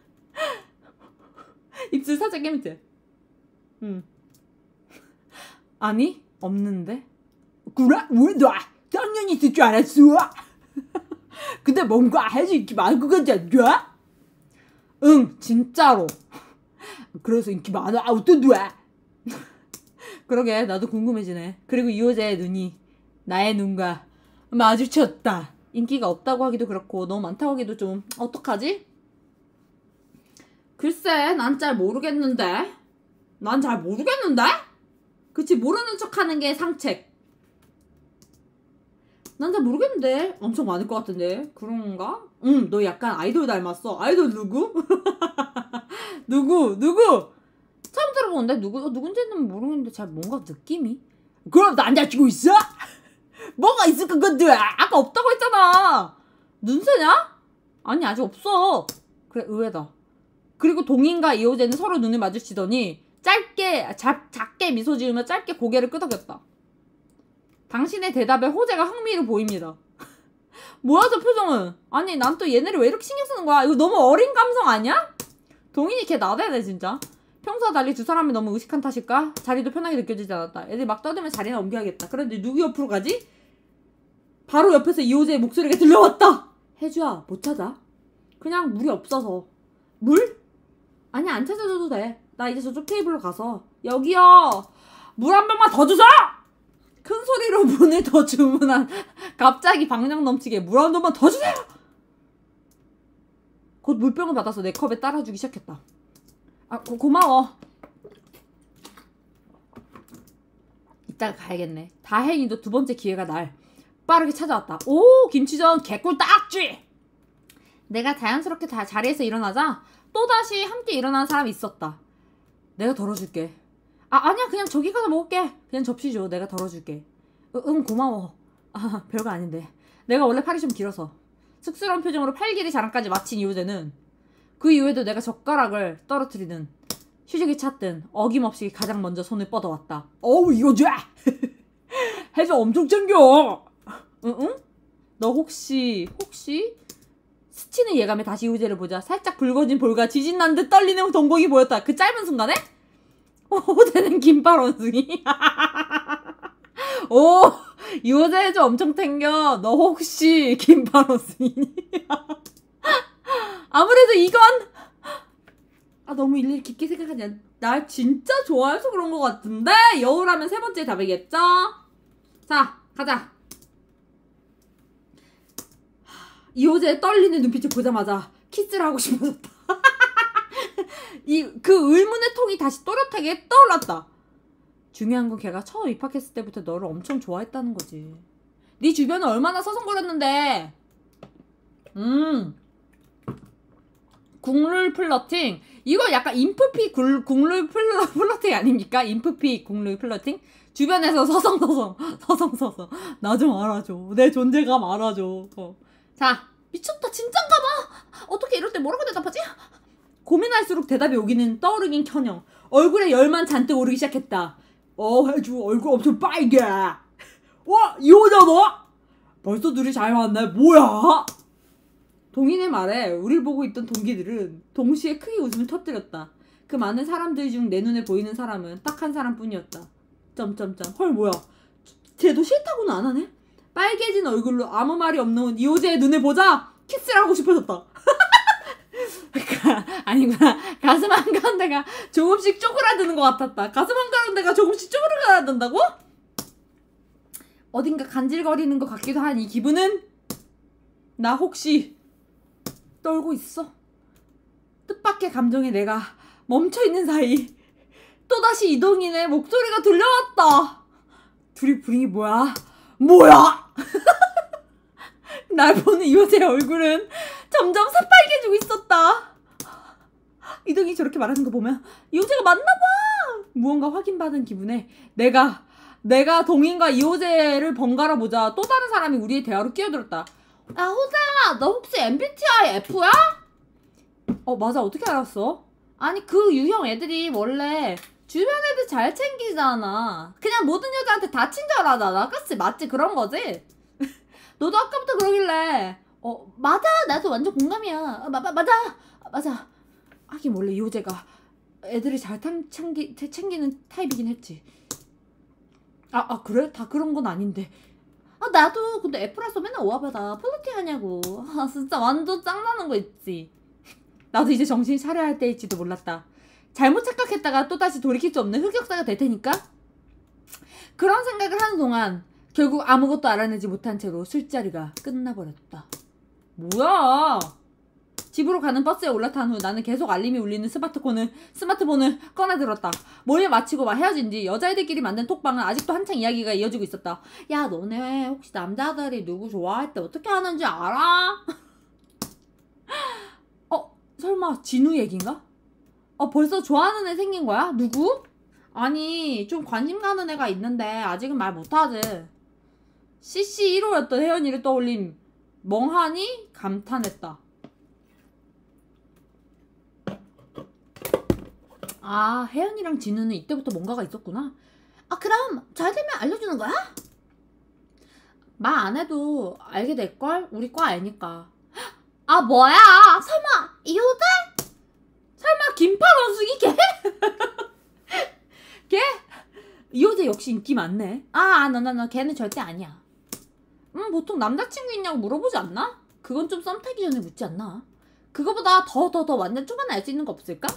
입술 살짝 깨문 채. 응. 아니 없는데. 그래? 왜 나? 당연히 있을 줄 알았어. 근데 뭔가 혜주 인기 많은 것 같지 않냐? 응 진짜로. 그래서 인기 많아. 아 어떤데? 그러게 나도 궁금해지네. 그리고 이호재의 눈이 나의 눈과 마주쳤다. 인기가 없다고 하기도 그렇고 너무 많다고 하기도 좀 어떡하지? 글쎄 난 잘 모르겠는데. 난 잘 모르겠는데? 그치 모르는 척하는 게 상책. 난 잘 모르겠는데. 엄청 많을 것 같은데. 그런가? 응 너 약간 아이돌 닮았어. 아이돌 누구? 누구? 누구? 처음 들어보는데 누구, 누군지는 모르겠는데 잘 뭔가 느낌이. 그럼 남자친구 있어? 뭐가 있을 것 같아? 아까 없다고 했잖아. 눈새냐? 아니 아직 없어. 그래 의외다. 그리고 동인과 이호재는 서로 눈을 마주치더니 짧게 작, 작게 미소 지으며 짧게 고개를 끄덕였다. 당신의 대답에 호재가 흥미를 보입니다. 뭐야 저 표정은. 아니 난 또 얘네를 왜 이렇게 신경 쓰는 거야. 이거 너무 어린 감성 아니야? 동인이 걔 나대네 진짜. 평소와 달리 두 사람이 너무 의식한 탓일까? 자리도 편하게 느껴지지 않았다. 애들이 막 떠들면 자리나 옮겨야겠다. 그런데 누구 옆으로 가지? 바로 옆에서 이호재의 목소리가 들려왔다. 혜주야, 못 찾아? 그냥 물이 없어서. 물? 아니, 안 찾아줘도 돼. 나 이제 저쪽 테이블로 가서. 여기요, 물 한 병만 더 주세요! 큰 소리로 문을 더 주문한 갑자기 방력 넘치게 물 한 병만 더 주세요! 곧 물병을 받아서 내 컵에 따라주기 시작했다. 아, 고, 고마워. 이따가 가야겠네. 다행히도 두 번째 기회가 날 빠르게 찾아왔다. 오, 김치전 개꿀 딱지! 내가 자연스럽게 다 자리에서 일어나자 또다시 함께 일어나는 사람이 있었다. 내가 덜어줄게. 아, 아니야, 그냥 저기 가서 먹을게. 그냥 접시 줘. 내가 덜어줄게. 응, 응, 고마워. 아, 별거 아닌데. 내가 원래 팔이 좀 길어서. 쑥스러운 표정으로 팔길이 자랑까지 마친 이호재는 그 이후에도 내가 젓가락을 떨어뜨리든 휴지기 찾든 어김없이 가장 먼저 손을 뻗어왔다. 어우, 이호재! 해서 엄청 챙겨! 응? 응? 너 혹시 혹시? 스치는 예감에 다시 이호재를 보자 살짝 붉어진 볼과 지진난 듯 떨리는 동공이 보였다. 그 짧은 순간에 호재는 긴팔 원숭이. 오, 이호재 해줘 엄청 챙겨. 너 혹시 긴팔 원숭이니? 아무래도 이건 아 너무 일일이 깊게 생각하지 않. 날 진짜 좋아해서 그런 것 같은데. 여우라면 세 번째 답이겠죠? 자, 가자. 이호재의 떨리는 눈빛을 보자마자 키스를 하고 싶어졌다. 이 그 의문의 통이 다시 또렷하게 떠올랐다. 중요한 건 걔가 처음 입학했을 때부터 너를 엄청 좋아했다는 거지. 네 주변을 얼마나 서성거렸는데. 음 국룰 플러팅. 이거 약간 인프피 굴, 국룰 플러, 플러팅 아닙니까? 인프피 국룰 플러팅? 주변에서 서성서성 서성서성 나 좀 알아줘. 내 존재감 알아줘. 어. 자, 미쳤다. 진짠가봐. 어떻게 이럴 때 뭐라고 대답하지? 고민할수록 대답이 오기는 떠오르긴 커녕 얼굴에 열만 잔뜩 오르기 시작했다. 어, 해주 얼굴 엄청 빨개. 와, 이호재 너? 벌써 둘이 잘 만나. 뭐야? 동인의 말에 우릴 보고 있던 동기들은 동시에 크게 웃음을 터뜨렸다. 그 많은 사람들 중 내 눈에 보이는 사람은 딱 한 사람뿐이었다. 점점점. 헐, 뭐야? 쟤도 싫다고는 안 하네? 빨개진 얼굴로 아무 말이 없는 이호재의 눈을 보자 키스를 하고 싶어졌다. 아니구나. 가슴 한가운데가 조금씩 쪼그라드는 것 같았다. 가슴 한가운데가 조금씩 쪼그라든다고? 어딘가 간질거리는 것 같기도 한 이 기분은 나 혹시 떨고 있어? 뜻밖의 감정에 내가 멈춰있는 사이 또다시 이동인의 목소리가 들려왔다. 둘이 분위기 뭐야? 뭐야? 날 보는 이호재의 얼굴은 점점 새빨개지고 있었다. 이동이 저렇게 말하는 거 보면 이호재가 맞나봐. 무언가 확인받은 기분에 내가 내가 동인과 이호재를 번갈아 보자 또 다른 사람이 우리의 대화로 끼어들었다. 야, 호재야, 너 혹시 엠비티아이 F야? 어, 맞아. 어떻게 알았어? 아니, 그 유형 애들이 원래 주변 애들 잘 챙기잖아. 그냥 모든 여자한테 다 친절하잖아. 그치? 맞지? 그런 거지? 너도 아까부터 그러길래 어, 맞아. 나도 완전 공감이야. 아, 마, 마, 맞아. 아, 맞아. 하긴 원래 이호재가 애들이 잘 탐, 챙기, 챙기는 타입이긴 했지. 아, 아 그래? 다 그런 건 아닌데. 아, 나도 근데 F라서 맨날 오아받아. 플러팅 하냐고. 아, 진짜 완전 짱나는 거 있지. 나도 이제 정신 차려야 할 때일지도 몰랐다. 잘못 착각했다가 또다시 돌이킬 수 없는 흑역사가 될 테니까? 그런 생각을 하는 동안 결국 아무것도 알아내지 못한 채로 술자리가 끝나버렸다. 뭐야? 집으로 가는 버스에 올라탄 후 나는 계속 알림이 울리는 스마트폰을, 스마트폰을 꺼내들었다. 모임 마치고 막 헤어진 뒤 여자애들끼리 만든 톡방은 아직도 한창 이야기가 이어지고 있었다. 야, 너네 혹시 남자들이 누구 좋아할 때 어떻게 하는지 알아? 어? 설마 진우 얘긴가? 어, 벌써 좋아하는 애 생긴 거야? 누구? 아니, 좀 관심 가는 애가 있는데 아직은 말 못하지. 씨씨 일 호였던 혜연이를 떠올린 멍하니 감탄했다. 아, 혜연이랑 진우는 이때부터 뭔가가 있었구나. 아, 그럼 잘 되면 알려주는 거야? 말 안 해도 알게 될걸? 우리 과 애니까. 아, 뭐야? 설마 이호재? 설마 긴팔 원숭이 걔? 걔? 이효재 역시 인기 많네. 아, 너, 너, 너, 걔는 절대 아니야. 음, 보통 남자친구 있냐고 물어보지 않나? 그건 좀 썸 타기 전에 묻지 않나? 그거보다 더, 더, 더 완전 초반에 알 수 있는 거 없을까?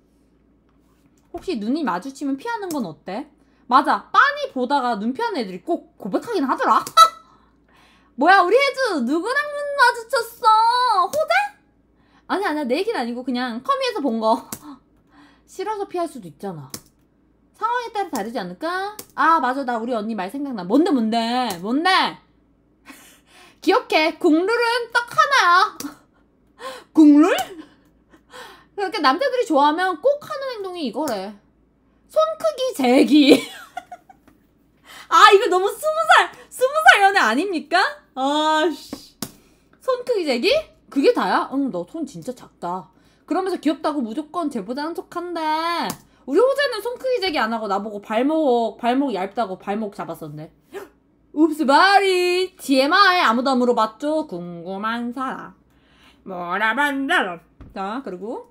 혹시 눈이 마주치면 피하는 건 어때? 맞아, 빤히 보다가 눈 피하는 애들이 꼭 고백하긴 하더라. 뭐야, 우리 혜주 누구랑 눈 마주쳤어? 호재? 아니, 아니야, 내 얘기는 아니고 그냥 커미에서 본 거. 싫어서 피할 수도 있잖아. 상황에 따라 다르지 않을까? 아, 맞아, 나 우리 언니 말 생각나. 뭔데, 뭔데? 뭔데? 기억해, 국룰은 딱 하나야. 국룰? 그렇게 남자들이 좋아하면 꼭 하는 행동이 이거래. 손 크기 재기. 아, 이거 너무 스무 살, 스무 살 연애 아닙니까? 아씨. 손 크기 재기? 그게 다야? 응, 너 손 진짜 작다. 그러면서 귀엽다고 무조건 쟤보다는 척한대. 우리 호재는 손 크기 재기 안 하고 나보고 발목, 발목 얇다고 발목 잡았었는데. 읍스 바리. 티엠아이 아무도 안 물어봤죠? 궁금한 사람. 뭐라 반다라. 자, 그리고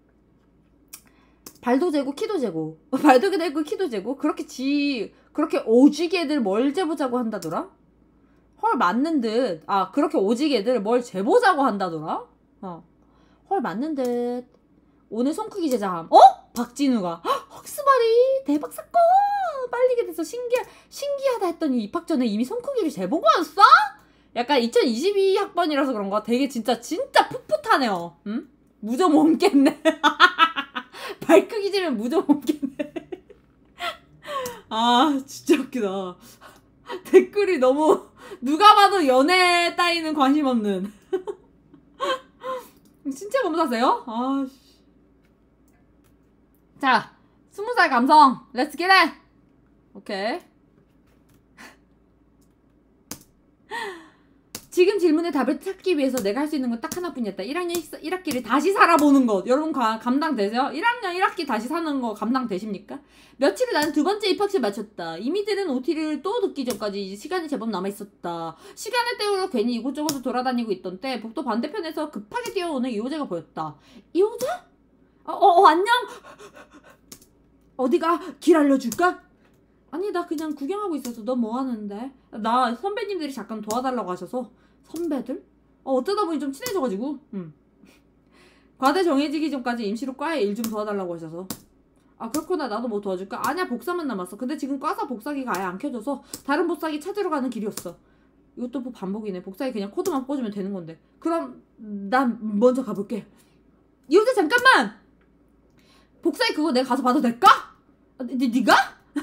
발도 재고 키도 재고 발도 재고 키도 재고 그렇게 지 그렇게 오지게들 뭘 재보자고 한다더라? 헐 맞는 듯. 아 그렇게 오지게들 뭘 재보자고 한다더라? 어. 헐 맞는 듯. 오늘 손크기 제자함. 어? 박진우가 헉스바리 대박 사건 빨리게 돼서 신기하, 신기하다 했더니 입학 전에 이미 손크기를 재보고 왔어? 약간 이천이십이 학번이라서 그런가 되게 진짜 진짜 풋풋하네요. 응? 무좀 옮겠네. 발 크기 재면 무좀 옮겠네. 아 진짜 웃기다. 댓글이 너무 누가 봐도 연애 따위는 관심 없는. 신체 검사세요? 아 자, 스무 살 감성. 렛츠 겟 잇. 오케이. 지금 질문에 답을 찾기 위해서 내가 할 수 있는 건 딱 하나뿐이었다. 일 학년 일 학기를 다시 살아보는 것. 여러분 가, 감당되세요? 일 학년 일 학기 다시 사는 거 감당되십니까? 며칠 후 나는 두 번째 입학시를 마쳤다. 이미 들은 오티를 또 듣기 전까지 시간이 제법 남아있었다. 시간을 때우려 괜히 이곳저곳을 돌아다니고 있던 때 복도 반대편에서 급하게 뛰어오는 이호재가 보였다. 이호재? 어, 어, 어 안녕? 어디가? 길 알려줄까? 아니 나 그냥 구경하고 있어서. 너 뭐 하는데? 나 선배님들이 잠깐 도와달라고 하셔서. 선배들? 어, 어쩌다 보니 좀 친해져가지고. 응. 과대 정해지기 전까지 임시로 과에 일 좀 도와달라고 하셔서. 아 그렇구나. 나도 뭐 도와줄까? 아니야 복사만 남았어. 근데 지금 과사 복사기가 아예 안 켜져서 다른 복사기 찾으러 가는 길이었어. 이것도 뭐 반복이네. 복사기 그냥 코드만 꽂으면 되는 건데. 그럼 난 먼저 가볼게. 이호재 잠깐만! 복사기 그거 내가 가서 봐도 될까? 아, 니, 니가?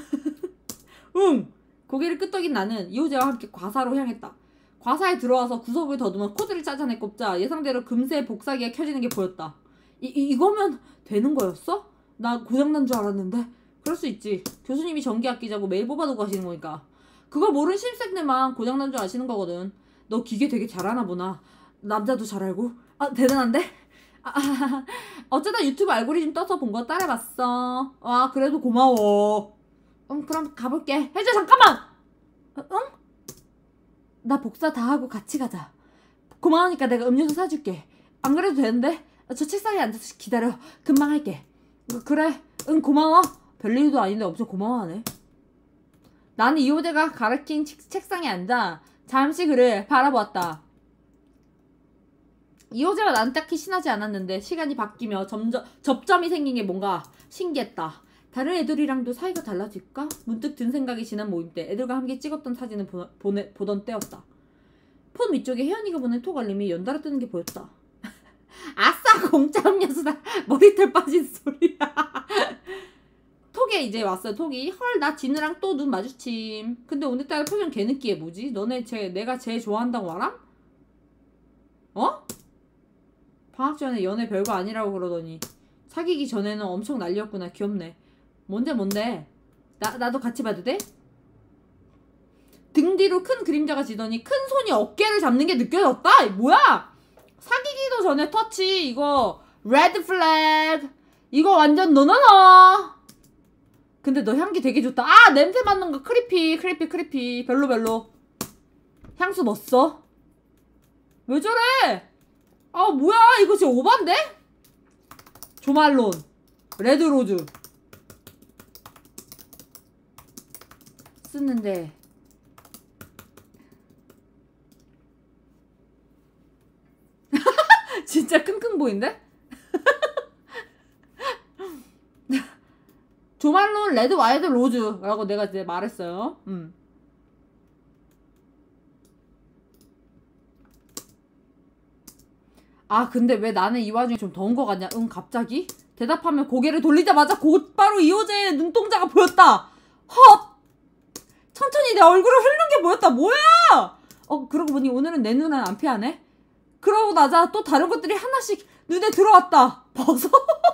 응! 고개를 끄덕인 나는 이호재와 함께 과사로 향했다. 과사에 들어와서 구석을 더듬어 코드를 짜자내 꼽자 예상대로 금세 복사기가 켜지는 게 보였다. 이, 이, 이거면 되는 거였어? 나 고장난 줄 알았는데. 그럴 수 있지. 교수님이 전기 아끼자고 매일 뽑아두고 하시는 거니까. 그걸 모르는 신입생들만 고장난 줄 아시는 거거든. 너 기계 되게 잘하나 보나. 남자도 잘 알고. 아 대단한데? 아, 아, 어쩌다 유튜브 알고리즘 떠서 본 거 따라봤어. 와 그래도 고마워. 응 그럼 가볼게. 혜주 잠깐만. 어, 응? 나 복사 다 하고 같이 가자. 고마우니까 내가 음료수 사줄게. 안 그래도 되는데? 저 책상에 앉아서 기다려. 금방 할게. 그래. 응 고마워. 별일도 아닌데 엄청 고마워하네. 나는 이호재가 가르친 책상에 앉아 잠시 그를 바라보았다. 이호재와 난 딱히 친하지 않았는데 시간이 바뀌며 점점, 접점이 생긴 게 뭔가 신기했다. 다른 애들이랑도 사이가 달라질까? 문득 든 생각이 지난 모임 때 애들과 함께 찍었던 사진을 보, 보내, 보던 때였다. 폰 위쪽에 혜연이가 보낸 톡 알림이 연달아 뜨는 게 보였다. 아싸 공짜 음료수다. 머리털 빠진 소리야. 톡에 이제 왔어요. 톡이 헐 나 진우랑 또 눈 마주침. 근데 오늘따라 표정 개느끼해. 뭐지? 너네 제, 내가 제일 좋아한다고 말함? 어? 방학 전에 연애 별거 아니라고 그러더니 사귀기 전에는 엄청 난리였구나. 귀엽네. 뭔데 뭔데? 나, 나도 같이 봐도 돼? 등 뒤로 큰 그림자가 지더니 큰 손이 어깨를 잡는 게 느껴졌다? 뭐야? 사귀기도 전에 터치 이거 레드 플래그. 이거 완전 노노노. 근데 너 향기 되게 좋다. 아 냄새 맡는 거 크리피 크리피 크리피. 별로 별로. 향수 뭐 써? 왜 저래? 아 뭐야 이거 진짜 오반데? 조말론 레드로즈 쓰는데 진짜 끙끙 보인데? 조말론 레드 와이드 로즈라고 내가 이제 말했어요. 음. 아 근데 왜 나는 이 와중에 좀 더운 거 같냐? 응 갑자기? 대답하면 고개를 돌리자마자 곧바로 이호재의 눈동자가 보였다. 헛! 천천히 내 얼굴을 훑는 게 보였다. 뭐야? 어 그러고 보니 오늘은 내 눈은 안 피하네. 그러고 나자 또 다른 것들이 하나씩 눈에 들어왔다. 버섯?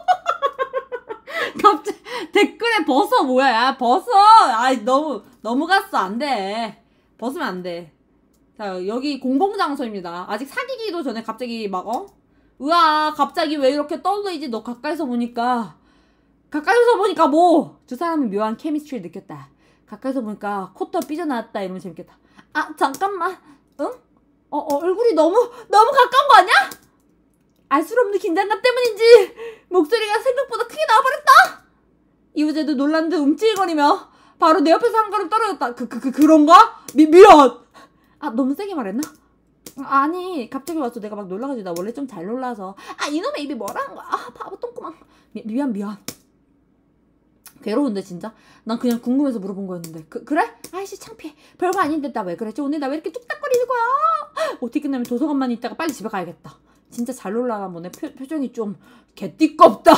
갑자기 댓글에 버섯 뭐야? 야 버섯! 아이 너무 너무 갔어. 안 돼. 벗으면 안 돼. 자 여기 공공장소입니다. 아직 사귀기도 전에 갑자기 막 어? 으아 갑자기 왜 이렇게 떠올리지? 너 가까이서 보니까 가까이서 보니까 뭐? 두 사람은 묘한 케미스트리를 느꼈다. 가까이서 보니까 콧도 삐져나왔다. 이러면 재밌겠다. 아 잠깐만. 응? 어, 어 얼굴이 너무 너무 가까운 거 아니야? 알 수 없는 긴장감 때문인지 목소리가 생각보다 크게 나와버렸다. 이우재도 놀란 듯 움찔거리며 바로 내 옆에서 한 걸음 떨어졌다. 그, 그, 그, 그런가? 미, 미안! 아, 너무 세게 말했나? 아니, 갑자기 와서 내가 막 놀라가지고 나 원래 좀 잘 놀라서. 아, 이놈의 입이 뭐라는 거야? 아, 바보 똥구멍. 미, 미안, 미안. 괴로운데, 진짜? 난 그냥 궁금해서 물어본 거였는데. 그, 그래? 아이씨, 창피해. 별거 아닌데, 나 왜 그랬지? 오늘 나 왜 이렇게 뚝딱거리는 거야? 어떻게 끝나면 도서관만 있다가 빨리 집에 가야겠다. 진짜 잘 놀라나 보네. 표, 표정이 좀 개띠껍다.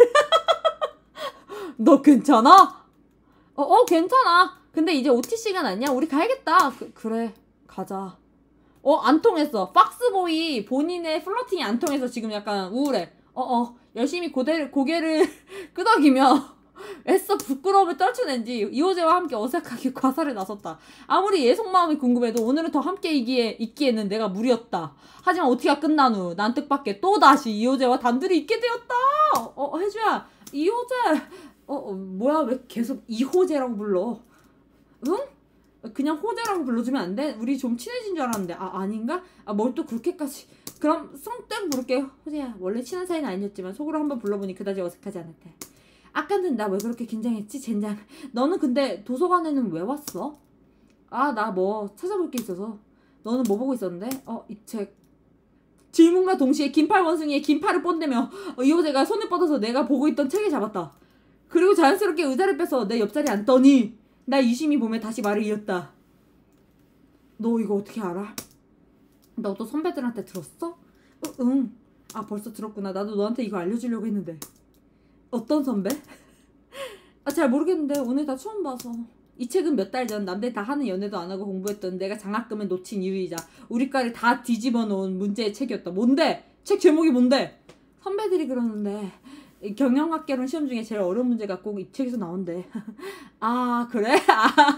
너 괜찮아? 어, 어, 괜찮아. 근데 이제 오티 시간 아니야? 우리 가야겠다. 그, 그래, 가자. 어, 안 통했어. 박스보이 본인의 플러팅이 안 통해서 지금 약간 우울해. 어, 어, 열심히 고대를, 고개를 끄덕이며 애써 부끄러움을 떨쳐낸지 이호재와 함께 어색하게 과사를 나섰다. 아무리 예 속마음이 궁금해도 오늘은 더 함께 있기에, 있기에는 내가 무리였다. 하지만 오티가 끝난 후 난 뜻밖의 또다시 이호재와 단둘이 있게 되었다. 어, 어 혜주야, 이호재. 어, 어 뭐야 왜 계속 이호재라고 불러? 응? 그냥 호재라고 불러주면 안 돼? 우리 좀 친해진 줄 알았는데. 아 아닌가? 아 뭘 또 그렇게까지. 그럼 성땡 부를게. 호재야 원래 친한 사이는 아니었지만 속으로 한번 불러보니 그다지 어색하지 않았대. 아까는 나 왜 그렇게 긴장했지? 젠장. 너는 근데 도서관에는 왜 왔어? 아 나 뭐 찾아볼 게 있어서. 너는 뭐 보고 있었는데? 어 이 책. 질문과 동시에 긴팔 원숭이의 긴팔을 뽐내며 어, 이호재가 손을 뻗어서 내가 보고 있던 책을 잡았다. 그리고 자연스럽게 의자를 빼서 내 옆자리에 앉더니 나 유심히 보며 다시 말을 이었다. 너 이거 어떻게 알아? 너도 선배들한테 들었어? 어, 응. 아 벌써 들었구나. 나도 너한테 이거 알려주려고 했는데. 어떤 선배? 아 잘 모르겠는데 오늘 다 처음 봐서. 이 책은 몇 달 전 남들 다 하는 연애도 안 하고 공부했던 내가 장학금을 놓친 이유이자 우리 과를 다 뒤집어 놓은 문제의 책이었다. 뭔데? 책 제목이 뭔데? 선배들이 그러는데 경영학개론 시험 중에 제일 어려운 문제가 꼭 이 책에서 나온대. 아 그래? 아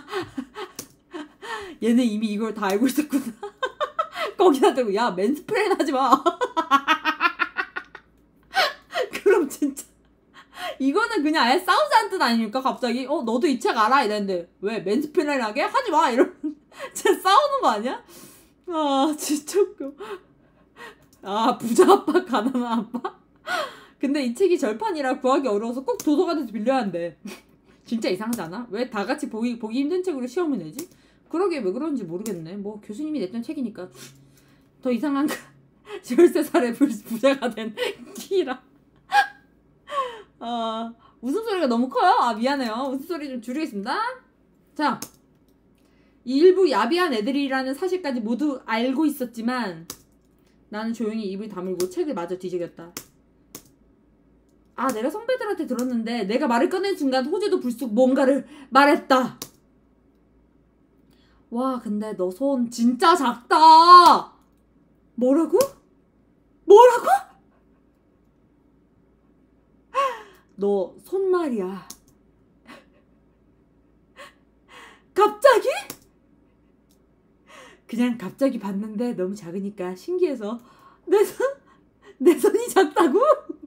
얘는 이미 이걸 다 알고 있었구나. 거기다 대고 야 맨스플레인 하지마. 그럼 진짜 이거는 그냥 아예 싸우자는 뜻 아닙니까? 갑자기 어 너도 이 책 알아? 이랬는데 왜 맨스플레인 하게? 하지마 이러면 진짜 싸우는 거 아니야? 아 진짜 웃겨. 아 부자 아빠 가난한 아빠? 근데 이 책이 절판이라 구하기 어려워서 꼭 도서관에서 빌려야 한대. 진짜 이상하지 않아? 왜 다 같이 보기, 보기 힘든 책으로 시험을 내지? 그러게 왜 그런지 모르겠네. 뭐 교수님이 냈던 책이니까. 더 이상한 열세 살에 부자가 된 키라. 아 웃음소리가 너무 커요? 아 미안해요. 웃음소리 좀 줄이겠습니다. 자 일부 야비한 애들이라는 사실까지 모두 알고 있었지만 나는 조용히 입을 다물고 책을 마저 뒤적였다. 아 내가 선배들한테 들었는데 내가 말을 꺼낸 순간 호재도 불쑥 뭔가를 말했다. 와 근데 너 손 진짜 작다. 뭐라고? 뭐라고? 너 손 말이야. 갑자기? 그냥 갑자기 봤는데 너무 작으니까 신기해서 내 손? 내 손이 작다고?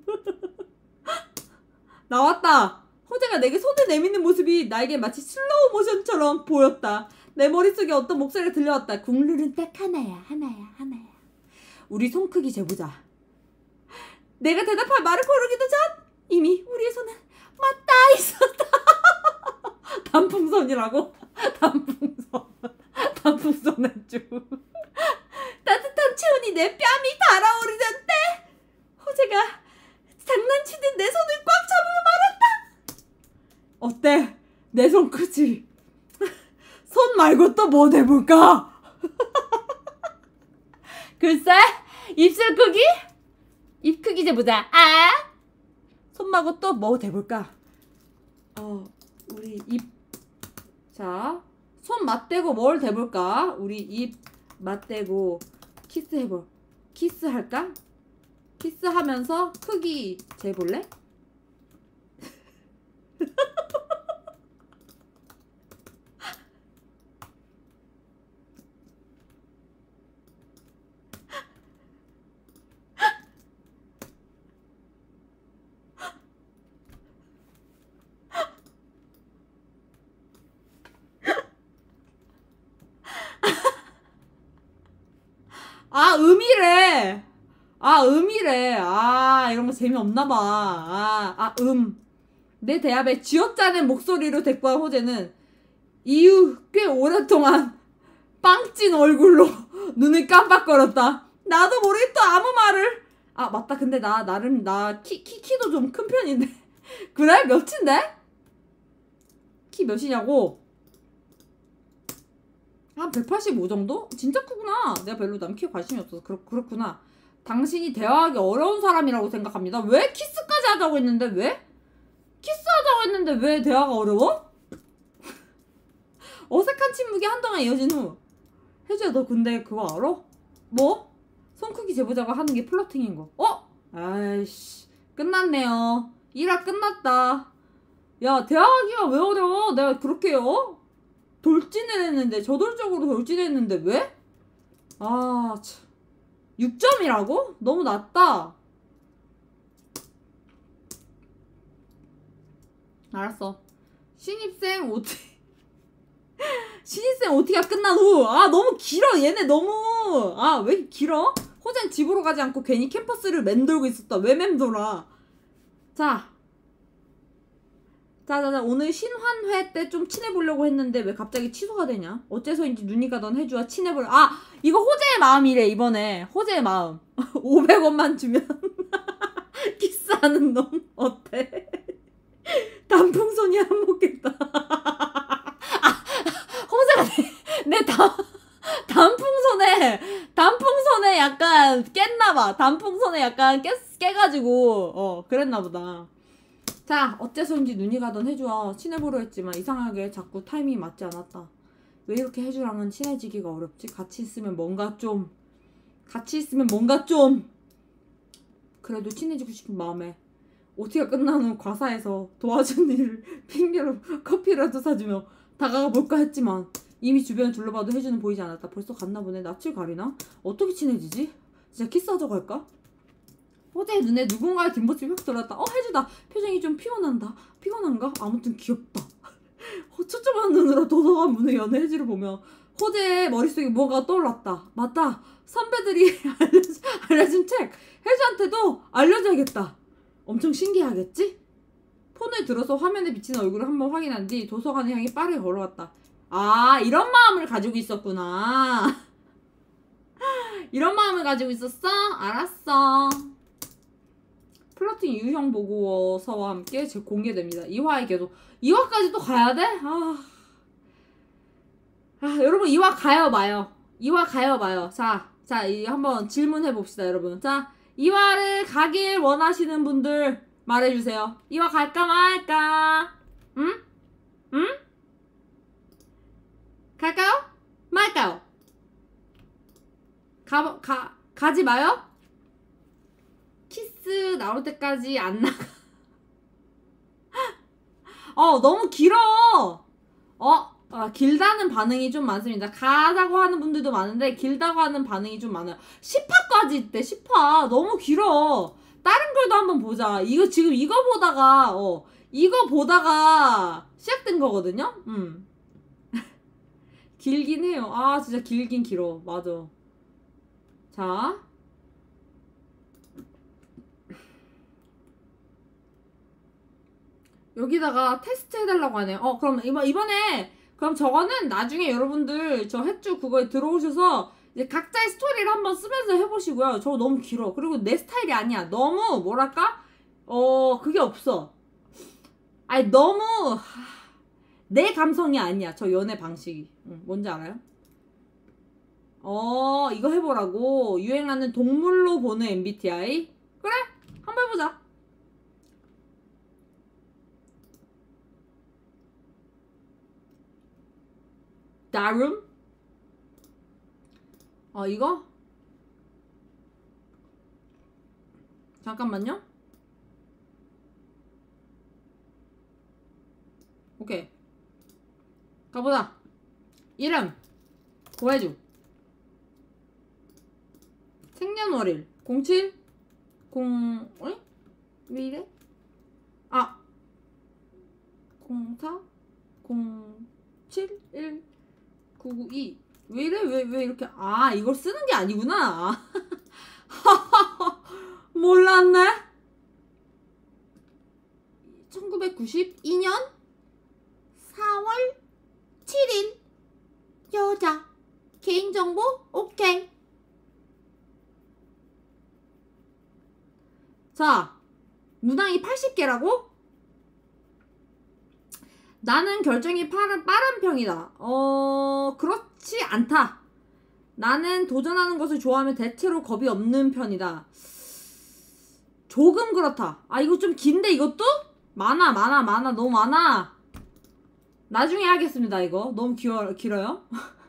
나왔다. 호재가 내게 손을 내미는 모습이 나에게 마치 슬로우 모션처럼 보였다. 내 머릿속에 어떤 목소리가 들려왔다. 국룰은 딱 하나야. 하나야. 하나야. 우리 손 크기 재보자. 내가 대답할 말을 고르기도 전 이미 우리의 손은 맞닿아 있었다. 단풍선이라고? 단풍선. 단풍선 해주. 따뜻한 체온이 내 뺨이 달아오르는데 호재가 장난치듯 내 손을 꽉 잡으며 말한다. 어때? 내 손 크지? 손 말고 또 뭐 대볼까? 글쎄, 입술 크기? 입 크기 재보자. 아! 손 말고 또 뭐 대볼까? 어, 우리 입. 자, 손 맞대고 뭘 대볼까? 우리 입 맞대고 키스 해볼. 키스 할까? 키스 하면서 크기 재볼래? 아, 음이래. 아, 음이래. 아, 이런 거 재미없나봐. 아, 아, 음. 내 대합에 쥐어짜낸 목소리로 대꾸한 호재는 이후 꽤 오랫동안 빵찐 얼굴로 눈을 깜빡거렸다. 나도 모르게 또 아무 말을. 아, 맞다. 근데 나, 나름, 나 키, 키, 키도 좀 큰 편인데. 그래? 몇인데? 키 몇이냐고? 한 백팔십오 정도? 진짜 크구나. 내가 별로 남 키에 관심이 없어서. 그렇, 그렇구나. 당신이 대화하기 어려운 사람이라고 생각합니다. 왜? 키스까지 하자고 했는데 왜? 키스하자고 했는데 왜 대화가 어려워? 어색한 침묵이 한동안 이어진 후 혜주야 너 근데 그거 알아? 뭐? 손 크기 재보자고 하는 게 플러팅인 거. 어? 아이씨 끝났네요. 일화 끝났다. 야 대화하기가 왜 어려워? 내가 그렇게 어? 돌진을 했는데 저돌적으로 돌진했는데 왜? 아 참. 육 점이라고? 너무 낮다. 알았어. 신입생 오티 신입생 오티가 끝난 후 아 너무 길어. 얘네 너무 아 왜 길어? 호젠 집으로 가지 않고 괜히 캠퍼스를 맴돌고 있었다. 왜 맴돌아? 자 자자자 오늘 신환회 때 좀 친해보려고 했는데 왜 갑자기 취소가 되냐? 어째서인지 눈이 가던 혜주와 친해볼 아 이거 호재의 마음이래. 이번에 호재의 마음. 오백 원만 주면 키스하는 놈 어때? 단풍손이 한몫했다. 아 호재가 내, 내 단, 단풍손에 단풍손에 약간 깼나봐. 단풍손에 약간 깼, 깨가지고 어 그랬나보다. 자 어째서인지 눈이 가던 혜주와 친해보려 했지만 이상하게 자꾸 타이밍이 맞지 않았다. 왜 이렇게 혜주랑은 친해지기가 어렵지? 같이 있으면 뭔가 좀 같이 있으면 뭔가 좀 그래도 친해지고 싶은 마음에 오티가 끝난 후 과사에서 도와준 일을 핑계로 커피라도 사주며 다가가 볼까 했지만 이미 주변을 둘러봐도 혜주는 보이지 않았다. 벌써 갔나 보네. 낯을 가리나? 어떻게 친해지지? 진짜 키스하자고 할까? 호재의 눈에 누군가의 뒷모습이 확 들어왔다. 어 혜주다. 표정이 좀 피곤한다. 피곤한가? 아무튼 귀엽다. 초점한 눈으로 도서관 문을 여는 혜주를 보며 호재의 머릿속에 뭐가 떠올랐다. 맞다. 선배들이 알려준, 알려준 책. 혜주한테도 알려줘야겠다. 엄청 신기하겠지? 폰을 들어서 화면에 비치는 얼굴을 한번 확인한 뒤 도서관을 향해 빠르게 걸어갔다. 아 이런 마음을 가지고 있었구나. 이런 마음을 가지고 있었어? 알았어. 플러팅 유형 보고서와 함께 공개됩니다. 이 화에 계속 이 화까지 또 가야 돼? 아, 아 여러분 이 화 가요 마요? 이 화 가요 마요? 자, 자 이 한번 질문해 봅시다 여러분. 자 이 화를 가길 원하시는 분들 말해주세요. 이 화 갈까 말까? 응? 응? 갈까요? 말까요? 가, 가, 가지 마요? 키스 나올 때까지 안 나가. 어, 너무 길어. 어, 아, 길다는 반응이 좀 많습니다. 가자고 하는 분들도 많은데 길다고 하는 반응이 좀 많아요. 십 화까지 있대. 십 화. 너무 길어. 다른 글도 한번 보자. 이거 지금 이거 보다가 어, 이거 보다가 시작된 거거든요. 음. 길긴 해요. 아, 진짜 길긴 길어. 맞아. 자. 여기다가 테스트 해달라고 하네요. 어 그럼 이번, 이번에 그럼 저거는 나중에 여러분들 저 햇주 그거에 들어오셔서 이제 각자의 스토리를 한번 쓰면서 해보시고요. 저거 너무 길어. 그리고 내 스타일이 아니야. 너무 뭐랄까? 어 그게 없어. 아니 너무 하, 내 감성이 아니야. 저 연애 방식이. 응, 뭔지 알아요? 어 이거 해보라고. 유행하는 동물로 보는 엠비티아이? 그래 한번 해보자. 다룸? 어 이거? 잠깐만요. 오케이 가보자. 이름 고해주. 생년월일 공칠 공... 어이? 왜 이래? 아 공사 공칠 일 구구이 왜 이래? 왜, 왜 이렇게 아 이걸 쓰는 게 아니구나. 몰랐네. 천구백구십이 년 사월 칠일 여자. 개인정보 오케이. 자 문항이 팔십 개라고? 나는 결정이 빠른, 빠른 편이다. 어 그렇지 않다. 나는 도전하는 것을 좋아하며 대체로 겁이 없는 편이다. 조금 그렇다. 아 이거 좀 긴데 이것도? 많아 많아 많아 너무 많아. 나중에 하겠습니다. 이거 너무 길어, 길어요.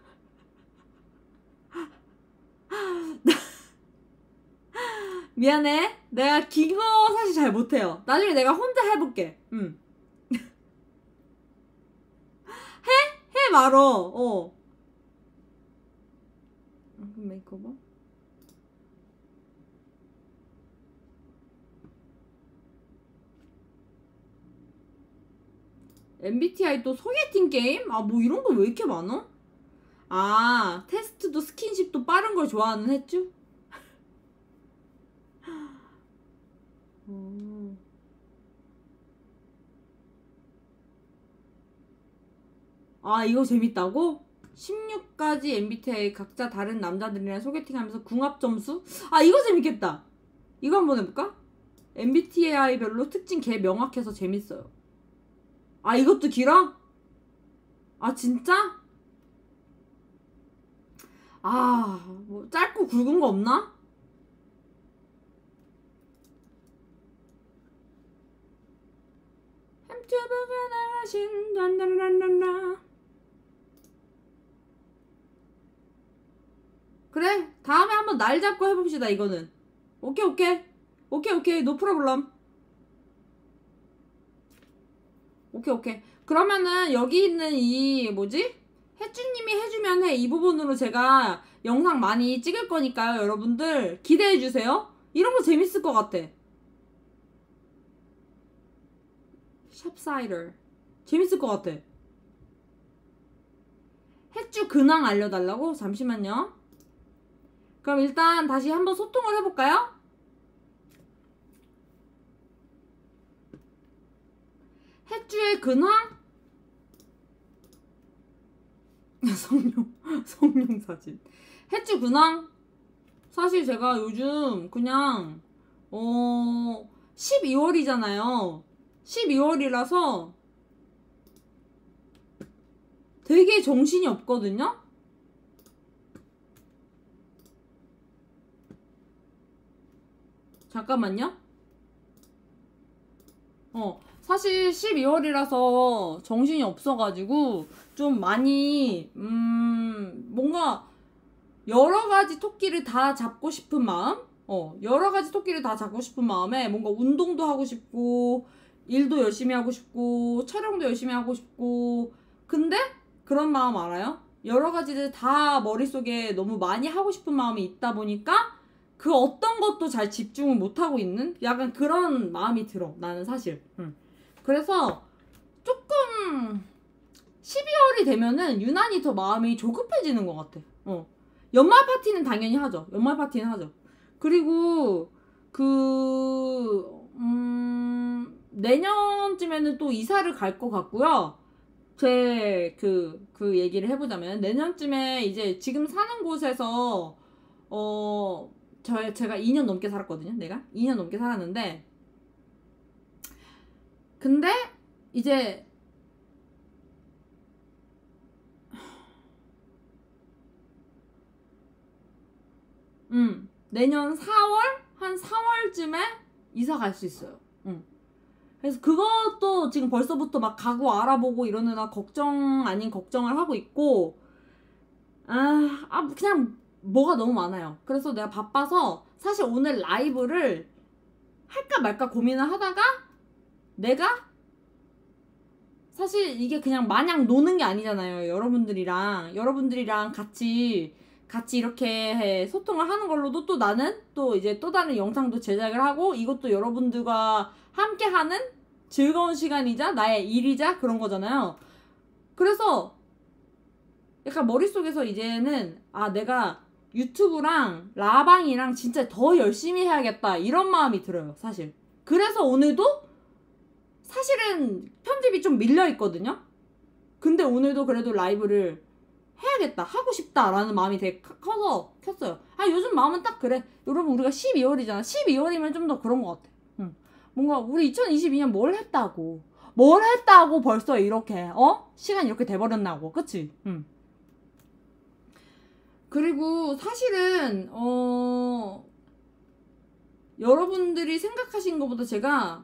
미안해. 내가 긴 거 사실 잘 못해요. 나중에 내가 혼자 해볼게. 응. 해? 해 말어. 어. 메이크오버? 엠비티아이 또 소개팅 게임? 아 뭐 이런 거 왜 이렇게 많어? 아 테스트도 스킨십도 빠른 걸 좋아하는 했죠? 어. 아 이거 재밌다고? 십육 가지 엠비티아이 각자 다른 남자들이랑 소개팅하면서 궁합 점수? 아 이거 재밌겠다. 이거 한번 해볼까? 엠비티아이별로 특징 개 명확해서 재밌어요. 아 이것도 길어? 아 진짜? 아 뭐 짧고 굵은 거 없나? 햄튜브가 나가신 단단단단다. 그래 다음에 한번 날 잡고 해봅시다. 이거는 오케이 오케이 오케이 오케이 노 프로블럼. 오케이 오케이 그러면은 여기 있는 이 뭐지? 혜주님이 해주면 해 이 부분으로 제가 영상 많이 찍을 거니까요. 여러분들 기대해주세요. 이런 거 재밌을 것 같아. 샵사이더 재밌을 것 같아. 혜주 근황 알려달라고? 잠시만요. 그럼 일단 다시 한번 소통을 해볼까요? 햇주의 근황? 성룡 성룡 사진. 햇주 근황? 사실 제가 요즘 그냥 어 십이월이잖아요 십이월이라서 되게 정신이 없거든요? 잠깐만요. 어 사실 십이월이라서 정신이 없어가지고 좀 많이 음 뭔가 여러가지 토끼를 다 잡고 싶은 마음? 어 여러가지 토끼를 다 잡고 싶은 마음에 뭔가 운동도 하고 싶고 일도 열심히 하고 싶고 촬영도 열심히 하고 싶고 근데 그런 마음 알아요? 여러가지를 다 머릿속에 너무 많이 하고 싶은 마음이 있다 보니까 그 어떤 것도 잘 집중을 못하고 있는 약간 그런 마음이 들어 나는 사실. 응. 그래서 조금 십이월이 되면은 유난히 더 마음이 조급해지는 것 같아. 어. 연말 파티는 당연히 하죠. 연말 파티는 하죠. 그리고 그 음, 내년쯤에는 또 이사를 갈 것 같고요. 제 그 그 얘기를 해보자면 내년쯤에 이제 지금 사는 곳에서 어 저 제가 이 년 넘게 살았거든요. 내가 이 년 넘게 살았는데 근데 이제 음 내년 사월 한 사월쯤에 이사 갈 수 있어요. 음. 그래서 그것도 지금 벌써부터 막 가구 알아보고 이러느라 걱정 아닌 걱정을 하고 있고 아, 아 그냥 뭐가 너무 많아요. 그래서 내가 바빠서 사실 오늘 라이브를 할까 말까 고민을 하다가 내가 사실 이게 그냥 마냥 노는 게 아니잖아요. 여러분들이랑 여러분들이랑 같이 같이 이렇게 소통을 하는 걸로도 또 나는 또 이제 또 다른 영상도 제작을 하고 이것도 여러분들과 함께 하는 즐거운 시간이자 나의 일이자 그런 거잖아요. 그래서 약간 머릿속에서 이제는 아 내가 유튜브랑 라방이랑 진짜 더 열심히 해야겠다 이런 마음이 들어요. 사실 그래서 오늘도 사실은 편집이 좀 밀려 있거든요. 근데 오늘도 그래도 라이브를 해야겠다 하고 싶다라는 마음이 되게 커서 켰어요. 아 요즘 마음은 딱 그래. 여러분 우리가 십이월이잖아. 십이월이면 좀 더 그런 것 같아. 응. 뭔가 우리 이천이십이 년 뭘 했다고 뭘 했다고 벌써 이렇게 어? 시간 이렇게 돼버렸나고 그치? 응. 그리고 사실은 어 여러분들이 생각하신 것보다 제가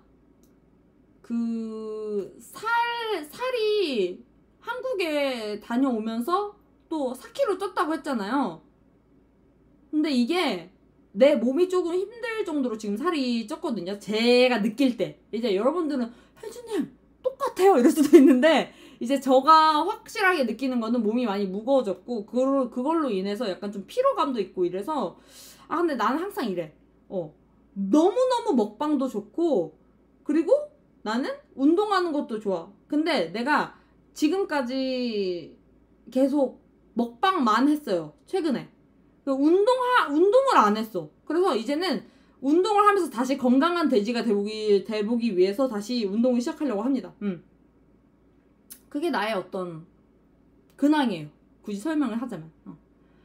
그 살 살이 한국에 다녀오면서 또 사 킬로그램 쪘다고 했잖아요. 근데 이게 내 몸이 조금 힘들 정도로 지금 살이 쪘거든요. 제가 느낄 때. 이제 여러분들은 혜주님 똑같아요 이럴 수도 있는데 이제 제가 확실하게 느끼는 거는 몸이 많이 무거워졌고 그걸, 그걸로 인해서 약간 좀 피로감도 있고 이래서 아 근데 나는 항상 이래. 어 너무너무 먹방도 좋고 그리고 나는 운동하는 것도 좋아. 근데 내가 지금까지 계속 먹방만 했어요. 최근에. 운동하, 운동을 안 했어. 그래서 이제는 운동을 하면서 다시 건강한 돼지가 되보기, 되보기 위해서 다시 운동을 시작하려고 합니다. 음. 그게 나의 어떤 근황이에요. 굳이 설명을 하자면. 어.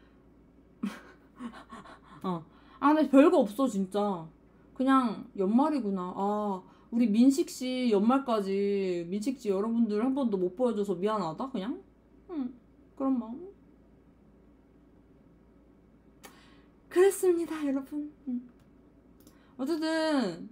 어. 아, 근데 별거 없어, 진짜. 그냥 연말이구나. 아, 우리 민식씨 연말까지 민식씨 여러분들 한 번도 못 보여줘서 미안하다, 그냥? 응, 그런 마음. 그랬습니다, 여러분. 응. 어쨌든,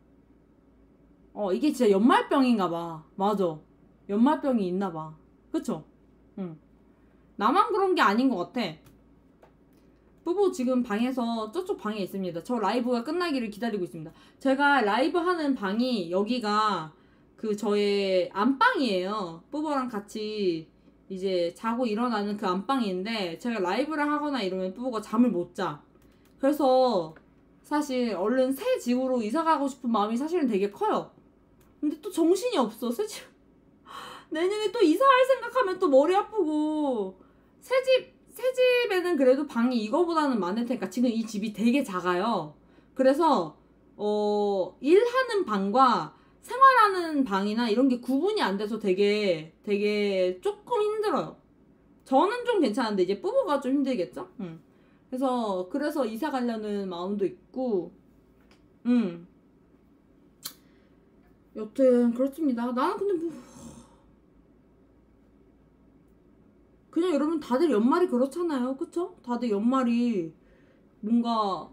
어, 이게 진짜 연말병인가봐. 맞아. 연말병이 있나봐. 그쵸? 응. 나만 그런 게 아닌 것 같아. 뿌보 지금 방에서 저쪽 방에 있습니다. 저 라이브가 끝나기를 기다리고 있습니다. 제가 라이브 하는 방이 여기가 그 저의 안방이에요. 뿌보랑 같이 이제 자고 일어나는 그 안방인데 제가 라이브를 하거나 이러면 뿌보가 잠을 못 자. 그래서 사실 얼른 새 집으로 이사 가고 싶은 마음이 사실은 되게 커요. 근데 또 정신이 없어. 새 집 내년에 또 이사할 생각하면 또 머리 아프고 새 집 새 집에는 그래도 방이 이거보다는 많을 테니까 지금 이 집이 되게 작아요. 그래서 어 일하는 방과 생활하는 방이나 이런 게 구분이 안 돼서 되게 되게 조금 힘들어요. 저는 좀 괜찮은데 이제 뿌보가 좀 힘들겠죠? 응. 그래서 그래서 이사 가려는 마음도 있고 음. 여튼 그렇습니다. 나는 근데 뭐 그냥 여러분 다들 연말이 그렇잖아요. 그쵸? 다들 연말이 뭔가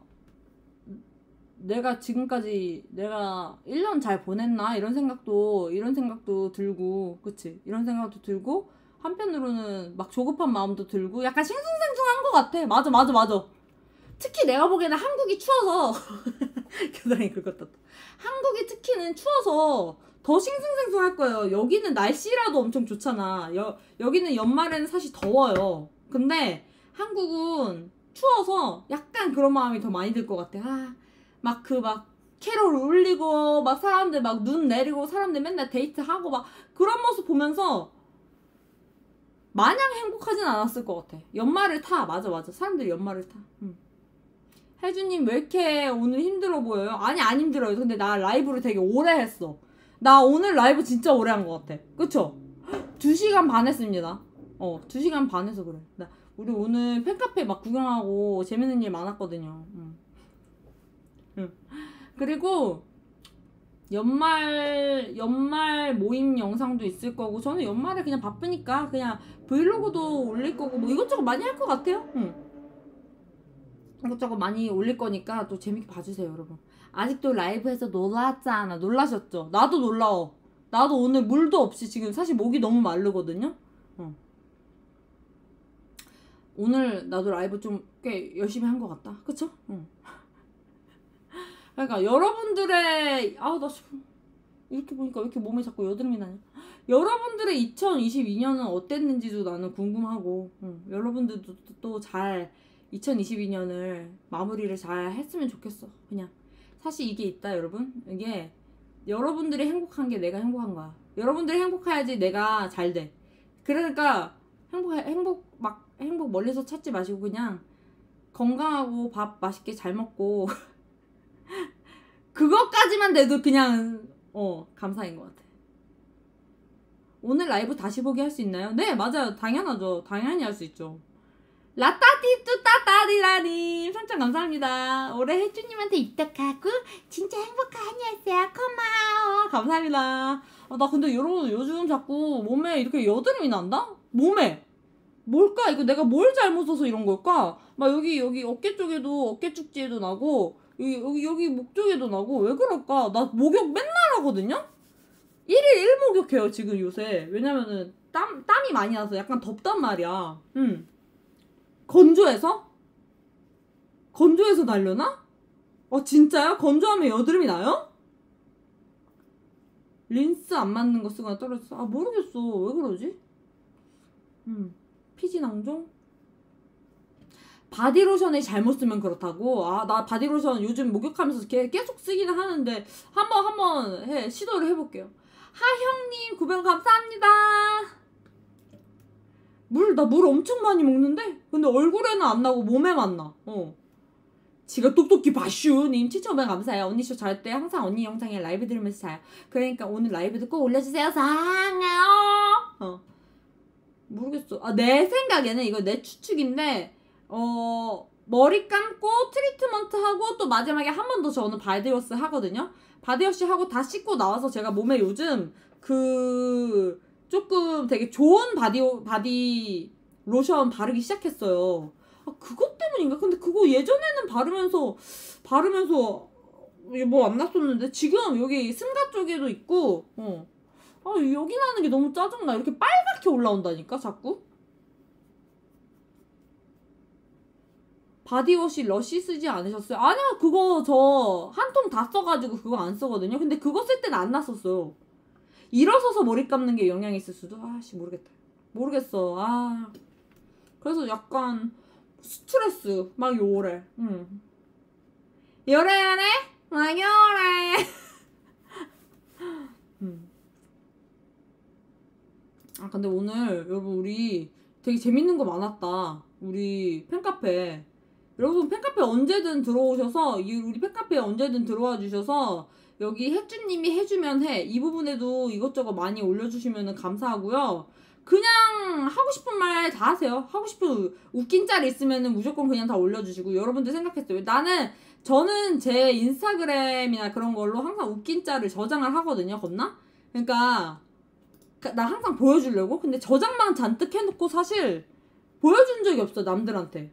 내가 지금까지 내가 일 년 잘 보냈나 이런 생각도 이런 생각도 들고 그치? 이런 생각도 들고 한편으로는 막 조급한 마음도 들고 약간 싱숭생숭한 것 같아. 맞아 맞아 맞아. 특히 내가 보기에는 한국이 추워서 겨드랑이 긁었다. 한국이 특히는 추워서 더 싱숭생숭할 거예요. 여기는 날씨라도 엄청 좋잖아. 여, 여기는 연말에는 사실 더워요. 근데 한국은 추워서 약간 그런 마음이 더 많이 들 것 같아. 아, 막 그 막 캐롤 울리고 막 사람들 막 눈 내리고 사람들 맨날 데이트하고 막 그런 모습 보면서 마냥 행복하진 않았을 것 같아. 연말을 타. 맞아 맞아. 사람들이 연말을 타. 응. 혜주님 왜 이렇게 오늘 힘들어 보여요? 아니 안 힘들어요. 근데 나 라이브를 되게 오래 했어. 나 오늘 라이브 진짜 오래 한 것 같아. 그쵸? 두 시간 반 했습니다. 어, 두 시간 반 해서 그래. 나, 우리 오늘 팬카페 막 구경하고 재밌는 일 많았거든요. 응. 응. 그리고 연말 연말 모임 영상도 있을 거고, 저는 연말에 그냥 바쁘니까 그냥 브이로그도 올릴 거고 뭐 이것저것 많이 할 것 같아요. 응. 이것저것 많이 올릴 거니까 또 재밌게 봐주세요, 여러분. 아직도 라이브에서 놀랐잖아. 놀라셨죠? 나도 놀라워. 나도 오늘 물도 없이 지금 사실 목이 너무 마르거든요. 어. 오늘 나도 라이브 좀 꽤 열심히 한 것 같다. 그쵸? 응. 그러니까 여러분들의 아 나 이렇게 보니까 왜 이렇게 몸에 자꾸 여드름이 나냐. 여러분들의 이천이십이 년은 어땠는지도 나는 궁금하고, 응. 여러분들도 또 잘 이천이십이 년을 마무리를 잘 했으면 좋겠어. 그냥 사실 이게 있다, 여러분. 이게 여러분들이 행복한 게 내가 행복한 거야. 여러분들이 행복해야지 내가 잘 돼. 그러니까 행복 행복 막 행복 멀리서 찾지 마시고 그냥 건강하고 밥 맛있게 잘 먹고 그것까지만 돼도 그냥 어 감사인 것 같아. 오늘 라이브 다시 보기 할 수 있나요? 네, 맞아요. 당연하죠. 당연히 할 수 있죠. 라따디 뚜따따디라님 선창 감사합니다. 올해 혜주님한테 입덕하고 진짜 행복하냐세요. 고마워. 감사합니다. 아, 나 근데 여러분 요즘 자꾸 몸에 이렇게 여드름이 난다? 몸에 뭘까? 이거 내가 뭘 잘못 써서 이런 걸까? 막 여기 여기 어깨 쪽에도 어깨 축지에도 나고 여기 여기 여기 목 쪽에도 나고 왜 그럴까? 나 목욕 맨날 하거든요? 일일 일 목욕해요 지금 요새. 왜냐면은 땀, 땀이 많이 나서 약간 덥단 말이야. 응. 건조해서? 건조해서 날려나? 어 진짜요? 건조하면 여드름이 나요? 린스 안 맞는 거 쓰거나 떨어졌어? 아 모르겠어. 왜 그러지? 음 피지낭종? 바디로션을 잘못 쓰면 그렇다고? 아 나 바디로션 요즘 목욕하면서 계속 쓰기는 하는데 한번 한번 해 시도를 해볼게요. 하형님 구변 감사합니다. 물, 나 물 엄청 많이 먹는데? 근데 얼굴에는 안 나고 몸에만 나. 어. 지가 똑똑히 바슈님 칠천오백 감사해요. 언니 쇼 잘 때 항상 언니 영상에 라이브 들으면서 자요. 그러니까 오늘 라이브도 꼭 올려주세요. 사랑해요. 어. 모르겠어. 아, 내 생각에는 이거 내 추측인데 어 머리 감고 트리트먼트 하고 또 마지막에 한 번 더 저는 바디워시 하거든요. 바디워시 하고 다 씻고 나와서 제가 몸에 요즘 그 조금 되게 좋은 바디, 바디 로션 바르기 시작했어요. 아, 그것 때문인가? 근데 그거 예전에는 바르면서, 바르면서, 뭐 안 났었는데, 지금 여기 승가 쪽에도 있고, 어. 아, 여기 나는 게 너무 짜증나. 이렇게 빨갛게 올라온다니까, 자꾸? 바디워시 러쉬 쓰지 않으셨어요? 아니요, 그거 저 한 통 다 써가지고 그거 안 쓰거든요. 근데 그거 쓸 때는 안 났었어요. 일어서서 머리 감는 게 영향이 있을 수도? 아씨 모르겠다. 모르겠어. 아 그래서 약간 스트레스 막 요래. 응. 요래요래? 막 요래. 음. 아 근데 오늘 여러분 우리 되게 재밌는 거 많았다. 우리 팬카페. 여러분 팬카페 언제든 들어오셔서 우리 팬카페에 언제든 들어와 주셔서 여기 혜주님이 해주면 해. 이 부분에도 이것저것 많이 올려주시면 감사하고요. 그냥 하고 싶은 말 다 하세요. 하고 싶은 웃긴 짤 있으면 무조건 그냥 다 올려주시고. 여러분들 생각했어요. 나는 저는 제 인스타그램이나 그런 걸로 항상 웃긴 짤을 저장을 하거든요. 겁나? 그러니까 나 항상 보여주려고. 근데 저장만 잔뜩 해놓고 사실 보여준 적이 없어 남들한테.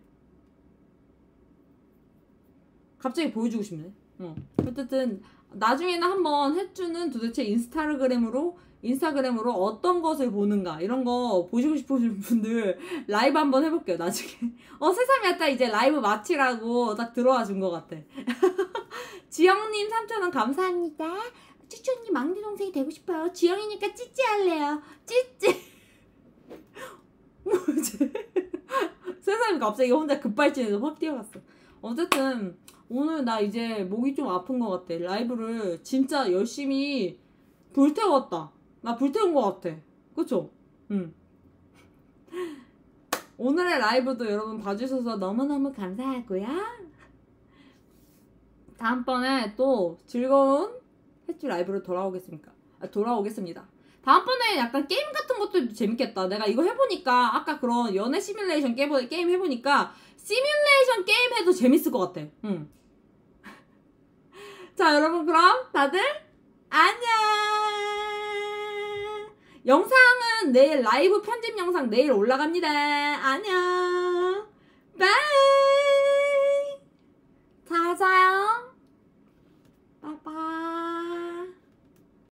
갑자기 보여주고 싶네. 어. 어쨌든 나중에는 한번 혜주는 도대체 인스타그램으로 인스타그램으로 어떤 것을 보는가 이런 거 보시고 싶으신 분들 라이브 한번 해볼게요. 나중에. 어 세상에 딱 이제 라이브 마치라고 딱 들어와 준 것 같아. 지영님 삼천 원 감사합니다. 쭈쭈 언니 막내 동생이 되고 싶어요. 지영이니까 찌찌 할래요. 찌찌. 뭐지? 세상에 갑자기 혼자 급발진해서 확 뛰어갔어. 어쨌든 오늘 나 이제 목이 좀 아픈 것 같아. 라이브를 진짜 열심히 불태웠다. 나 불태운 것 같아. 그쵸? 응. 오늘의 라이브도 여러분 봐주셔서 너무너무 감사하고요. 다음번에 또 즐거운 햇주 라이브로 돌아오겠습니까? 아, 돌아오겠습니다. 다음번에 약간 게임 같은 것도 재밌겠다. 내가 이거 해보니까 아까 그런 연애 시뮬레이션 게임, 게임 해보니까 시뮬레이션 게임 해도 재밌을 것 같아. 응. 자, 여러분 그럼 다들 안녕. 영상은 내일 라이브 편집 영상 내일 올라갑니다. 안녕.